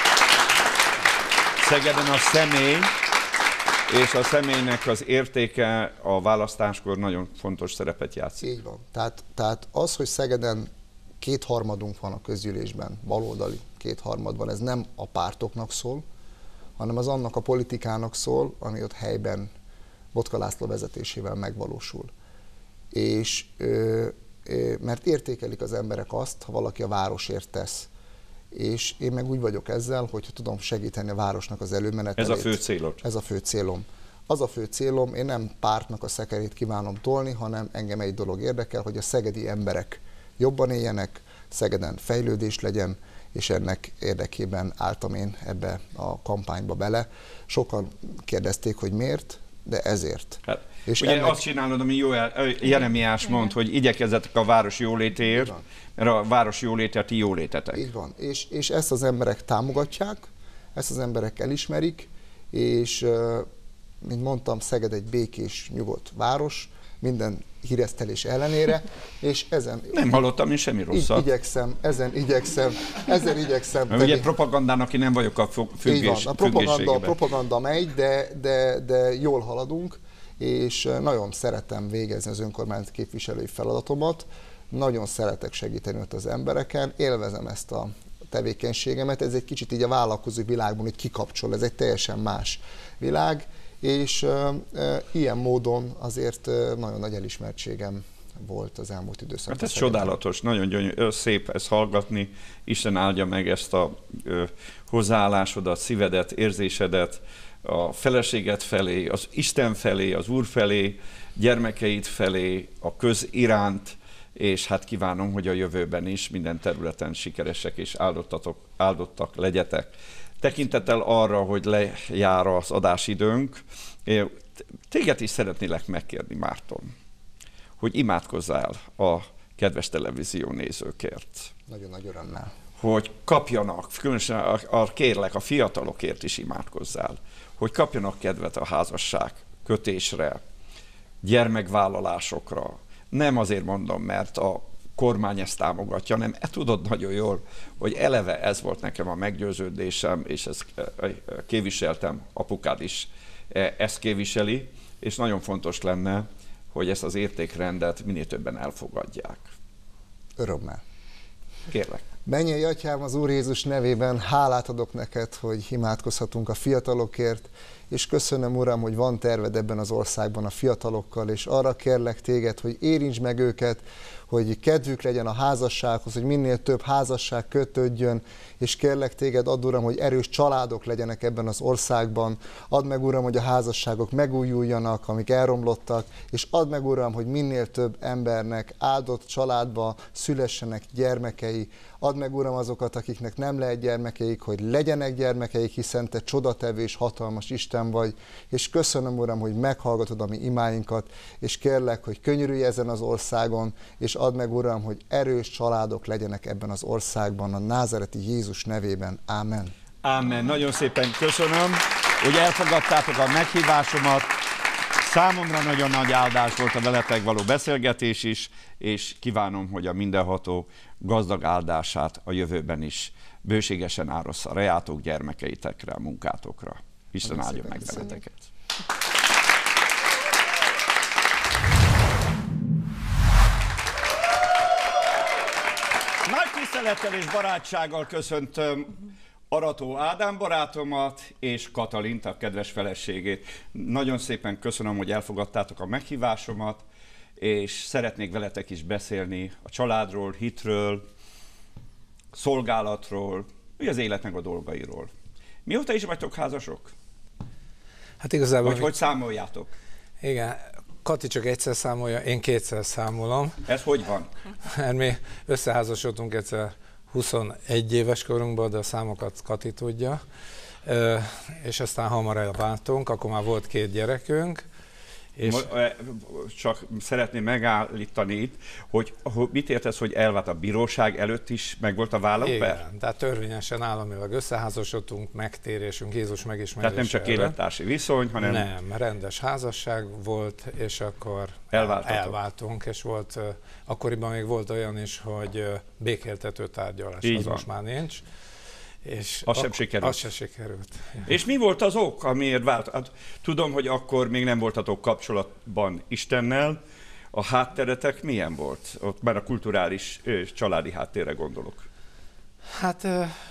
Szegeden a személy és a személynek az értéke a választáskor nagyon fontos szerepet játszik. Így van. Tehát, tehát az, hogy Szegeden kétharmadunk van a közgyűlésben, baloldali kétharmad van, ez nem a pártoknak szól, hanem az annak a politikának szól, ami ott helyben Botka László vezetésével megvalósul. És ö, ö, mert értékelik az emberek azt, ha valaki a városért tesz. És én meg úgy vagyok ezzel, hogyha tudom segíteni a városnak az előmenetelét. Ez a fő célod? Ez a fő célom. Az a fő célom, én nem pártnak a szekerét kívánom tolni, hanem engem egy dolog érdekel, hogy a szegedi emberek jobban éljenek, Szegeden fejlődés legyen, és ennek érdekében álltam én ebbe a kampányba bele. Sokan kérdezték, hogy miért, de ezért. Hát, és ugye ennek... azt csinálod, ami jó, Jeremiás mond, hogy igyekezzetek a város jólétéért, mert a város jóléte a ti jólétetek. Így van, és, és ezt az emberek támogatják, ezt az emberek elismerik, és mint mondtam, Szeged egy békés, nyugodt város, minden híresztelés ellenére, és ezen... Nem hallottam én semmi rosszat. Igyekszem, ezen igyekszem, ezen igyekszem... Mert ugye propagandának én nem vagyok a függés, így van, a propaganda, a propaganda megy, de, de, de jól haladunk, és nagyon szeretem végezni az önkormányzati képviselői feladatomat, nagyon szeretek segíteni ott az embereken, élvezem ezt a tevékenységemet, ez egy kicsit így a vállalkozó világban hogy kikapcsol, ez egy teljesen más világ, és uh, uh, ilyen módon azért uh, nagyon nagy elismertségem volt az elmúlt időszakban. Hát ez csodálatos, nagyon gyönyörű, szép ezt hallgatni. Isten áldja meg ezt a uh, hozzáállásodat, szívedet, érzésedet a feleséged felé, az Isten felé, az Úr felé, gyermekeid felé, a köz iránt, és hát kívánom, hogy a jövőben is minden területen sikeresek és áldottatok, áldottak legyetek. Tekintettel arra, hogy lejár az adásidőnk, téged is szeretnélek megkérni, Márton, hogy imádkozzál a kedves televízió nézőkért. Nagyon nagy örömmel. Hogy kapjanak, különösen a, a, kérlek, a fiatalokért is imádkozzál, hogy kapjanak kedvet a házasság kötésre, gyermekvállalásokra. Nem azért mondom, mert a kormány ezt támogatja, hanem e tudod nagyon jól, hogy eleve ez volt nekem a meggyőződésem, és ezt képviseltem, apukád is ezt képviseli, és nagyon fontos lenne, hogy ezt az értékrendet minél többen elfogadják. Örömmel. Kérlek. Mennyei Atyám, az Úr Jézus nevében hálát adok neked, hogy imádkozhatunk a fiatalokért, és köszönöm, Uram, hogy van terved ebben az országban a fiatalokkal, és arra kérlek téged, hogy érints meg őket, hogy kedvük legyen a házassághoz, hogy minél több házasság kötődjön, és kérlek téged, add, Uram, hogy erős családok legyenek ebben az országban. Add meg, Uram, hogy a házasságok megújuljanak, amik elromlottak, és add meg, Uram, hogy minél több embernek áldott családba szülessenek gyermekei. Add meg, Uram, azokat, akiknek nem lehet gyermekeik, hogy legyenek gyermekeik, hiszen te csodatevő és hatalmas Isten vagy. És köszönöm, Uram, hogy meghallgatod a mi imáinkat, és kérlek, hogy könyörülj ezen az országon, és add meg, Uram, hogy erős családok legyenek ebben az országban, a názáreti Jézus nevében. Ámen. Ámen. Nagyon szépen köszönöm, hogy elfogadtátok a meghívásomat. Számomra nagyon nagy áldás volt a veletek való beszélgetés is, és kívánom, hogy a mindenható gazdag áldását a jövőben is bőségesen árassza rejátok, gyermekeitekre, a munkátokra. Isten áldja meg veleteket. Nagy tisztelettel és barátsággal köszöntöm Arató Ádám barátomat és Katalint, a kedves feleségét. Nagyon szépen köszönöm, hogy elfogadtátok a meghívásomat, és szeretnék veletek is beszélni a családról, hitről, szolgálatról, ugye az életnek a dolgairól. Mióta is vagytok házasok? Hát igazából... Vagy hogy számoljátok? Igen, Kati csak egyszer számolja, én kétszer számolom. Ez hogy van? Mert mi összeházasodtunk egyszer huszonegy éves korunkban, de a számokat Kati tudja. És aztán hamar elváltunk, akkor már volt két gyerekünk. És... Csak szeretném megállítani itt, hogy mit értesz, hogy elvált a bíróság előtt is, meg volt a vállalper? Igen, tehát törvényesen államilag összeházasodtunk, megtérésünk, Jézus megismerése. Tehát nem csak élettársi viszony, hanem... Nem, rendes házasság volt, és akkor Elváltatok. elváltunk, és volt, akkoriban még volt olyan is, hogy békéltető tárgyalás, Így az van. most már nincs. És az sem sikerült. Az sem sikerült. És mi volt az ok, amiért vált? Hát, tudom, hogy akkor még nem voltatok kapcsolatban Istennel. A hátteretek milyen volt? Ott már a kulturális családi háttérre gondolok. Hát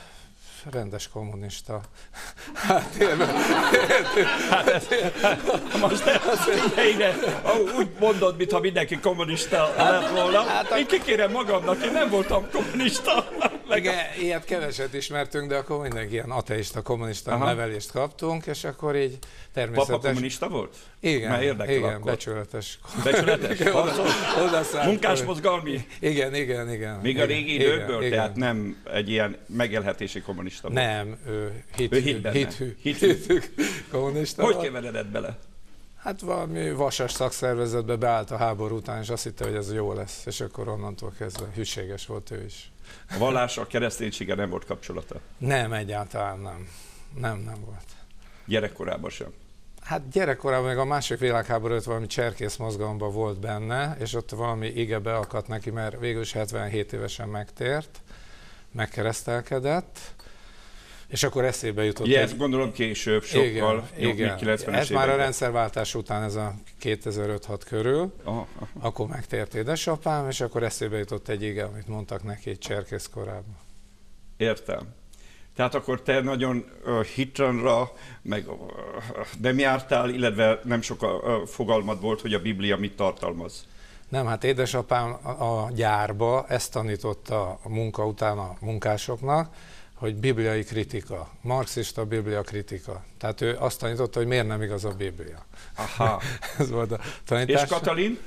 rendes kommunista háttérben. Hát ez, most ne, ide, úgy mondod, mintha mindenki kommunista lett volna. Hát, én kikérem magamnak, én nem voltam kommunista. Igen, ilyet keveset ismertünk, de akkor mindenki ilyen ateista, kommunista Aha. nevelést kaptunk, és akkor így természetes... Papa kommunista volt? Igen, Már érdekel igen, akkor. becsületes. Becsületes? Munkásmozgalmi? Igen, igen, igen. Még igen, a régi időkből, igen, tehát igen. nem egy ilyen megélhetési kommunista volt? Nem, ő hit, ő hit benne. Hithű, Hithű. hithű kommunista Hogy volt. keveredett bele? Hát valami vasas szakszervezetbe beállt a háború után, és azt hitte, hogy ez jó lesz, és akkor onnantól kezdve hűséges volt ő is. A vallással, a kereszténységgel nem volt kapcsolata? Nem, egyáltalán nem. Nem, nem volt. Gyerekkorában sem? Hát gyerekkorában még a második világháború előtt valami cserkész mozgalomban volt benne, és ott valami ige beakadt neki, mert végül is hetvenhét évesen megtért, megkeresztelkedett, és akkor eszébe jutott. Ja, ezt gondolom később, sokkal, igen, igen. kilencvenes Ez már a rendszerváltás után, ez a kétezer-öt-hat körül, aha, aha. akkor megtért édesapám, és akkor eszébe jutott egy ige, amit mondtak neki egy cserkész korában. Értem. Tehát akkor te nagyon uh, hitranra, meg uh, nem jártál, illetve nem sok uh, fogalmad volt, hogy a Biblia mit tartalmaz. Nem, hát édesapám a, a gyárba ezt tanította a munka után a munkásoknak, hogy bibliai kritika, marxista biblia kritika. Tehát ő azt tanította, hogy miért nem igaz a Biblia. Aha. Ez volt a tanítás. És Katalin?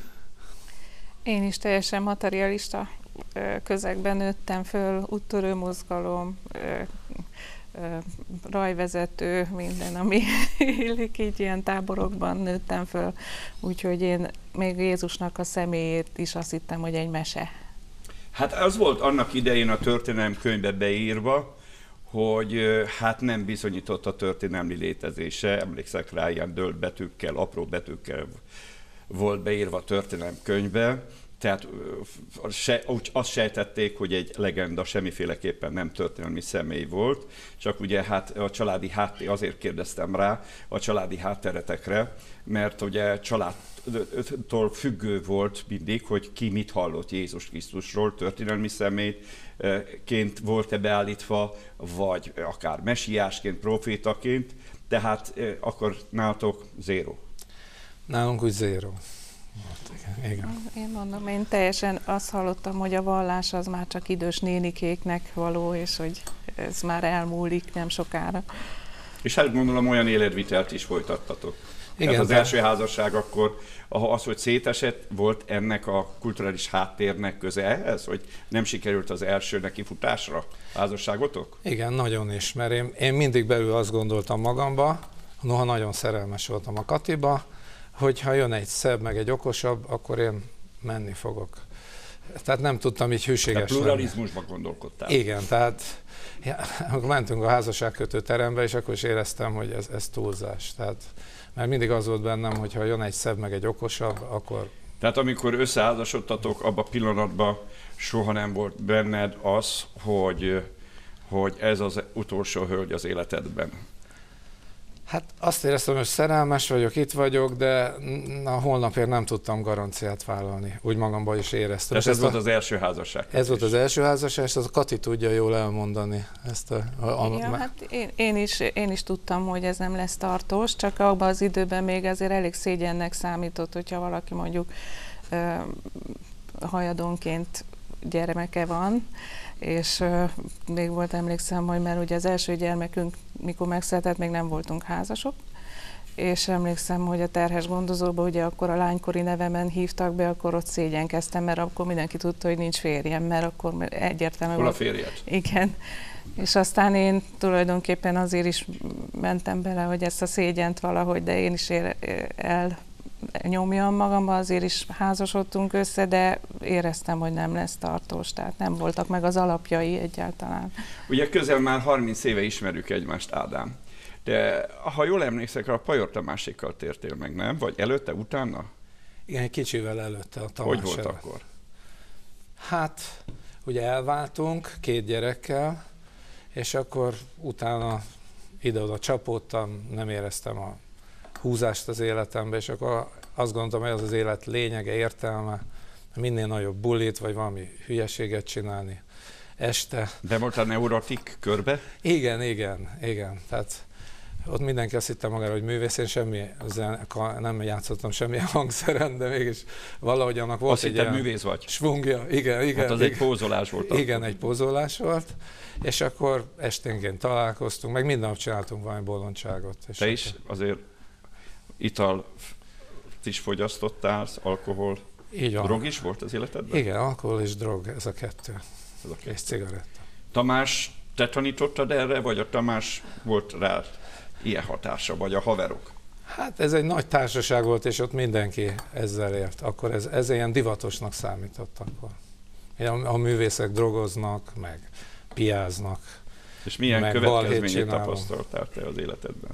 Én is teljesen materialista közegben nőttem föl, úttörő mozgalom, rajvezető, minden, ami illik, így ilyen táborokban nőttem föl. Úgyhogy én még Jézusnak a személyét is azt hittem, hogy egy mese. Hát az volt annak idején a történelem könyvbe beírva, hogy hát nem bizonyított a történelmi létezése, emlékszek rá, ilyen dölt betűkkel, apró betűkkel volt beírva a történelem könyvbe, Tehát se, azt sejtették, hogy egy legenda semmiféleképpen nem történelmi személy volt, csak ugye hát a családi háttér, azért kérdeztem rá a családi hátteretekre, mert ugye családtól függő volt mindig, hogy ki mit hallott Jézus Krisztusról, történelmi személyként volt-e beállítva, vagy akár mesiásként, profétaként, tehát akkor nálatok zéro. Nálunk úgy zéro. Igen. Én mondom, én teljesen azt hallottam, hogy a vallás az már csak idős nénikéknek való, és hogy ez már elmúlik nem sokára. És hát gondolom olyan életvitelt is folytattatok. Igen, tehát az de... első házasság akkor, az, hogy szétesett, volt ennek a kulturális háttérnek köze ehhez, hogy nem sikerült az első nekifutásra házasságotok? Igen, nagyon is, mert én, én mindig belül azt gondoltam magamba, noha nagyon szerelmes voltam a Katiba, hogy ha jön egy szebb, meg egy okosabb, akkor én menni fogok. Tehát nem tudtam így hűséges lenni. Pluralizmusban gondolkodtál. Igen, tehát ja, akkor mentünk a házasságkötő terembe, és akkor is éreztem, hogy ez, ez túlzás. Tehát, mert mindig az volt bennem, hogy ha jön egy szebb, meg egy okosabb, akkor... Tehát amikor összeházasodtatok, abban a pillanatban soha nem volt benned az, hogy, hogy ez az utolsó hölgy az életedben. Hát azt éreztem, hogy szerelmes vagyok, itt vagyok, de a holnapért nem tudtam garanciát vállalni. Úgy magamban is éreztem. Ez, ez volt az első házasság. Ez volt az első házasság, és a Kati tudja jól elmondani ezt a... a, a ja, hát én, én, is, én is tudtam, hogy ez nem lesz tartós, csak abban az időben még azért elég szégyennek számított, hogyha valaki mondjuk uh, hajadonként gyermeke van, és uh, még volt, emlékszem, hogy mert ugye az első gyermekünk, mikor megszületett, még nem voltunk házasok, és emlékszem, hogy a terhes gondozóba ugye akkor a lánykori nevemen hívtak be, akkor ott szégyenkeztem, mert akkor mindenki tudta, hogy nincs férjem, mert akkor egyértelmű Hol volt. a férjed? Igen. És aztán én tulajdonképpen azért is mentem bele, hogy ezt a szégyent valahogy, de én is ér, el nyomjam magamba, azért is házasodtunk össze, de éreztem, hogy nem lesz tartós, tehát nem voltak meg az alapjai egyáltalán. Ugye közel már harminc éve ismerjük egymást, Ádám, de ha jól emlékszek, a Pajor Tamásékkal tértél meg, nem? Vagy előtte, utána? Igen, egy kicsivel előtte a Tamás. Hogy volt előtt. akkor? Hát, ugye elváltunk két gyerekkel, és akkor utána ide-oda csapódtam, nem éreztem a húzást az életembe, és akkor azt gondoltam, hogy az az élet lényege, értelme, minél nagyobb bulit, vagy valami hülyeséget csinálni este. De voltál neurotik körbe? Igen, igen, igen. Tehát ott mindenki azt hitte magára, hogy művész, én semmi, nem játszottam semmilyen hangszeren, de mégis valahogy annak volt azt egy ilyen művész vagy? Svungja. Igen, igen. Hát az igen, egy pózolás volt. Igen, akkor. Egy pózolás volt, és akkor esténként találkoztunk, meg minden nap csináltunk valami bolondságot. És te is azért italt is fogyasztottál, alkohol, így van. Drog is volt az életedben? Igen, alkohol és drog, ez a kettő. Ez a kettő. És cigaretta. Tamás, te tanítottad erre, vagy a Tamás volt rá ilyen hatása, vagy a haverok? Hát ez egy nagy társaság volt, és ott mindenki ezzel ért. Akkor ez, ez ilyen divatosnak számított akkor. A, a művészek drogoznak, meg piáznak. És milyen következményét tapasztaltál te az életedben?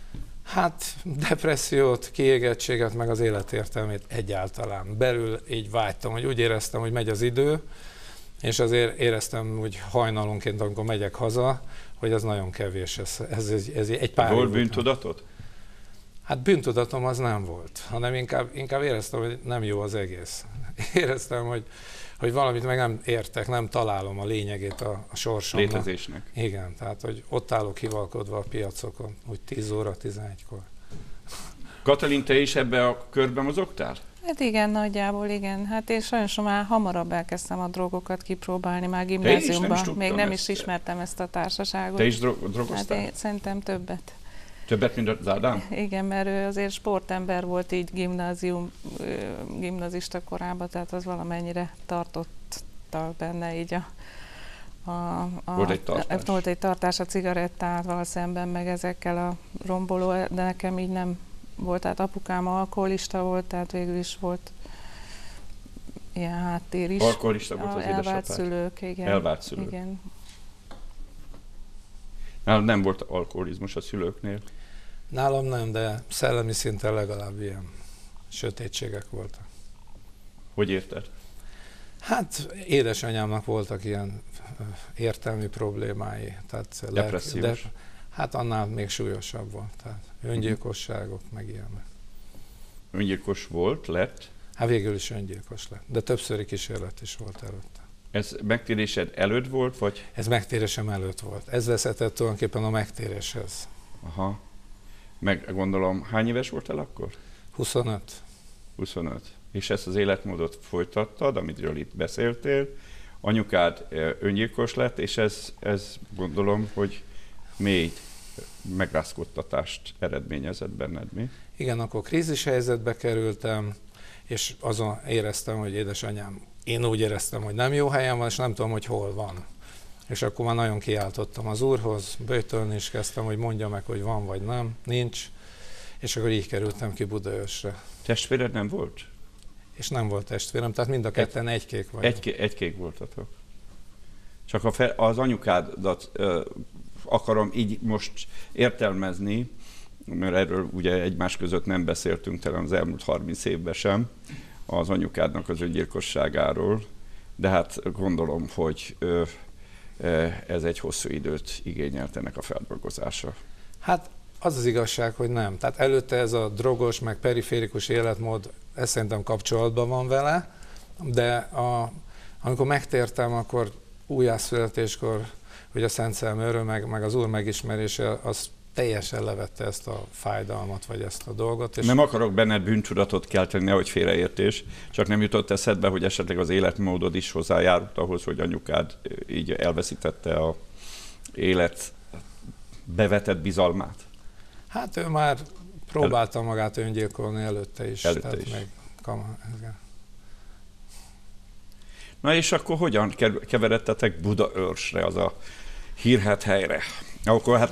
Hát depressziót, kiégettséget, meg az életértelmét egyáltalán. Belül így vágytam, hogy úgy éreztem, hogy megy az idő, és azért éreztem, hogy hajnalonként, amikor megyek haza, hogy ez nagyon kevés. Ez, ez, ez, ez egy pár volt bűntudatod? Hát bűntudatom az nem volt, hanem inkább, inkább éreztem, hogy nem jó az egész. Éreztem, hogy, hogy valamit meg nem értek, nem találom a lényegét a, a sorsomnak. Létezésnek. Igen, tehát hogy ott állok hivalkodva a piacokon, úgy tíz óra, tizenegykor. Katalin, te is ebbe a körbe mozogtál? Hát igen, nagyjából igen. Hát én sajnos már hamarabb elkezdtem a drogokat kipróbálni, már gimnáziumban. Nem Még nem is ismertem ezt a társaságot. Te is dro- drogoztál? Hát én szerintem többet. Többet, mint az Ádám? Igen, mert ő azért sportember volt így gimnázium, gimnazista korában, tehát az valamennyire tartotta benne így a... A, a, volt egy tartás. Volt egy tartás a cigarettával szemben, meg ezekkel a romboló, de nekem így nem volt, tehát apukám alkoholista volt, tehát végül is volt ilyen háttér is. Alkoholista volt az édesapád? Elvált szülők, igen. Elvált szülők. Igen. Nálam nem volt alkoholizmus a szülőknél? Nálam nem, de szellemi szinten legalább ilyen sötétségek voltak. Hogy érted? Hát édesanyámnak voltak ilyen értelmi problémái. Tehát depressziós? De, hát annál még súlyosabb volt. Tehát öngyilkosságok, meg ilyenek. Öngyilkos volt, lett? Hát végül is öngyilkos lett, de többszöri kísérlet is volt előtte. Ez megtérésed előtt volt, vagy? Ez megtérésem előtt volt. Ez vezetett tulajdonképpen a megtéréshez. Aha. Meg gondolom, hány éves voltál akkor? huszonöt. huszonöt. És ezt az életmódot folytattad, amitről itt beszéltél. Anyukád öngyilkos lett, és ez, ez gondolom, hogy mély megrázkódtatást eredményezett benned, mi? Igen, akkor krízis helyzetbe kerültem, és azon éreztem, hogy édesanyám, én úgy éreztem, hogy nem jó helyen van, és nem tudom, hogy hol van. És akkor már nagyon kiáltottam az Úrhoz, böjtölni is kezdtem, hogy mondja meg, hogy van vagy nem, nincs. És akkor így kerültem ki Budaörsre. Testvéred nem volt? És nem volt testvérem, tehát mind a ketten egy, egykék vagyunk. Egy, egykék voltatok. Csak a fe, az anyukádat ö, akarom így most értelmezni, mert erről ugye egymás között nem beszéltünk talán az elmúlt harminc évben sem, az anyukádnak az öngyilkosságáról, de hát gondolom, hogy ö, ez egy hosszú időt igényelt ennek a feldolgozása. Hát az az igazság, hogy nem. Tehát előtte ez a drogos, meg periférikus életmód, ez szerintem kapcsolatban van vele, de a, amikor megtértem, akkor újjászületéskor, hogy a Szent Szellem öröm, meg, meg az Úr megismerése, az teljesen levette ezt a fájdalmat, vagy ezt a dolgot. És nem akarok benned bűntudatot kelteni, nehogy félreértés, csak nem jutott eszedbe, hogy esetleg az életmódod is hozzájárult ahhoz, hogy anyukád így elveszítette a élet bevetett bizalmát? Hát ő már próbálta magát öngyilkolni előtte is. Előtte tehát is. Meg, kam, Na és akkor hogyan keveredtetek Budaörsre, az a hírhedt helyre? Akkor hát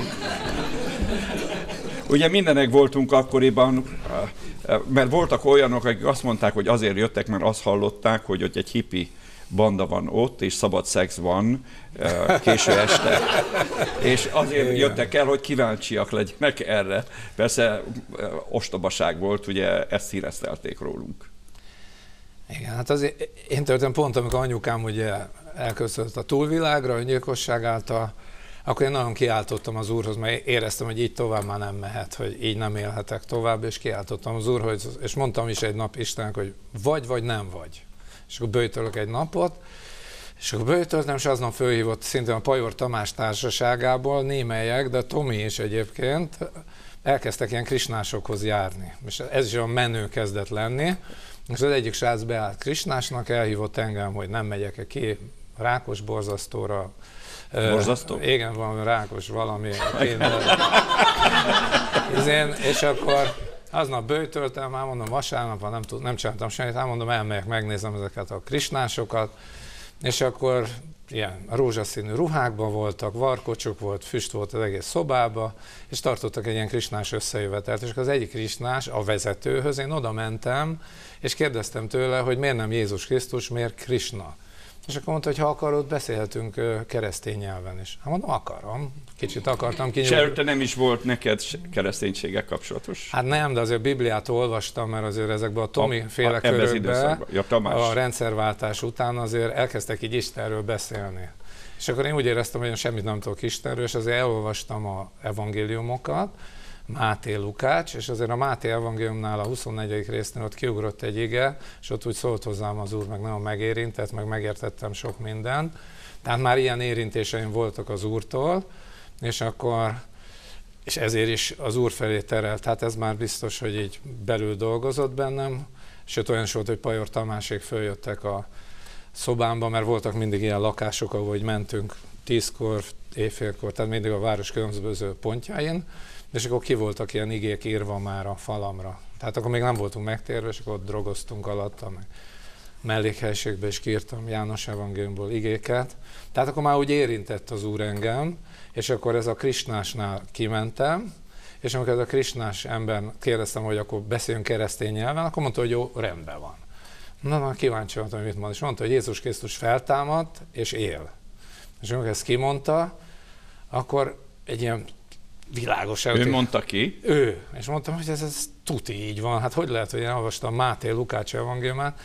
ugye mindenek voltunk akkoriban, mert voltak olyanok, akik azt mondták, hogy azért jöttek, mert azt hallották, hogy ott egy hippi banda van ott, és szabad szex van késő este. És azért igen. jöttek el, hogy kíváncsiak legyenek erre. Persze ostobaság volt, ugye ezt híresztelték rólunk. Igen, hát azért én történtem pont, amikor anyukám ugye elköszönt a túlvilágra, öngyilkosság által, akkor én nagyon kiáltottam az Úrhoz, mert éreztem, hogy így tovább már nem mehet, hogy így nem élhetek tovább, és kiáltottam az Úrhoz, és mondtam is egy nap Istennek, hogy vagy, vagy nem vagy. És akkor böjtölök egy napot, és akkor böjtöltem, és aznap fölhívott szintén a Pajor Tamás társaságából, némelyek, de Tomi is egyébként, elkezdtek ilyen krisnásokhoz járni. És ez is olyan menő kezdett lenni, és az egyik srác beállt krisnásnak, elhívott engem, hogy nem megyek-e ki Rákos borzasztóra. Borzasztó? Uh, igen, valami rákos valami. Én, és akkor aznap böjtöltem, már mondom, vasárnap, nem, tud, nem csináltam semmit, már mondom, elmegyek, megnézem ezeket a krisnásokat, és akkor ilyen rózsaszínű ruhákban voltak, varkocsok volt, füst volt az egész szobába, és tartottak egy ilyen krisnás összejövetelt, és akkor az egyik krisnás, a vezetőhöz, én oda mentem, és kérdeztem tőle, hogy miért nem Jézus Krisztus, miért Krisna. És akkor mondta, hogy ha akarod, beszélhetünk keresztény nyelven is. Hát mondom, akarom. Kicsit akartam kinyújtani. És előtte nem is volt neked kereszténységgel kapcsolatos? Hát nem, de azért a Bibliát olvastam, mert azért ezekben a Tomi féle körökben, a rendszerváltás után azért elkezdtek így Istenről beszélni. És akkor én úgy éreztem, hogy én semmit nem tudok Istenről, és azért elolvastam az evangéliumokat, Máté, Lukács, és azért a Máté evangéliumnál a huszonnegyedik résznél ott kiugrott egy ige, és ott úgy szólt hozzám az Úr, meg nagyon megérintett, meg megértettem sok mindent. Tehát már ilyen érintéseim voltak az Úrtól, és akkor, és ezért is az Úr felé terelt. Hát ez már biztos, hogy így belül dolgozott bennem, sőt olyan is volt, hogy Pajor Tamásék följöttek a szobámba, mert voltak mindig ilyen lakások, ahol mentünk tízkor, éjfélkor, tehát mindig a város különböző pontjain, és akkor ki voltak ilyen igék írva már a falamra. Tehát akkor még nem voltunk megtérve, és akkor ott drogoztunk alatta, meg mellékhelyiségbe is kiírtam János evangéliumból igéket. Tehát akkor már úgy érintett az Úr engem, és akkor ez a krisnásnál kimentem, és amikor ez a krisnás ember kérdeztem, hogy akkor beszéljünk keresztény nyelven, akkor mondta, hogy jó, rendben van. Na, na kíváncsi voltam, hogy mit mond, és mondta, hogy Jézus Krisztus feltámadt, és él. És amikor ezt kimondta, akkor egy ilyen világos. Ő mondta ki? Ő. És mondtam, hogy ez, ez tuti így van. Hát hogy lehet, hogy én olvastam Máté, Lukács evangéliumát,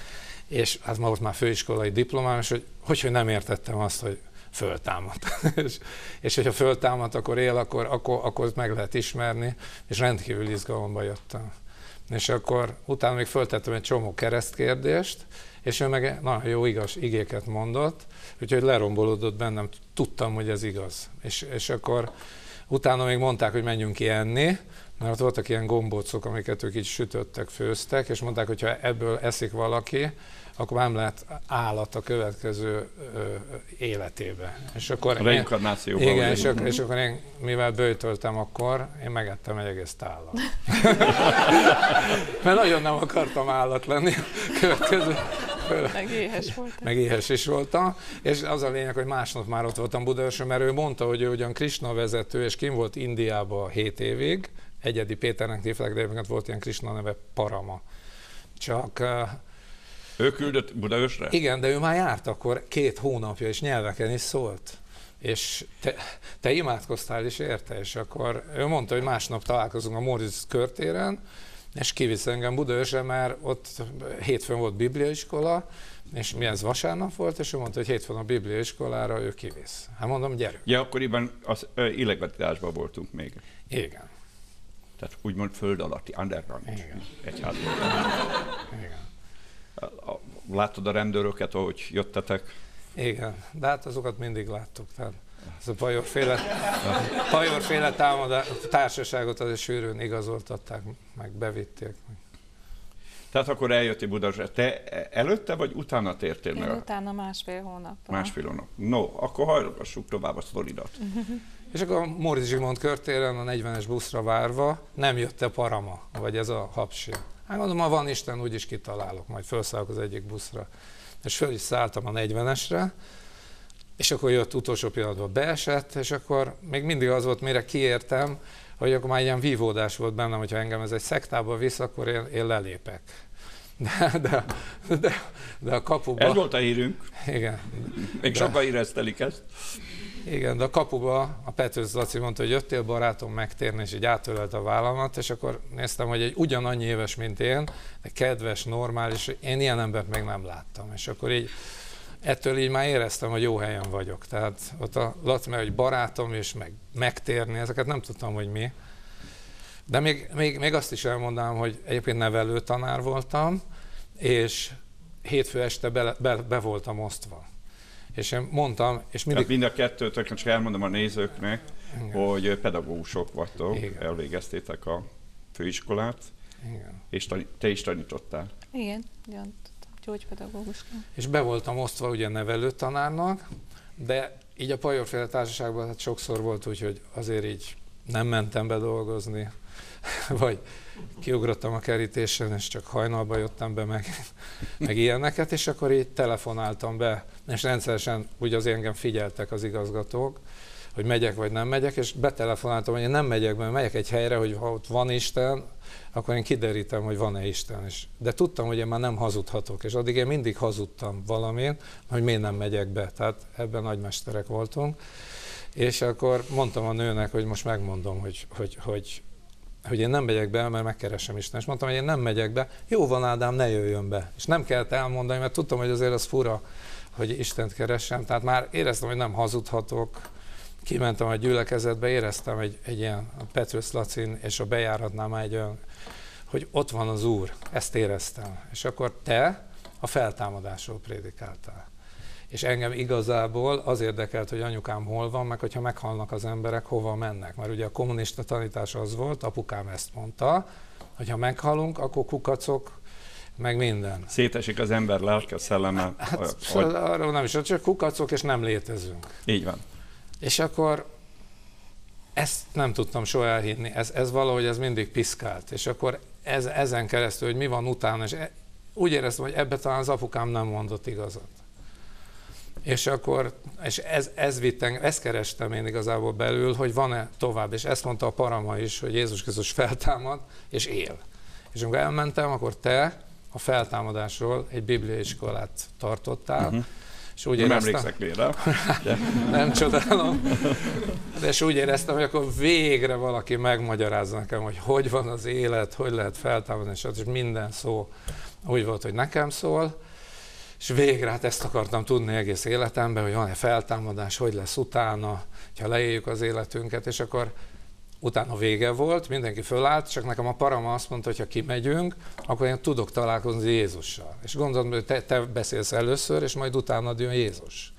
és hát ma ott már főiskolai diplomám, és hogy, hogy, hogy nem értettem azt, hogy föltámadt. és, és hogyha föltámadt, akkor él, akkor, akkor, akkor meg lehet ismerni, és rendkívül izgalomba jöttem. És akkor utána még föltettem egy csomó keresztkérdést, és ő meg nagyon jó igaz igéket mondott, úgyhogy lerombolódott bennem, tudtam, hogy ez igaz. És, és akkor utána még mondták, hogy menjünk ki enni, mert ott voltak ilyen gombócok, amiket ők így sütöttek, főztek, és mondták, hogy ha ebből eszik valaki, akkor nem lehet állat a következő ö, életébe. És akkor a reinkarnációban. Igen, és, ak- és akkor én, mivel böjtöltem akkor, én megettem egy egész tállat. Mert nagyon nem akartam állat lenni a következő. Meg éhes voltam. Meg éhes is voltam, és az a lényeg, hogy másnap már ott voltam Budaörsön, mert ő mondta, hogy ő ugyan Krishna vezető, és kim volt Indiában hét évig, Egyedi Péternek hívták, de egyébként volt ilyen Krishna neve Parama. Csak... Ő küldött Budaörsre? Igen, de ő már járt akkor két hónapja, és nyelveken is szólt. És te, te imádkoztál is érte, és akkor ő mondta, hogy másnap találkozunk a Móricz körtéren, és kivisz engem Budaörsre, mert ott hétfőn volt bibliaiskola, és mi ez vasárnap volt, és ő mondta, hogy hétfőn a bibliaiskolára ő kivisz. Hát mondom, gyerünk. Ja, akkoriban az illegalitásban voltunk még. Igen. Tehát úgymond föld alatti, underground. Igen. Egyházban. Igen. Láttad a rendőröket, ahogy jöttetek? Igen, de hát azokat mindig láttuk. Tehát ez a pajorféle, pajorféle támadás, társaságot azért sűrűn igazoltatták, meg bevitték. Tehát akkor eljöttél Budaörsre. Te előtte vagy utána tértél Én meg? utána másfél hónap. Másfél hónap. No, akkor hallgassuk tovább a sztoridat. És akkor a Móricz Zsigmond körtéren a negyvenes buszra várva nem jött a Parama, vagy ez a Hapsi. Hát mondom, ha van Isten, úgyis kitalálok, majd felszállok az egyik buszra. És föl is szálltam a negyvenesre, és akkor jött utolsó pillanatban beesett, és akkor még mindig az volt, mire kiértem, hogy akkor már ilyen vívódás volt bennem, hogyha engem ez egy szektába visz, akkor én, én lelépek. De, de, de, de a kapuba... Ez volt a hírünk. Igen. Még de, sokan éreztelik ezt. Igen, de a kapuba a Petőz Laci mondta, hogy jöttél barátom megtérni, és így átölelte a vállamat, és akkor néztem, hogy egy ugyanannyi éves, mint én, de kedves, normális, én ilyen embert még nem láttam. És akkor így ettől így már éreztem, hogy jó helyen vagyok. Tehát ott a Laci, mert hogy barátom, és meg megtérni, ezeket nem tudtam, hogy mi. De még, még, még azt is elmondanám, hogy egyébként nevelő tanár voltam, és hétfő este be, be, be voltam osztva. És én mondtam, és mindig... Hát mind a kettőtök, csak elmondom a nézőknek, igen, hogy pedagógusok vagytok, igen, elvégeztétek a főiskolát, igen, és tani- te is tanítottál. Igen, ugyan gyógypedagógusként. És be voltam osztva ugye nevelőtanárnak, de így a Pajorféle Társaságban hát sokszor volt úgy, hogy azért így nem mentem be dolgozni, vagy kiugrottam a kerítésen, és csak hajnalba jöttem be, meg, meg ilyeneket, és akkor így telefonáltam be, és rendszeresen úgy az engem figyeltek az igazgatók, hogy megyek vagy nem megyek, és betelefonáltam, hogy én nem megyek, mert megyek egy helyre, hogy ha ott van Isten, akkor én kiderítem, hogy van-e Isten. És, de tudtam, hogy én már nem hazudhatok, és addig én mindig hazudtam valamin, hogy miért nem megyek be. Tehát ebben nagymesterek voltunk. És akkor mondtam a nőnek, hogy most megmondom, hogy, hogy, hogy, hogy én nem megyek be, mert megkeresem Isten. És mondtam, hogy én nem megyek be. Jó van, Ádám, ne jöjjön be. És nem kellett elmondani, mert tudtam, hogy azért az fura, hogy Istent keressem. Tehát már éreztem, hogy nem hazudhatok. Kimentem a gyülekezetbe, éreztem egy, egy ilyen a Petőz Lacin és a bejáratnál már egy olyan, hogy ott van az Úr. Ezt éreztem. És akkor te a feltámadásról prédikáltál. És engem igazából az érdekelt, hogy anyukám hol van, meg hogyha meghalnak az emberek, hova mennek. Mert ugye a kommunista tanítás az volt, apukám ezt mondta, hogy ha meghalunk, akkor kukacok, meg minden. Szétesik az ember lelke, szelleme. Hát arról nem is, csak kukacok, és nem létezünk. Így van. És akkor ezt nem tudtam soha elhinni, ez, ez valahogy ez mindig piszkált. És akkor ez, ezen keresztül, hogy mi van utána, és úgy éreztem, hogy ebbe talán az apukám nem mondott igazat. És akkor, és ez, ez vitt engem, ezt kerestem én igazából belül, hogy van-e tovább, és ezt mondta a Parama is, hogy Jézus Krisztus feltámad, és él. És amikor elmentem, akkor te a feltámadásról egy bibliai iskolát tartottál, uh-huh. és úgy nem éreztem, emlékszek vére. De. Nem csodálom, de és úgy éreztem, hogy akkor végre valaki megmagyarázza nekem, hogy hogy van az élet, hogy lehet feltámadni, és minden szó úgy volt, hogy nekem szól. És végre hát ezt akartam tudni egész életemben, hogy van-e feltámadás, hogy lesz utána, ha leéljük az életünket, és akkor utána vége volt, mindenki fölállt, csak nekem a parama azt mondta, hogy ha kimegyünk, akkor én tudok találkozni Jézussal. És gondolom, hogy te, te beszélsz először, és majd utánad jön Jézus.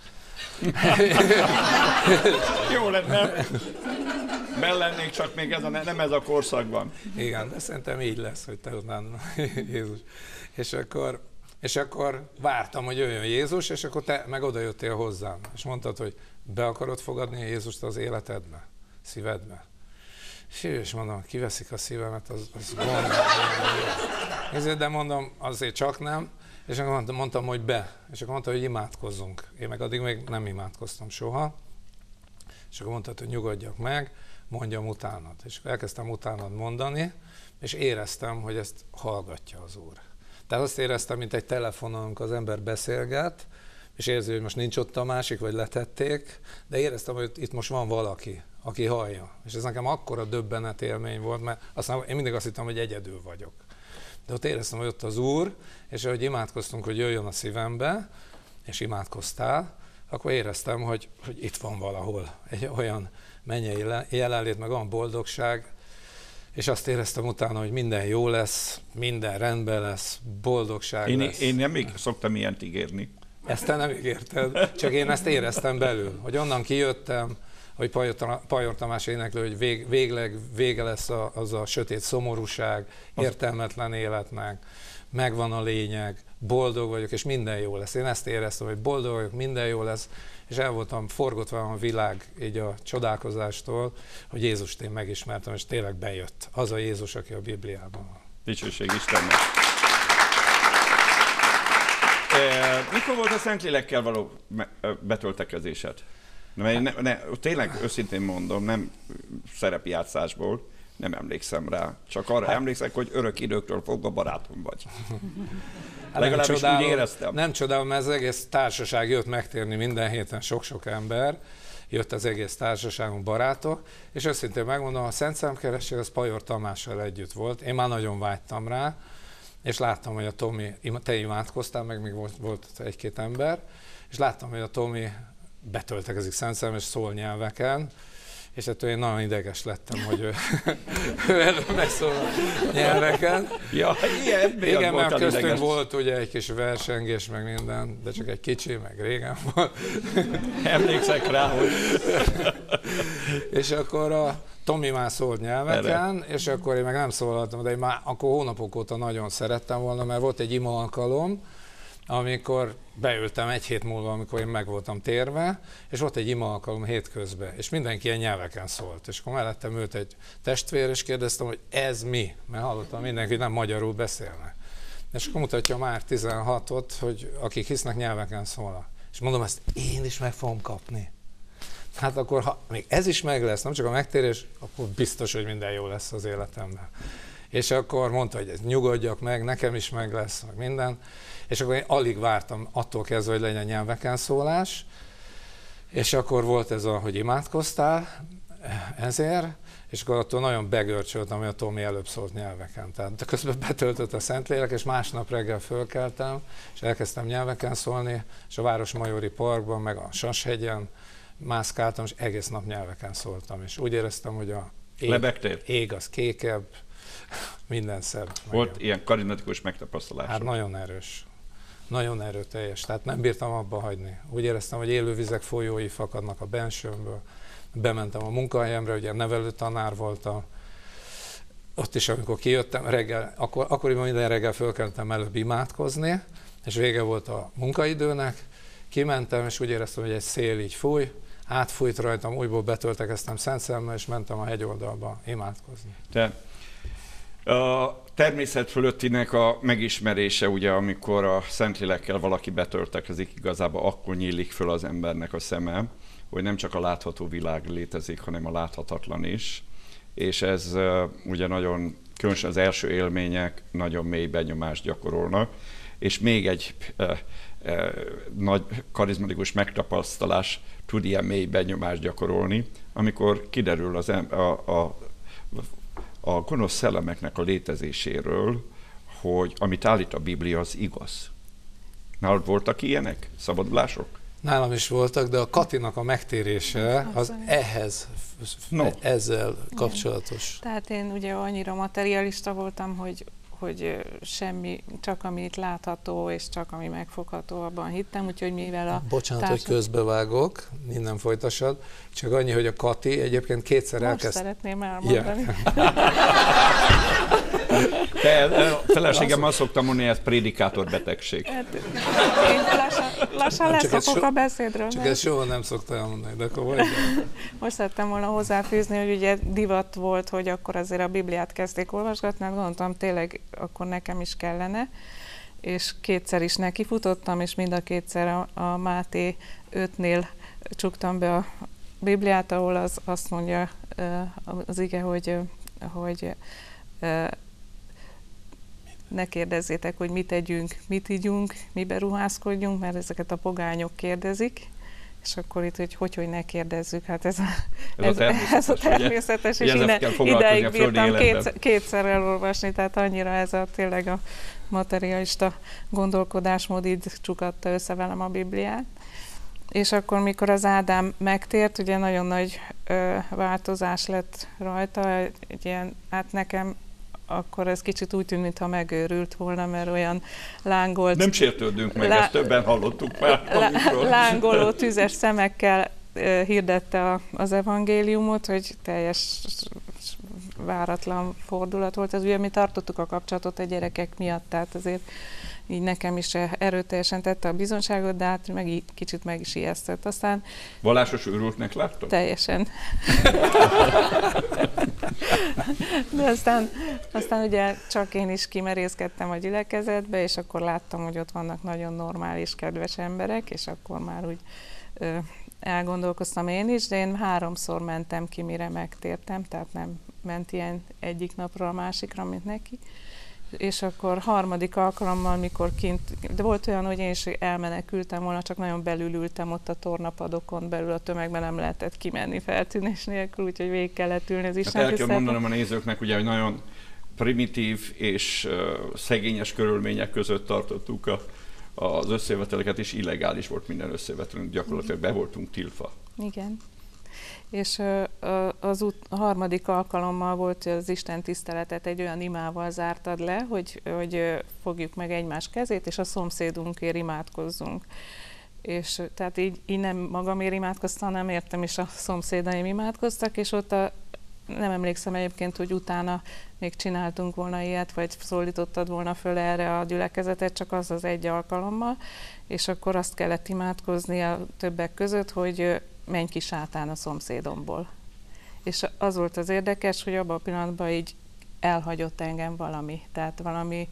Jó lenne. Ben lennék, csak még ez a, nem ez a korszakban. Igen, de szerintem így lesz, hogy te utána Jézus. És akkor, és akkor vártam, hogy jöjjön Jézus, és akkor te meg oda jöttél hozzám. És mondtad, hogy be akarod fogadni Jézust az életedbe, szívedbe. És mondom, kiveszik a szívemet, az, az gond. De mondom, azért csak nem. És akkor mondtam, hogy be. És akkor mondta, hogy imádkozzunk. Én meg addig még nem imádkoztam soha. És akkor mondtad, hogy nyugodjak meg, mondjam utánad. És akkor elkezdtem utánad mondani, és éreztem, hogy ezt hallgatja az Úr. Tehát azt éreztem, mint egy telefonon, amikor az ember beszélget, és érzi, hogy most nincs ott a másik, vagy letették, de éreztem, hogy itt most van valaki, aki hallja. És ez nekem akkora döbbenet élmény volt, mert aztán én mindig azt hittem, hogy egyedül vagyok. De ott éreztem, hogy ott az Úr, és ahogy imádkoztunk, hogy jöjjön a szívembe, és imádkoztál, akkor éreztem, hogy, hogy itt van valahol egy olyan mennyei jelenlét, meg olyan boldogság, és azt éreztem utána, hogy minden jó lesz, minden rendben lesz, boldogság én, lesz. Én nem még szoktam ilyent ígérni. Ezt te nem ígérted, csak én ezt éreztem belül, hogy onnan kijöttem, hogy Pajor Tamás éneklő, hogy vég, végleg vége lesz a, az a sötét szomorúság, értelmetlen életnek, megvan a lényeg, boldog vagyok, és minden jó lesz. Én ezt éreztem, hogy boldog vagyok, minden jó lesz, és el voltam forgotva a világ így a csodálkozástól, hogy Jézust én megismertem, és tényleg bejött. Az a Jézus, aki a Bibliában van. Dicsőség Istennek! E, mikor volt a Szentlélekkel való betöltekezésed? Ne, ne, ne, tényleg őszintén mondom, nem szerepjátszásból, nem emlékszem rá. Csak arra hát. emlékszek, hogy örök időktől fogva barátom vagy. Hát legalábbis csodálom, úgy éreztem. Nem csodálom, mert az egész társaság jött megtérni minden héten, sok-sok ember, jött az egész társaságunk, barátok, és őszintén megmondom, a Szent Szemkeresség az Pajor Tamással együtt volt. Én már nagyon vágytam rá, és láttam, hogy a Tomi, te imádkoztál, meg még volt, volt egy-két ember, és láttam, hogy a Tomi betöltekezik Szent Szellemmel, és szól nyelveken, és ettől én nagyon ideges lettem, hogy ő, ő előbb megszól a nyelveken. Ja, ilyen, igen, mert köztünk ideges. Volt ugye egy kis versengés, meg minden, de csak egy kicsi, meg régen volt. Emlékszek rá, hogy... És akkor a Tomi már szólt nyelveken, erre. És akkor én meg nem szólaltam, de én már akkor hónapok óta nagyon szerettem volna, mert volt egy ima alkalom, amikor beültem egy hét múlva, amikor én meg voltam térve, és volt egy ima alkalom hétközben, és mindenki ilyen nyelveken szólt. És akkor mellettem ült egy testvér, és kérdeztem, hogy ez mi? Mert hallottam mindenki, hogy nem magyarul beszélne. És akkor mutatja már tizenhatot, hogy akik hisznek, nyelveken szólnak. És mondom, ezt én is meg fogom kapni. Hát akkor, ha még ez is meg lesz, nem csak a megtérés, akkor biztos, hogy minden jó lesz az életemben. És akkor mondta, hogy ez nyugodjak meg, nekem is meg lesz, meg minden. És akkor én alig vártam attól kezdve, hogy legyen nyelveken szólás, és akkor volt ez a, hogy imádkoztál ezért, és akkor attól nagyon begörcsöltem, hogy a Tomi előbb szólt nyelveken. Tehát közben betöltött a Szentlélek, és másnap reggel fölkeltem, és elkezdtem nyelveken szólni, és a Városmajori Parkban, meg a Sashegyen mászkáltam, és egész nap nyelveken szóltam, és úgy éreztem, hogy a ég, ég az kékebb, minden szebb. Volt nagyon. Ilyen karizmatikus megtapasztalás. Hát nagyon erős. Nagyon erőteljes, tehát nem bírtam abba hagyni. Úgy éreztem, hogy élővizek folyói fakadnak a bensőmből. Bementem a munkahelyemre, ugye nevelőtanár voltam. Ott is, amikor kijöttem, reggel, akkor, akkoriban minden reggel fölkeltem előbb imádkozni, és vége volt a munkaidőnek. Kimentem, és úgy éreztem, hogy egy szél így fúj, átfújt rajtam, újból betöltekeztem Szent Szellemmel, és mentem a hegyoldalba imádkozni. Te a természet fölöttinek a megismerése, ugye, amikor a Szentlélekkel valaki betöltekezik, igazából akkor nyílik föl az embernek a szeme, hogy nem csak a látható világ létezik, hanem a láthatatlan is. És ez uh, ugye nagyon, különösen az első élmények nagyon mély benyomást gyakorolnak. És még egy uh, uh, nagy karizmatikus megtapasztalás tud ilyen mély benyomást gyakorolni, amikor kiderül az em- a, a a gonosz szellemeknek a létezéséről, hogy amit állít a Biblia, az igaz. Nálad voltak ilyenek? Szabadulások? Nálam is voltak, de a Katinak a megtérése az ehhez, no. ezzel kapcsolatos. Tehát én ugye annyira materialista voltam, hogy, hogy semmi, csak amit látható és csak ami megfogható, abban hittem, úgyhogy mivel a Bocsánat, társad... hogy közbevágok, minden folytassad, csak annyi, hogy a Kati egyébként kétszer Most elkezd... szeretném elmondani. Yeah. Te, a feleségem azt szoktam mondani, hogy ez prédikátor betegség. Hát, én lassan, lassan leszokok so, a beszédről. Csak ezt soha nem szokta elmondani, de akkor vagy. Most szerettem volna hozzáfűzni, hogy ugye divat volt, hogy akkor azért a Bibliát kezdték olvasgatni, hát gondoltam tényleg akkor nekem is kellene, és kétszer is nekifutottam, és mind a kétszer a, a Máté ötnél csuktam be a Bibliát, ahol az azt mondja az ige, hogy, hogy ne kérdezzétek, hogy mit tegyünk, mit ígyunk, mibe ruházkodjunk, mert ezeket a pogányok kérdezik, és akkor itt, hogy hogy, hogy ne kérdezzük, hát ez a, ez, ez a természetes, ez a természetes és ide, ideig bírtam kétszer, kétszer elolvasni, tehát annyira ez a tényleg a materialista gondolkodásmód így csukatta össze velem a Bibliát. És akkor, mikor az Ádám megtért, ugye nagyon nagy ö, változás lett rajta, egy ilyen, hát nekem akkor ez kicsit úgy tűnt, mintha megőrült volna, mert olyan lángolt... Nem sértődünk meg, lá... ezt többen hallottuk már. Lá... Lángoló, tüzes szemekkel uh, hirdette a, az evangéliumot, hogy teljes váratlan fordulat volt. Ez ugye mi tartottuk a kapcsolatot a gyerekek miatt, tehát azért így nekem is erőteljesen tette a bizonságot, de hát meg, kicsit meg is ijesztett. Aztán... Vallásos őrültnek láttam? Teljesen. De aztán, aztán ugye csak én is kimerészkedtem a gyülekezetbe, és akkor láttam, hogy ott vannak nagyon normális, kedves emberek, és akkor már úgy ö, elgondolkoztam én is, de én háromszor mentem ki, mire megtértem, tehát nem ment ilyen egyik napról a másikra, mint neki. És akkor harmadik alkalommal, mikor kint, de volt olyan, hogy én is elmenekültem volna, csak nagyon belül ültem ott a tornapadokon, belül a tömegben nem lehetett kimenni feltűnés nélkül, úgyhogy végig kellett ülni az Isten hát el kell mondanom a nézőknek, ugye, hogy nagyon primitív és uh, szegényes körülmények között tartottuk a, az összejöveteleket, és illegális volt minden összejövetelünk, gyakorlatilag be voltunk tiltva. Igen. És az út, a harmadik alkalommal volt, hogy az Isten tiszteletet egy olyan imával zártad le, hogy, hogy fogjuk meg egymás kezét, és a szomszédunkért imádkozzunk. És tehát így, így nem magamért imádkoztam, hanem értem, és a szomszédaim imádkoztak, és ott a, nem emlékszem egyébként, hogy utána még csináltunk volna ilyet, vagy szólítottad volna föl erre a gyülekezetet, csak az az egy alkalommal, és akkor azt kellett imádkozni a többek között, hogy menj ki sátán a szomszédomból. És az volt az érdekes, hogy abban a pillanatban így elhagyott engem valami, tehát valami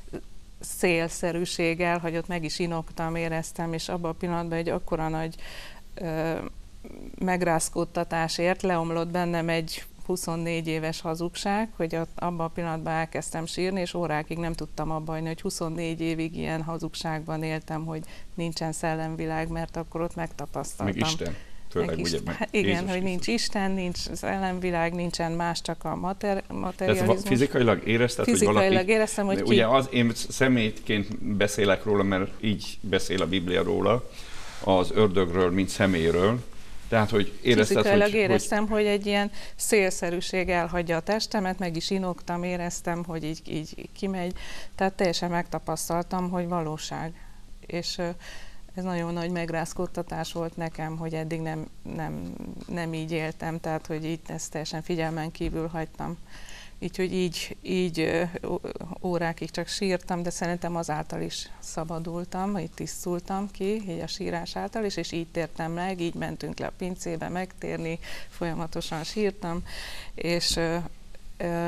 szélszerűség elhagyott, meg is inoktam, éreztem, és abban a pillanatban egy akkora nagy ö, megrázkódtatásért leomlott bennem egy huszonnégy éves hazugság, hogy abban a pillanatban elkezdtem sírni, és órákig nem tudtam abba hagyni, hogy huszonnégy évig ilyen hazugságban éltem, hogy nincsen szellemvilág, mert akkor ott megtapasztaltam. Meg Isten. Főleg, ugye, meg hát igen, Jézus hogy nincs Krisztus. Isten, nincs szellemvilág, nincsen más, csak a mater- materializmus. Tehát fizikailag érezted, fizikailag hogy valaki... éreztem, hogy ugye ki... az, én személyként beszélek róla, mert így beszél a Biblia róla, az ördögről, mint személyről. Tehát, hogy érezted, fizikailag hogy... éreztem, hogy... hogy egy ilyen szélszerűség elhagyja a testemet, meg is inoktam, éreztem, hogy így, így kimegy. Tehát teljesen megtapasztaltam, hogy valóság. És ez nagyon nagy megrázkódtatás volt nekem, hogy eddig nem, nem, nem így éltem, tehát hogy így ezt teljesen figyelmen kívül hagytam. Így, hogy így, így órákig csak sírtam, de szerintem azáltal is szabadultam, így tisztultam ki, így a sírás által is, és így tértem meg, így mentünk le a pincébe megtérni, folyamatosan sírtam, és ö, ö,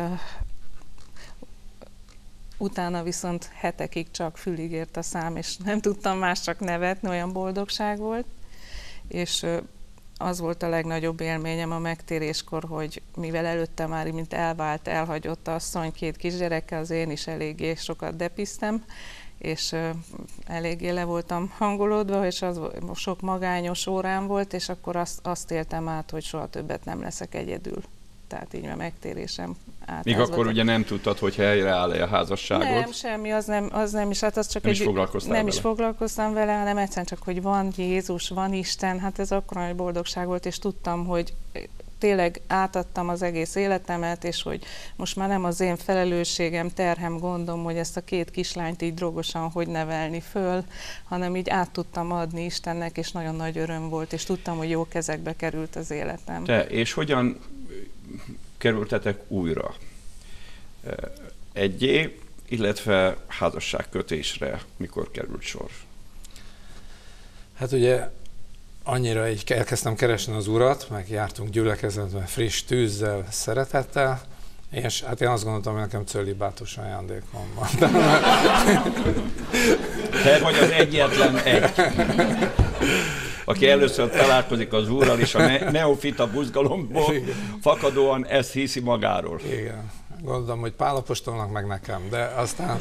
utána viszont hetekig csak fülig ért a szám, és nem tudtam más csak nevetni, olyan boldogság volt, és az volt a legnagyobb élményem a megtéréskor, hogy mivel előtte már mint elvált, elhagyott asszony két kisgyerekkel, az én is eléggé sokat depiztem, és eléggé le voltam hangolódva, és az sok magányos órám volt, és akkor azt, azt éltem át, hogy soha többet nem leszek egyedül. tehát így a megtérésem át. Még akkor ugye nem tudtad, hogy helyreáll-e a házasságod? Nem, semmi, az nem, az nem is, hát az csak nem egy... is foglalkoztál Nem vele. is foglalkoztam vele, hanem egyszerűen csak, hogy van Jézus, van Isten, hát ez akkor nagy boldogság volt, és tudtam, hogy tényleg átadtam az egész életemet, és hogy most már nem az én felelősségem, terhem, gondom, hogy ezt a két kislányt így drogosan hogy nevelni föl, hanem így át tudtam adni Istennek, és nagyon nagy öröm volt, és tudtam, hogy jó kezekbe került az életem. Te, és hogyan kerültetek újra egyé, illetve házasságkötésre mikor került sor? Hát ugye annyira így elkezdtem keresni az Urat, meg jártunk gyülekezetben friss tűzzel, szeretettel, és hát én azt gondoltam, hogy nekem cölibátus ajándékom van. Te vagy az egyetlen egy, aki először találkozik az Úrral, és a ne- neofita buzgalomból fakadóan ezt hiszi magáról. Igen. Gondolom, hogy Pál apostolnak, meg nekem, de aztán,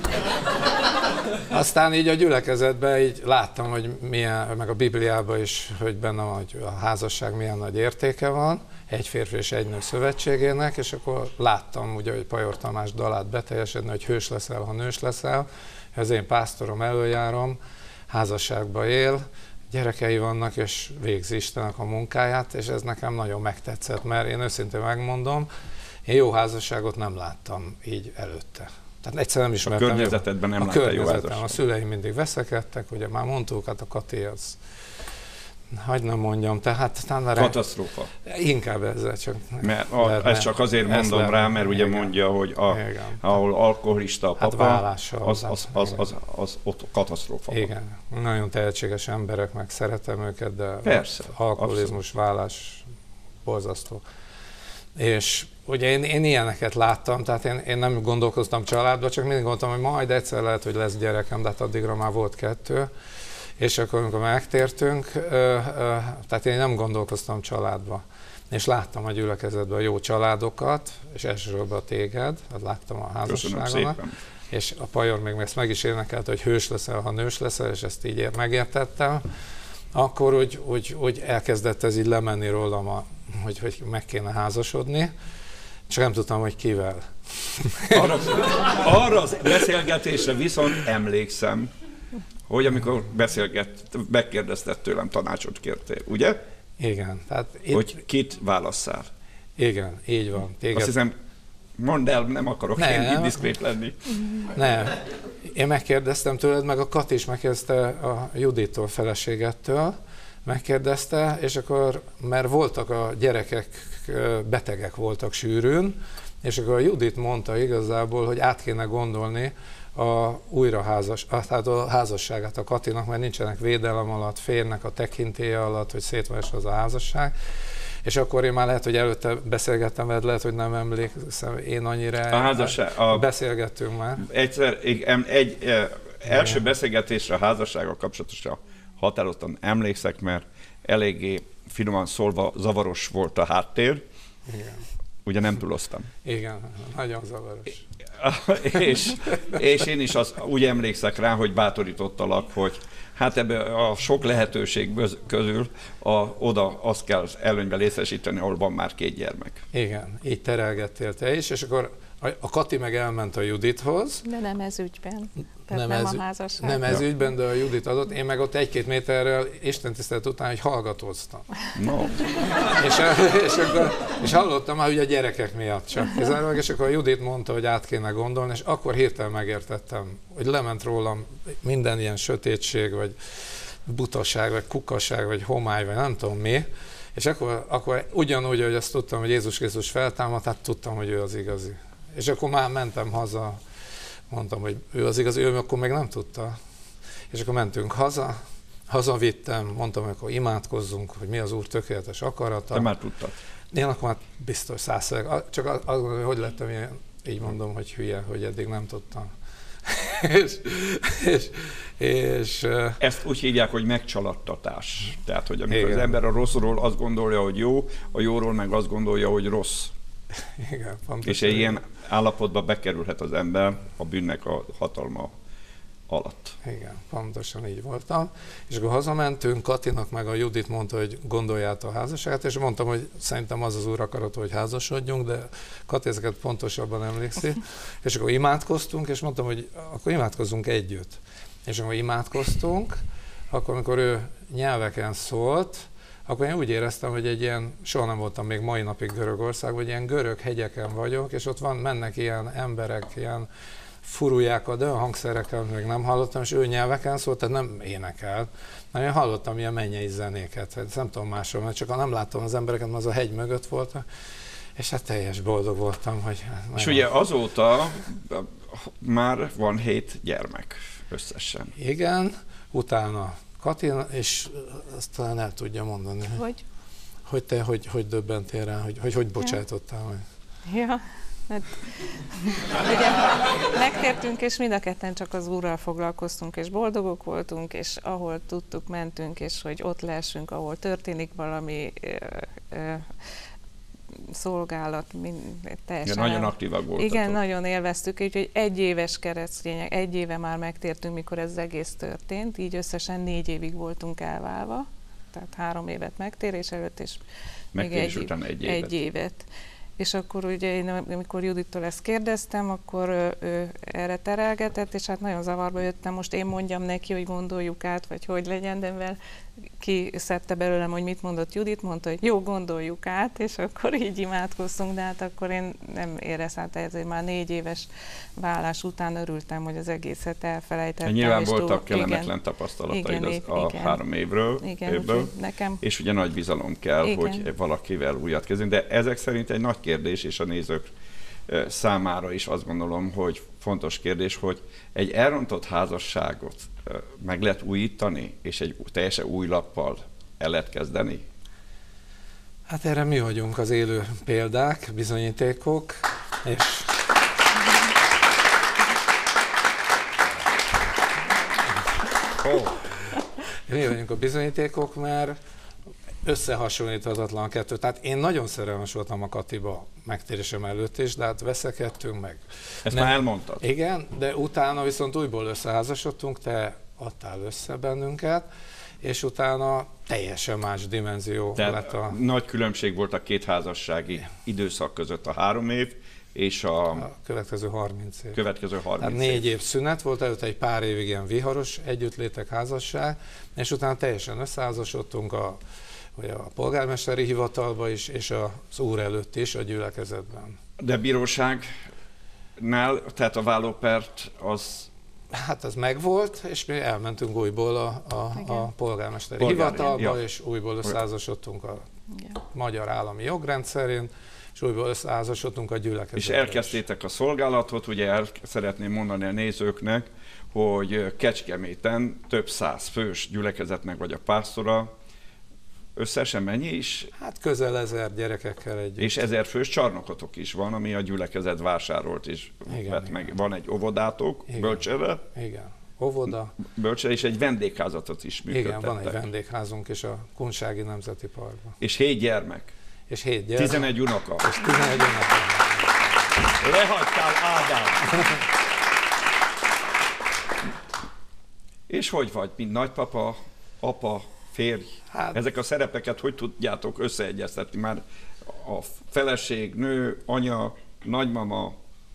aztán így a gyülekezetben így láttam, hogy milyen, meg a Bibliában is, hogy benne van, hogy a házasság milyen nagy értéke van, egy férfi és egy nő szövetségének, és akkor láttam, ugye, hogy Pajor Tamás dalát beteljesedni, hogy hős leszel, ha nős leszel, az én pásztorom, előjárom, házasságba él, gyerekei vannak, és végzi Istennek a munkáját, és ez nekem nagyon megtetszett, mert én őszintén megmondom, én jó házasságot nem láttam így előtte. Tehát egyszerűen nem ismertem. A környezetedben nem a láttál jó környezetem. házasságot. A szüleim mindig veszekedtek, ugye már mondtuk, hát a Kati az, hagyd nem mondjam, tehát... Katasztrófa. Inkább ezzel csak... Mert a, lehetne, ezt csak azért mondom lehetne, rá, mert ugye igen. mondja, hogy a, Igen. ahol alkoholista a Hát papa, vállással az, az, hozzá. az, az, az, az ott katasztrófa van. Igen, nagyon tehetséges emberek, meg szeretem őket, de Persze, alkoholizmus, vállás, borzasztó. És ugye én, én ilyeneket láttam, tehát én, én nem gondolkoztam családba, csak mindig gondoltam, hogy majd egyszer lehet, hogy lesz gyerekem, de hát addigra már volt kettő. És akkor, amikor megtértünk, ö, ö, tehát én nem gondolkoztam családba. És láttam a gyülekezetben jó családokat, és elsősorban téged, hát láttam a házasságomat. És a Pajor még ezt meg is énekelte, hogy hős leszel, ha nős leszel, és ezt így megértettem. Akkor úgy, úgy, úgy elkezdett ez így lemenni rólam, a, hogy, hogy meg kéne házasodni, csak nem tudtam, hogy kivel. Arra, arra az beszélgetésre viszont emlékszem, hogy amikor beszélgett, megkérdezted tőlem, tanácsot kértél, ugye? Igen. Tehát itt, hogy kit válasszál. Igen, így van. Téged... Azt hiszem, mondd el, nem akarok nem, én indiszkrét lenni. Nem. Én megkérdeztem tőled, meg a Kati is megkérdezte a Judittól, feleségettől, megkérdezte, és akkor, mert voltak a gyerekek, betegek voltak sűrűn, és akkor a Judit mondta igazából, hogy át kéne gondolni a újraházas, tehát a házasságát a Katinak, mert nincsenek védelem alatt, férnek a tekintélye alatt, hogy szétvesz az a házasság. És akkor én már lehet, hogy előtte beszélgettem veled, lehet, hogy nem emlékszem, én annyira a házasság, a... beszélgettünk már. Egyszer, egy, egy első beszélgetésre a házassággal kapcsolatosan határozottan emlékszek, mert eléggé finoman szólva zavaros volt a háttér. Igen. Ugye nem túloztam. Igen, nagyon zavaros. és, és én is az, úgy emlékszek rá, hogy bátorítottalak, hogy hát ebben a sok lehetőség közül a, oda azt kell előnyben részesíteni, ahol van már két gyermek. Igen, így terelgettél te is, és akkor a Kati meg elment a Judithoz. De nem ez ügyben. Tehát nem, nem ez, a házasság. Nem ez ügyben, de a Judit adott. Én meg ott egy-két méterrel istentisztelet után, hogy hallgatóztam. No. és, és, akkor, és hallottam már, hogy a gyerekek miatt csak. És akkor a Judit mondta, hogy át kéne gondolni, és akkor hirtelen megértettem, hogy lement rólam minden ilyen sötétség, vagy butaság, vagy kukasság, vagy homály, vagy nem tudom mi. És akkor, akkor ugyanúgy, hogy azt tudtam, hogy Jézus Krisztus feltámadt, hát tudtam, hogy ő az igazi. És akkor már mentem haza, mondtam, hogy ő az igazi, ő akkor még nem tudta. És akkor mentünk haza, hazavittem, mondtam, hogy akkor imádkozzunk, hogy mi az Úr tökéletes akarata. Te már tudtad. Én akkor már biztos százszerűen, csak azt gondolom, hogy hogy lettem ilyen, így mondom, hogy hülye, hogy eddig nem tudtam. és, és, és, ezt úgy hívják, hogy megcsalattatás. Tehát, hogy amikor igen. az ember a rosszról azt gondolja, hogy jó, a jóról meg azt gondolja, hogy rossz. Igen, és egy ilyen állapotba bekerülhet az ember a bűnnek a hatalma alatt. Igen, pontosan így voltam. És akkor hazamentünk, Katinak meg a Judit mondta, hogy gondolj át a házasságot, és mondtam, hogy szerintem az az úr akarat, hogy házasodjunk, de Kati ezeket pontosabban emlékszi. És akkor imádkoztunk, és mondtam, hogy akkor imádkozzunk együtt. És akkor imádkoztunk, akkor amikor ő nyelveken szólt, akkor én úgy éreztem, hogy egy ilyen, soha nem voltam még mai napig Görögországban, hogy ilyen görög hegyeken vagyok, és ott van, mennek ilyen emberek, ilyen furulják, de olyan hangszerekkel még nem hallottam, és ő nyelveken szólt, tehát nem énekel, hanem én hallottam ilyen mennyei zenéket, ezt nem tudom máshol, mert csak nem láttam az embereket, mert az a hegy mögött volt, és hát teljes boldog voltam, hogy... És ugye azóta már van hét gyermek összesen. Igen, utána Katina, és azt talán el tudja mondani, Hogy? hogy te hogy, hogy döbbentél rá, hogy hogy, hogy bocsájtottál meg. Ja, hát ugye megtértünk, és mind a ketten csak az Úrral foglalkoztunk, és boldogok voltunk, és ahol tudtuk, mentünk, és hogy ott lehessünk, ahol történik valami ö, ö, szolgálat, mind, teljesen. Igen, nagyon aktívak voltatok. Igen, nagyon élveztük, úgyhogy egy éves keresztények, egy éve már megtértünk, mikor ez az egész történt, így összesen négy évig voltunk elválva, tehát három évet megtérés előtt, és megtérés még egy, után egy évet. évet. egy évet. És akkor ugye én, amikor Judittól ezt kérdeztem, akkor ő, ő erre terelgetett, és hát nagyon zavarba jöttem, most én mondjam neki, hogy gondoljuk át, vagy hogy legyen, de mivel kiszedte belőlem, hogy mit mondott Judit, mondta, hogy jó, gondoljuk át, és akkor így imádkoztunk, de hát akkor én nem éreztem, ez már négy éves vállás után örültem, hogy az egészet elfelejtettem. Nyilván és voltak túl, kellemetlen igen, tapasztalataid igen, az a igen. három évről, igen, évből, nekem... és ugye nagy bizalom kell, Igen. hogy valakivel újat kezdünk, de ezek szerint egy nagy kérdés, és a nézők számára is azt gondolom, hogy fontos kérdés, hogy egy elrontott házasságot meg lehet újítani, és egy teljesen új lappal el lehet kezdeni? Hát erre mi vagyunk az élő példák, bizonyítékok, és oh. mi vagyunk a bizonyítékok, mert összehasonlíthatatlan a kettő. Tehát én nagyon szerelmes voltam a Katiba megtérésem előtt is, de hát veszekedtünk meg. Ezt Nem, már elmondtad. Igen, de utána viszont újból összeházasodtunk, te adtál össze bennünket, és utána teljesen más dimenzió Tehát lett a... nagy különbség volt a két házassági időszak között, a három év és a, a következő harminc év. következő harminc Tehát év. négy év szünet volt, előtte egy pár évig ilyen viharos együttlétek, házasság, és utána teljesen összeházasodtunk a, vagy a polgármesteri hivatalba is, és az úr előtt is, a gyülekezetben. De bíróságnál, tehát a vállópert az... Hát ez megvolt, és mi elmentünk újból a, a, a polgármesteri Polgári, hivatalba, ja. és újból összeházasodtunk a Igen. magyar állami jogrend szerint, és újból összeházasodtunk a gyülekezetben. És elkezdtétek a szolgálatot, ugye el szeretném mondani a nézőknek, hogy Kecskeméten több száz fős gyülekezetnek vagy a pásztora, összesen mennyi is? Hát közel ezer gyerekekkel együtt. És ezer fős csarnokotok is van, ami a gyülekezet vásárolt és Igen, vett igen. meg. Van egy óvodátok, Igen. bölcsőre, Igen. Óvoda. bölcsőre, és egy vendégházatot is Igen, működtettek. van egy vendégházunk is a Kunsági Nemzeti Parkban. És hét gyermek, És hét gyermek. tizenegy unoka. És tizenegy unoka. Lehagytál, Ádám! És hogy vagy, mint nagypapa, apa, férj? Hát- Ezek a szerepeket hogy tudjátok összeegyeztetni? Már a feleség, nő, anya, nagymama.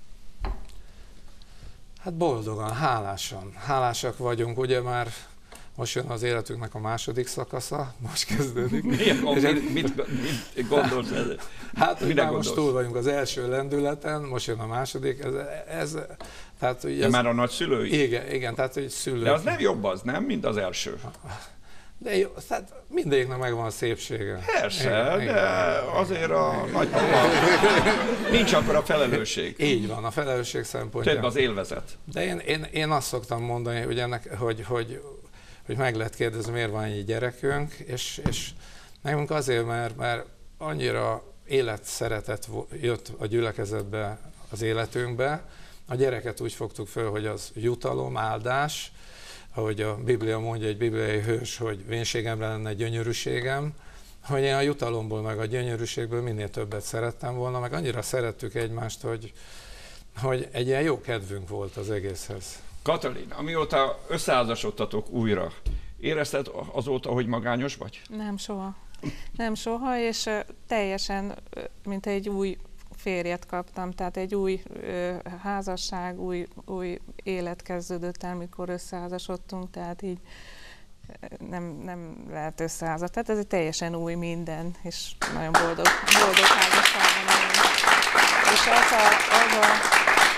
Hát boldogan, hálásan. Hálásak vagyunk, ugye már most jön az életünknek a második szakasza, most kezdődik. Mi, akkor És mit, mit, mit gondolsz ezzel? Hát, hogy Mire már most gondolsz? túl vagyunk az első lendületen, most jön a második, ez, ez tehát ugye De ez, már a nagyszülői? igen, igen, tehát hogy szülők. De az nem jobb az, nem, mint az első? De jó, tehát mindegyiknek megvan a szépsége. Persze, Igen, de igen. azért a nagypapa nincs akkor a felelősség. Így van, a felelősség szempontjából. Több az élvezet. De én, én, én azt szoktam mondani, hogy, ennek, hogy, hogy, hogy meg lehet kérdezni, miért van ennyi gyerekünk, és, és nekünk azért, mert, mert annyira életszeretet jött a gyülekezetbe, az életünkbe, a gyereket úgy fogtuk föl, hogy az jutalom, áldás, ahogy a Biblia mondja, egy bibliai hős, hogy vénségemre lenne gyönyörűségem, hogy én a jutalomból meg a gyönyörűségből minél többet szerettem volna, meg annyira szerettük egymást, hogy, hogy egy ilyen jó kedvünk volt az egészhez. Katalin, amióta összeházasodtatok újra, érezted azóta, hogy magányos vagy? Nem soha. Nem soha, és uh, teljesen, uh, mint egy új férjet kaptam, tehát egy új uh, házasság, új, új élet kezdődött el, mikor összeházasodtunk, tehát így uh, nem, nem lehet összeházasodni. Tehát ez egy teljesen új minden, és nagyon boldog, boldog házasságban vagyunk. És az a, az a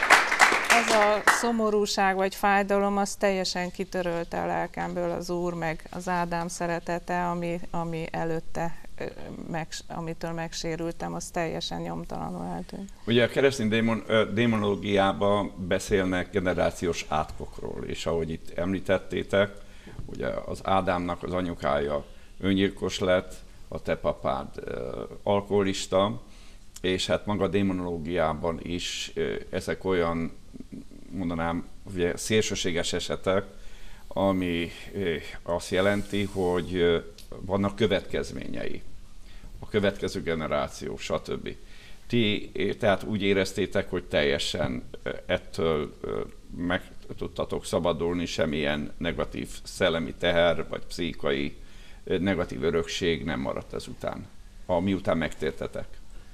Az a szomorúság vagy fájdalom, az teljesen kitörölte a lelkemből az Úr, meg az Ádám szeretete, ami, ami előtte, meg, amitől megsérültem, az teljesen nyomtalanul eltűnt. Ugye a keresztény démon, démonológiában beszélnek generációs átkokról, és ahogy itt említettétek, ugye az Ádámnak az anyukája öngyilkos lett, a te papád alkoholista, és hát maga a démonológiában is ezek olyan, mondanám, ugye szélsőséges esetek, ami azt jelenti, hogy vannak következményei, a következő generáció, stb. Ti tehát úgy éreztétek, hogy teljesen ettől meg tudtatok szabadulni, semmilyen negatív szellemi teher, vagy pszichikai negatív örökség nem maradt ezután, miután megtértetek.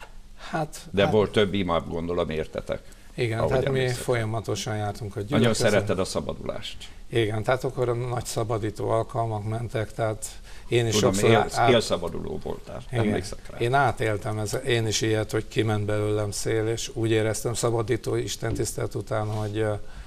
Hát, De hát, volt több imát, gondolom, értetek. Igen, tehát mi folyamatosan jártunk a gyülekezetbe. Nagyon szeretted a szabadulást. Igen, tehát akkor a nagy szabadító alkalmak mentek, tehát én is Tudom, sokszor... él, át... élszabaduló voltál, Igen. emlékszek rá. Én átéltem ez, én is ilyet, hogy kiment belőlem szél, és úgy éreztem szabadító istentisztelet után, hogy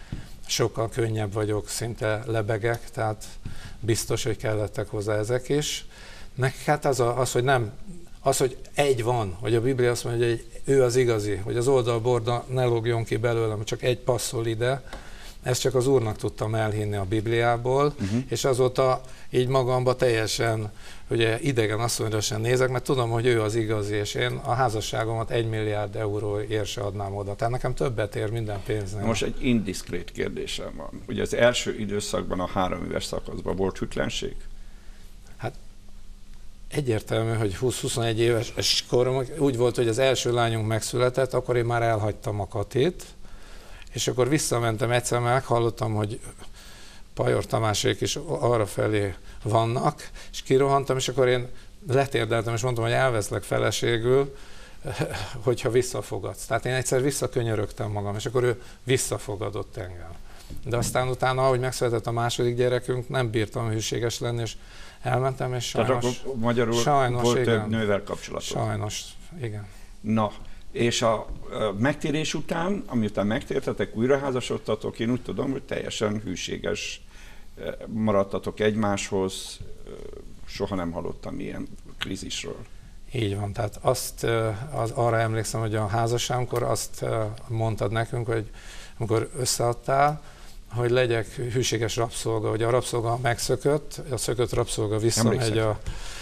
sokkal könnyebb vagyok, szinte lebegek, tehát biztos, hogy kellettek hozzá ezek is. Meg hát az, a, az, hogy nem, az, hogy egy van, hogy a Biblia azt mondja, hogy egy, ő az igazi, hogy az oldalborda ne lógjon ki belőlem, csak egy passzol ide, ezt csak az Úrnak tudtam elhinni a Bibliából, uh-huh. és azóta így magamba teljesen ugye idegen asszonyosan nézek, mert tudom, hogy ő az igazi, és én a házasságomat egy milliárd euróért se adnám oda. Tehát nekem többet ér minden pénznél. Most egy indiszkrét kérdésem van. Ugye az első időszakban, a három éves szakaszban volt hűtlenség? Hát egyértelmű, hogy húsz-huszonegy éves korom úgy volt, hogy az első lányunk megszületett, akkor én már elhagytam a Katit, és akkor visszamentem egyszer, mert meghallottam, hogy Pajor Tamásék is arra felé vannak, és kirohantam, és akkor én letérdeltem, és mondtam, hogy elveszlek feleségül, hogyha visszafogadsz. Tehát én egyszer visszakönyörögtem magam, és akkor ő visszafogadott engem. De aztán utána, ahogy megszületett a második gyerekünk, nem bírtam hűséges lenni, és elmentem, és sajnos... Tehát akkor magyarul sajnos, volt igen. több nővel kapcsolatot. Sajnos, igen. Na, és a, a megtérés után, amiután megtértetek, újra házasodtatok, én úgy tudom, hogy teljesen hűséges maradtatok egymáshoz, soha nem hallottam ilyen krízisről. Így van, tehát azt, az, arra emlékszem, hogy a házasságkor azt mondtad nekünk, hogy amikor összeadtál, hogy legyek hűséges rabszolga, hogy a rabszolga megszökött, a szökött rabszolga visszamegy a,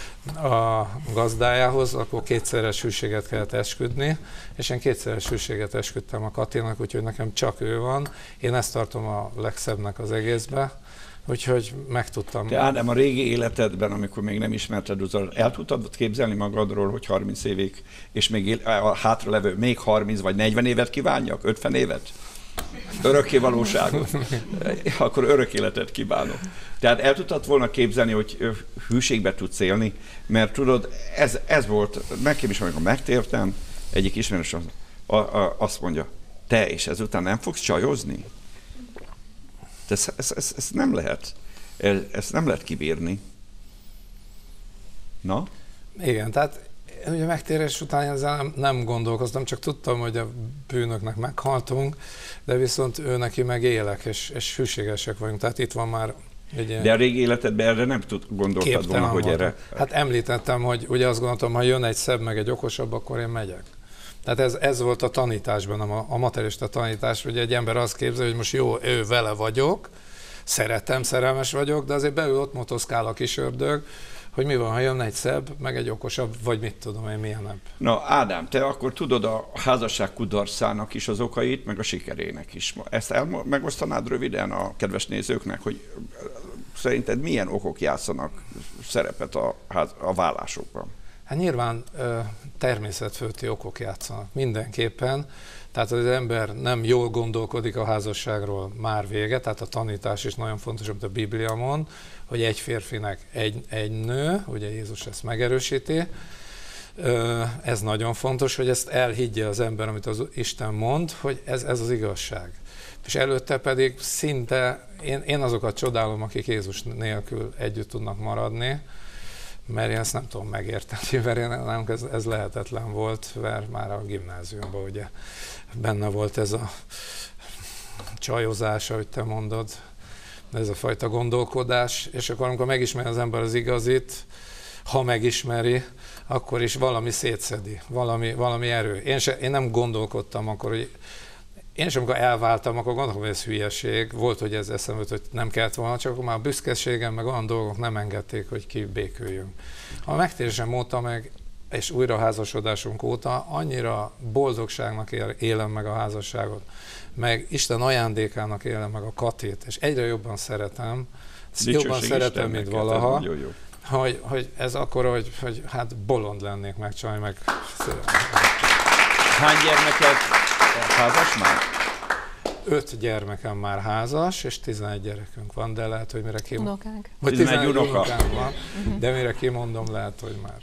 a gazdájához, akkor kétszeres hűséget kellett esküdni, és én kétszeres hűséget esküdtem a Katinak, úgyhogy nekem csak ő van. Én ezt tartom a legszebbnek az egészbe, úgyhogy megtudtam. Te Ádám, a régi életedben, amikor még nem ismerted Uzarat, el tudtad képzelni magadról, hogy harminc évig, és még a hátralevő még harminc vagy negyven évet kívánjak? ötven évet? Örökké valóságot? Akkor örök életet kívánok. Tehát el tudtad volna képzelni, hogy hűségbe tudsz élni, mert tudod, ez, ez volt, nekem is, amikor megtértem, egyik ismerős azt mondja, te és ezután nem fogsz csajozni? Ezt ez, ez, ez nem lehet. Ezt nem lehet kibírni. Na? Igen, tehát ugye megtérés után ezzel nem, nem gondolkoztam, csak tudtam, hogy a bűnöknek meghaltunk, de viszont ő neki meg élek, és, és hűségesek vagyunk. Tehát itt van már egy ilyen... De a régi életedben erre nem tud, gondoltad volna, hogy voltam. erre... Hát említettem, hogy ugye azt gondoltam, ha jön egy szebb, meg egy okosabb, akkor én megyek. Tehát ez, ez volt a tanításban, a, a materialista tanítás, hogy egy ember azt képzel, hogy most jó, ő vele vagyok, szeretem, szerelmes vagyok, de azért belül ott motoszkál a kis ördög, hogy mi van, ha jön egy szebb, meg egy okosabb, vagy mit tudom én, milyenebb. Na Ádám, te akkor tudod a házasság kudarcának is az okait, meg a sikerének is. Ezt el, megosztanád röviden a kedves nézőknek, hogy szerinted milyen okok játszanak szerepet a, a vállásokban? Hát nyilván természetfölötti okok játszanak mindenképpen, tehát az ember nem jól gondolkodik a házasságról, már vége, tehát a tanítás is nagyon fontos, amit a Biblia mond, hogy egy férfinek egy, egy nő, ugye Jézus ezt megerősíti. Ez nagyon fontos, hogy ezt elhiggye az ember, amit az Isten mond, hogy ez, ez az igazság. És előtte pedig szinte, én, én azokat csodálom, akik Jézus nélkül együtt tudnak maradni, mert én ezt nem tudom megérteni, mert én, nem, ez, ez lehetetlen volt, mert már a gimnáziumban ugye benne volt ez a csajozás, ahogy te mondod, ez a fajta gondolkodás, és akkor amikor megismeri az ember az igazit, ha megismeri, akkor is valami szétszedi, valami, valami erő. Én, se, én nem gondolkodtam akkor, hogy én sem, amikor elváltam, akkor gondolom, hogy ez hülyeség. Volt, hogy ez eszembe, hogy nem kellett volna, csak akkor már a büszkeségem, meg olyan dolgok nem engedték, hogy kibéküljünk. A megtérésem óta meg, és újra házasodásunk óta annyira boldogságnak élem meg a házasságot, meg Isten ajándékának élem meg a Katit, és egyre jobban szeretem, jobban szeretem, mint valaha, hogy, hogy ez akkor, hogy, hogy hát bolond lennék meg, csaj, meg... Hány gyermeket házas már? Öt gyermekem már házas, és tizenegy gyerekünk van, de lehet, hogy mire kimondom... Unokánk. Vagy tizenegy unokánk van, de mire kimondom, lehet, hogy már...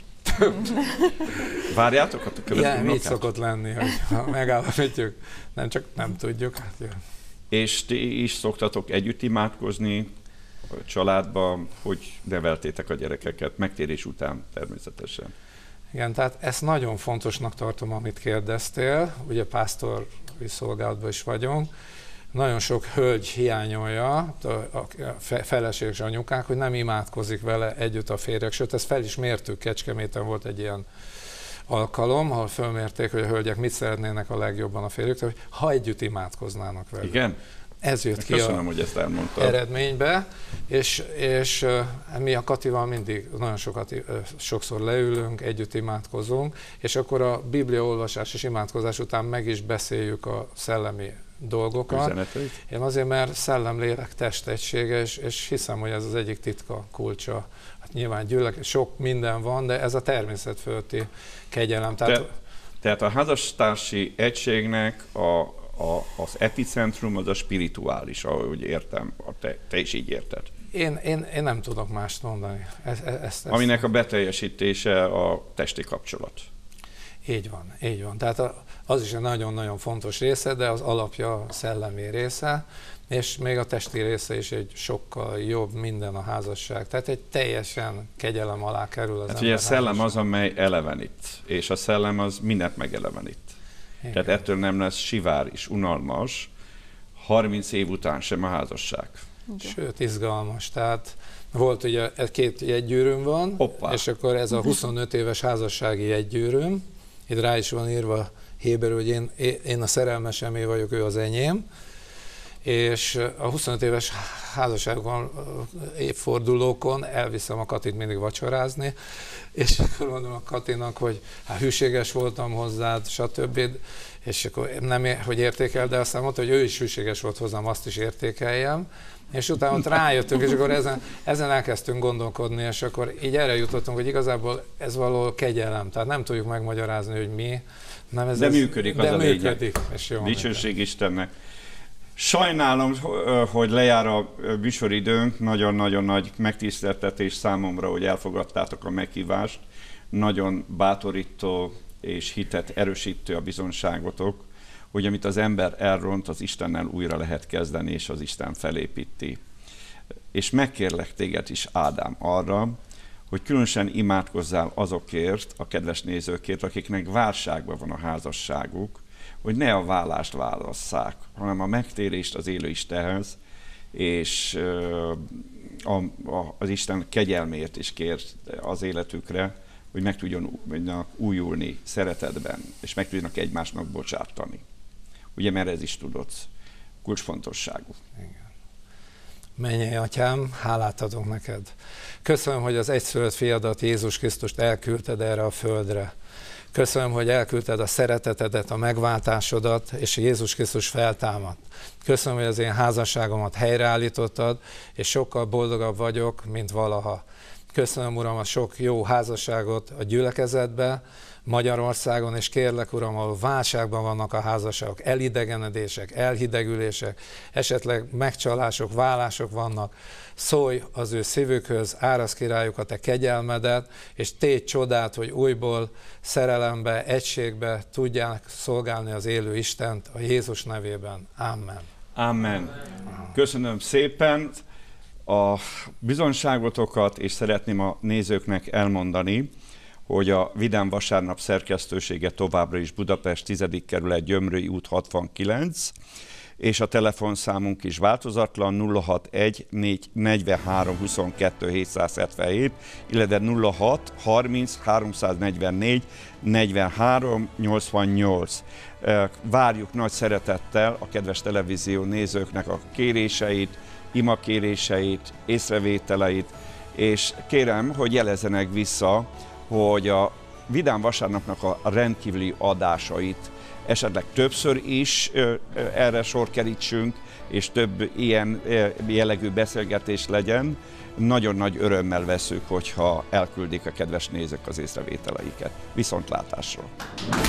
Várjátok a következő unokát? unokát? Így szokott lenni, hogy ha megállapítjuk, nem csak nem tudjuk. Hát jön. És ti is szoktatok együtt imádkozni a családban, hogy neveltétek a gyerekeket, megtérés után természetesen. Igen, tehát ezt nagyon fontosnak tartom, amit kérdeztél, ugye pásztori szolgálatban is vagyunk, nagyon sok hölgy hiányolja, a feleség és anyukák, hogy nem imádkozik vele együtt a férjek, sőt, ezt fel is mértük, Kecskeméten volt egy ilyen alkalom, ahol fölmérték, hogy a hölgyek mit szeretnének a legjobban a férjüktől, hogy ha együtt imádkoznának vele. Igen? Ez jött ki Köszönöm, a hogy ezt elmondtad. eredménybe, és, és mi a Katival mindig nagyon sokat, sokszor leülünk, együtt imádkozunk, és akkor a Biblia olvasás és imádkozás után meg is beszéljük a szellemi dolgokat. Üzeneteit? Én azért, mert szellem, lélek, test egysége, és, és hiszem, hogy ez az egyik titka, kulcsa. Hát nyilván gyűlölet, sok minden van, de ez a természet fölötti kegyelem. Tehát, Te, tehát a házastársi egységnek a, a, az epicentrum az a spirituális, ahogy értem, te, te is így érted. Én, én, én nem tudok mást mondani. Ezt, ezt, ezt, Aminek a beteljesítése a testi kapcsolat. Így van, így van. Tehát az is egy nagyon-nagyon fontos része, de az alapja a szellemi része, és még a testi része is egy sokkal jobb minden a házasság. Tehát egy teljesen kegyelem alá kerül az hát ember ugye a szellem házasság. az, amely elevenít, és a szellem az mindent megelevenít. Igen. Tehát ettől nem lesz sivár és unalmas, harminc év után sem a házasság. Igen. Sőt, izgalmas. Tehát volt ugye két jegygyűrűm van, Hoppá. és akkor ez a huszonöt éves házassági jegygyűrűm, itt rá is van írva héberül, hogy én, én a szerelmesemé vagyok, ő az enyém, és a huszonöt éves házasságban évfordulókon elviszem a Katit mindig vacsorázni, és akkor mondom a Katinak, hogy hát hűséges voltam hozzád, stb. És akkor nem, hogy értékel, de aztán mondta, hogy ő is hűséges volt hozzám, azt is értékeljem. És utána ott rájöttünk, és akkor ezen, ezen elkezdtünk gondolkodni, és akkor így erre jutottunk, hogy igazából ez való kegyelem, tehát nem tudjuk megmagyarázni, hogy mi. Nem ez de ez, működik de az a működik, lényeg. És jó. Dicsőség Istennek. Sajnálom, hogy lejár a műsoridőnk, nagyon-nagyon nagy megtiszteltetés számomra, hogy elfogadtátok a meghívást. Nagyon bátorító és hitet erősítő a bizonságotok, hogy amit az ember elront, az Istennel újra lehet kezdeni, és az Isten felépíti. És megkérlek téged is, Ádám, arra, hogy különösen imádkozzál azokért, a kedves nézőkért, akiknek válságban van a házasságuk, hogy ne a vállást válasszák, hanem a megtérést az élő Istenhez, és a, a, az Isten kegyelmét is kér az életükre, hogy meg tudjanak újulni szeretetben, és meg tudjanak egymásnak bocsátani. Ugye, mert ez is tudod, kulcsfontosságú. Igen. Mennyei Atyám, hálát adunk neked. Köszönöm, hogy az egyszülött fiadat, Jézus Krisztust elküldted erre a földre. Köszönöm, hogy elküldted a szeretetedet, a megváltásodat, és Jézus Krisztus feltámadt. Köszönöm, hogy az én házasságomat helyreállítottad, és sokkal boldogabb vagyok, mint valaha. Köszönöm, Uram, a sok jó házasságot a gyülekezetbe, Magyarországon, és kérlek, Uram, ahol válságban vannak a házasságok, elidegenedések, elhidegülések, esetleg megcsalások, vállások vannak, szólj az ő szívükhöz, áraszd királyuk a te kegyelmedet, és tégy csodát, hogy újból szerelembe, egységbe tudják szolgálni az élő Istent a Jézus nevében. Amen. Amen. Köszönöm szépen a bizonyságotokat, és szeretném a nézőknek elmondani, hogy a Vidám Vasárnap szerkesztősége továbbra is Budapest tizedik kerület, Gyömrői út hatvankilenc, és a telefonszámunk is változatlan nulla hatvanegy negyvenhárom huszonkettő hétszázhetvenhét, illetve nulla hat harminc háromszáznegyvennégy negyvenhárom nyolcvannyolc. Várjuk nagy szeretettel a kedves televízió nézőknek a kéréseit, imakéréseit, észrevételeit, és kérem, hogy jelezzenek vissza, hogy a Vidám Vasárnapnak a rendkívüli adásait esetleg többször is erre sor kerítsünk, és több ilyen jellegű beszélgetés legyen. Nagyon nagy örömmel veszük, hogyha elküldik a kedves nézők az észrevételeiket. Viszontlátásra!